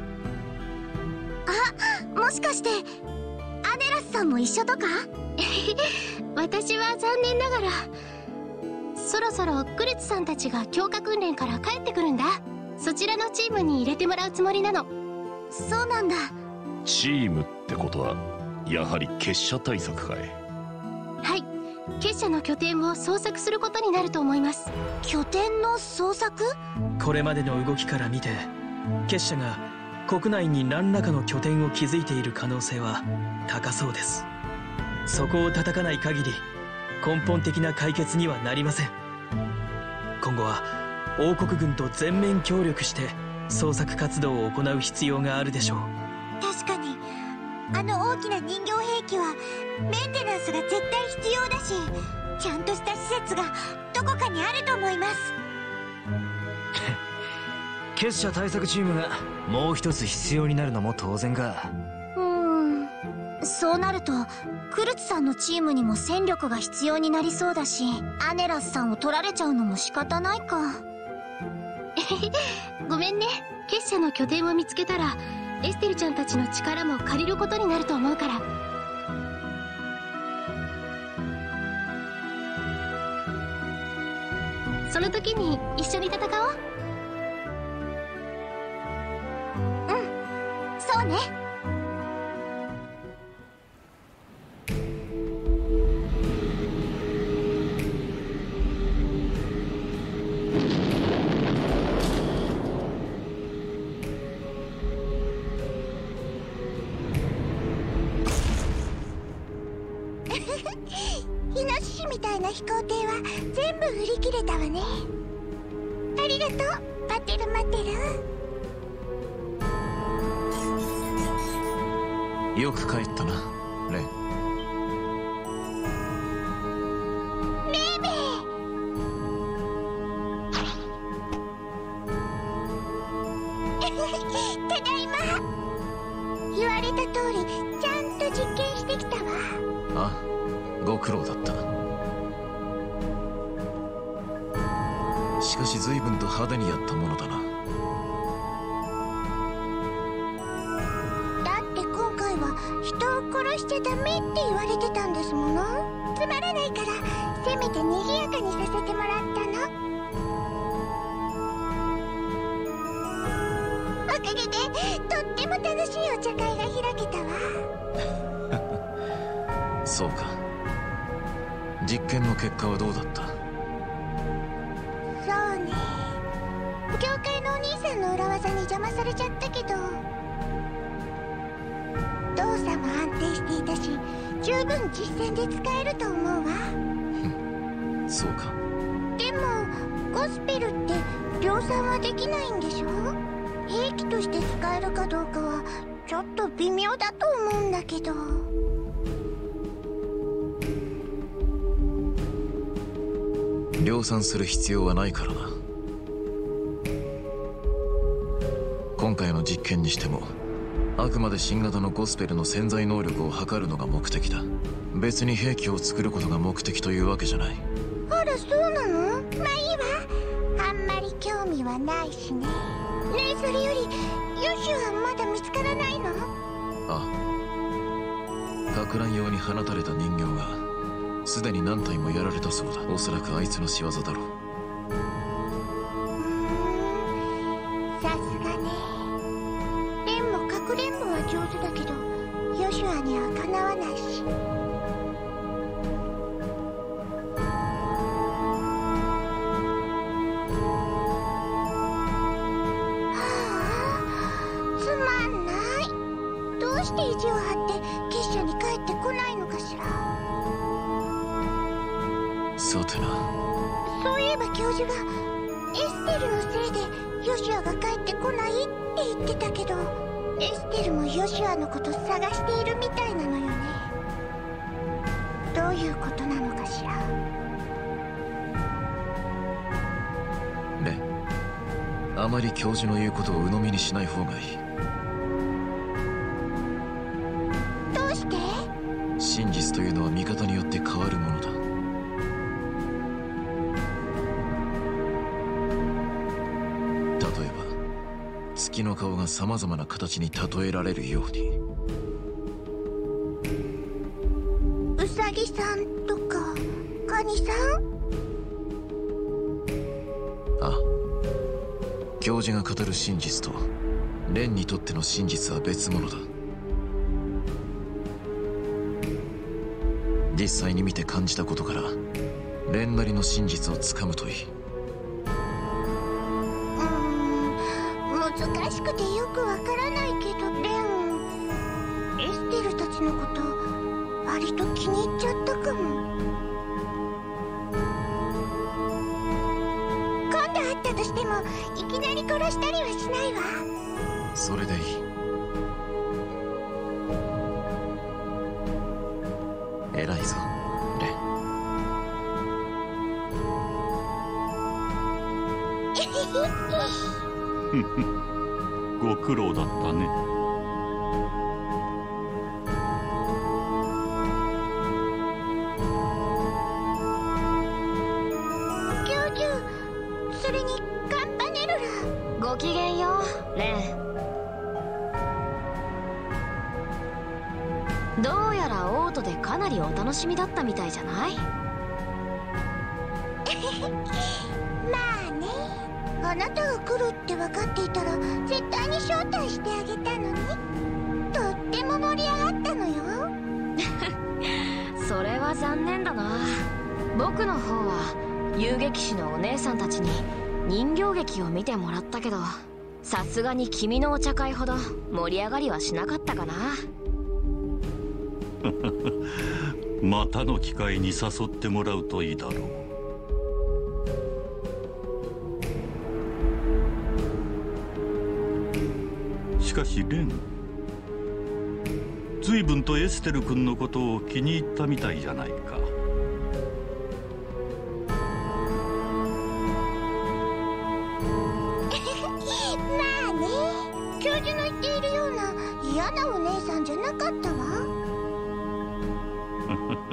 あ、もしかしてアネラスさんも一緒とか？ 私は残念ながらそろそろクルツさんたちが強化訓練から帰ってくるんだ。そちらのチームに入れてもらうつもりなの。 そうなんだ。 チームってことはやはり結社対策かい？ はい、結社の拠点を捜索することになると思います。 拠点の捜索？ これまでの動きから見て結社が国内に何らかの拠点を築いている可能性は高そうです。そこを叩かない限り根本的な解決にはなりません。今後は王国軍と全面協力して捜索活動を行う必要があるでしょう。 確かにあの大きな人形兵器はメンテナンスが絶対必要だし、ちゃんとした施設がどこかにあると思います。 結社対策チームがもう一つ必要になるのも当然か。 うーん、そうなるとクルツさんのチームにも戦力が必要になりそうだし、アネラスさんを取られちゃうのも仕方ないか。 ごめんね。結社の拠点を見つけたらエステルちゃんたちの力も借りることになると思うから。その時に一緒に戦おう。 うん、そうね。イノシシみたいな飛行艇は全部売り切れたわね。ありがとう、パテルマテル。よく帰ったな、レン。 メイメイ。ただいま。言われた通りちゃんと実験してきたわ。 あ、ご苦労だった。しかし随分と派手にやったものだな。 だって今回は人を殺しちゃダメって言われてたんですもの。つまらないからせめて賑やかにさせてもらったの。おかげでとっても楽しいお茶会が開けたわ。 そうか。実験の結果はどうだった？ そうね、教会のお兄さんの裏技に邪魔されちゃったけど、動作も安定していたし十分実戦で使えると思うわ。 そうか。 でもゴスペルって量産はできないんでしょ？兵器として使えるかどうかはちょっと微妙だと思うんだけど。 量産する必要はないからな。今回の実験にしてもあくまで新型のゴスペルの潜在能力を測るのが目的だ。別に兵器を作ることが目的というわけじゃない。 あら、そうなの？まあいいわ。あんまり興味はないしね。ねえ、それよりヨシュはまだ見つからないの？ ああ、か乱用に放たれた人形がすでに何体もやられたそうだ。おそらくあいつの仕業だろう。 さすがね。レンもかくれんぼは上手だけどヨシュアにはかなわないし。はあ、つまんない。どうして意地を張って結社に帰ってこないのかしら。 さてな。 そういえば教授がエステルのせいでヨシュアが帰ってこないって言ってたけど、エステルもヨシュアのこと探しているみたいなのよね。どういうことなのかしら。 レン、あまり教授の言うことを鵜呑みにしない方がいい。 どうして？ 真実というのは見方によって変わるものだ。月の顔がさまざまな形に例えられるように。 ウサギさんとかカニさん？ ああ、教授が語る真実とレンにとっての真実は別物だ。実際に見て感じたことからレンなりの真実をつかむといい。 難しくてよくわからないけど、レン、エステルたちのこと割と気に入っちゃったかも。今度会ったとしてもいきなり殺したりはしないわ。 それでいい。偉いぞレン。 ご苦労だったね。 教授、それにカンパネルラ。 ごきげんよう、レン。どうやらオートでかなりお楽しみだったみたいじゃない？ まあね、あなたが来るって分かっていたら絶対に招待してあげたのに。とっても盛り上がったのよ。 それは残念だな。僕の方は遊撃士のお姉さんたちに人形劇を見てもらったけど、さすがに君のお茶会ほど盛り上がりはしなかったかな。 またの機会に誘ってもらうといいだろう。しかしレン、随分とエステル君のことを気に入ったみたいじゃないか。 まあね、教授の言っているような嫌なお姉さんじゃなかったわ。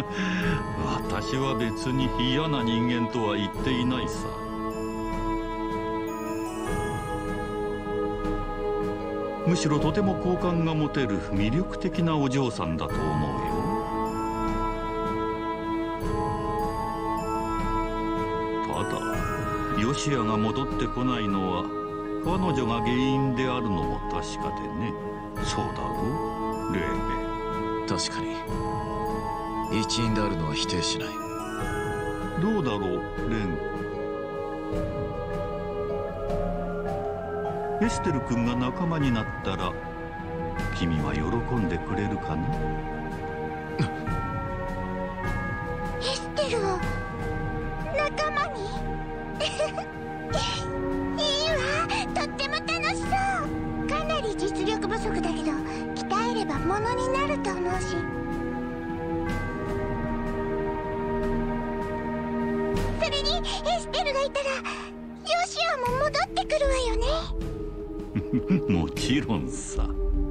私は別に嫌な人間とは言っていないさ。むしろとても好感が持てる魅力的なお嬢さんだと思うよ。ただヨシアが戻ってこないのは彼女が原因であるのも確かでね。そうだろう、レーベ。 確かに一員であるのは否定しない。 どうだろう、レン。エステル君が仲間になったら君は喜んでくれるかな。 エステルを仲間にいいわ、とっても楽しそう。かなり実力不足だけど鍛えればものになると思うし。それにエステルがいたらヨシアも戻ってくるわよね。 もちろんさ。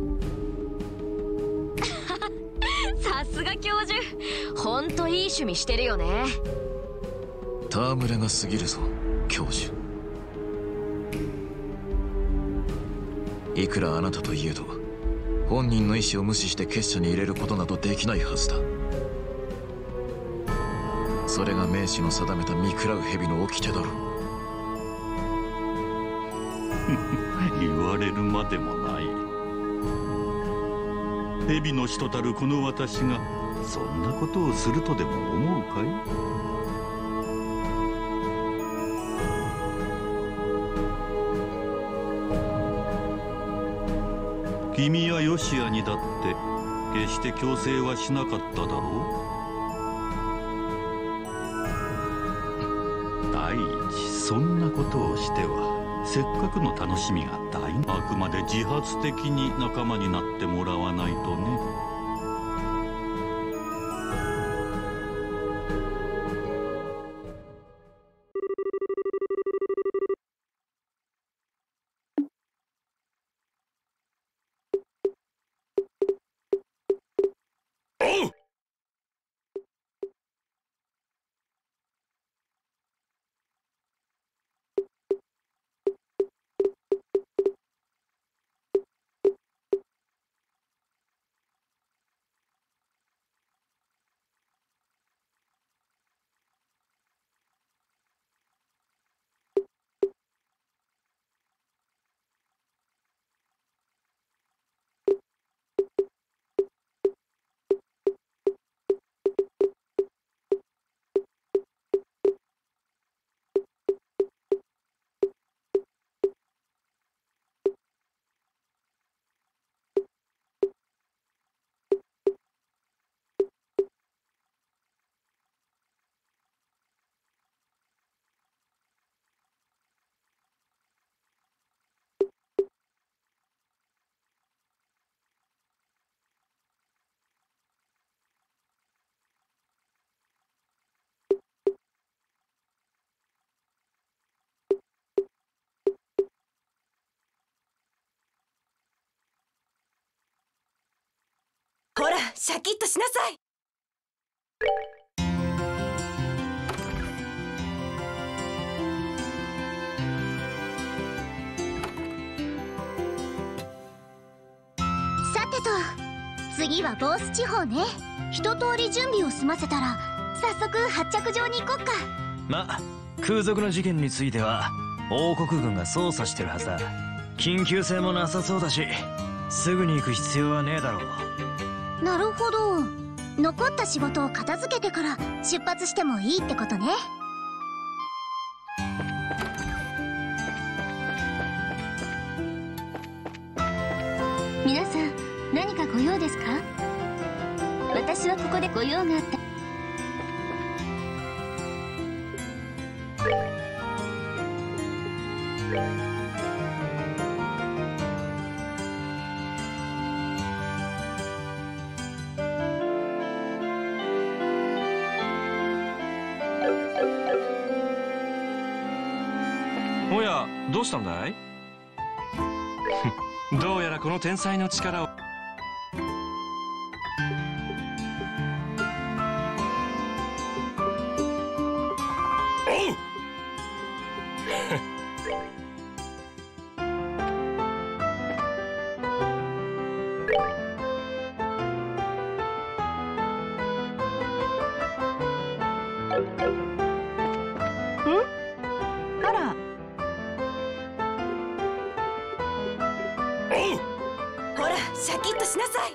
さすが教授、ほんといい趣味してるよね。 戯れが過ぎるぞ教授。いくらあなたといえど本人の意思を無視して結社に入れることなどできないはずだ。それが命使の定めた見喰らう蛇の掟だろう。 言われるまでもない。蛇の使徒たるこの私がそんなことをするとでも思うかい。君やヨシアにだって決して強制はしなかっただろう。第一、そんなことをしてはせっかくの楽しみが大あくまで自発的に仲間になってもらわないとね。 ほら、シャキッとしなさい。 さてと、次はボース地方ね。一通り準備を済ませたら早速発着場に行こっか。 ま、空賊の事件については王国軍が捜査してるはずだ。緊急性もなさそうだしすぐに行く必要はねえだろう。 なるほど、残った仕事を片付けてから出発してもいいってことね。皆さん何かご用ですか？私はここでご用があった。 おや、どうしたんだい？どうやらこの天才の力をシャキッとしなさい。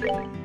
だ。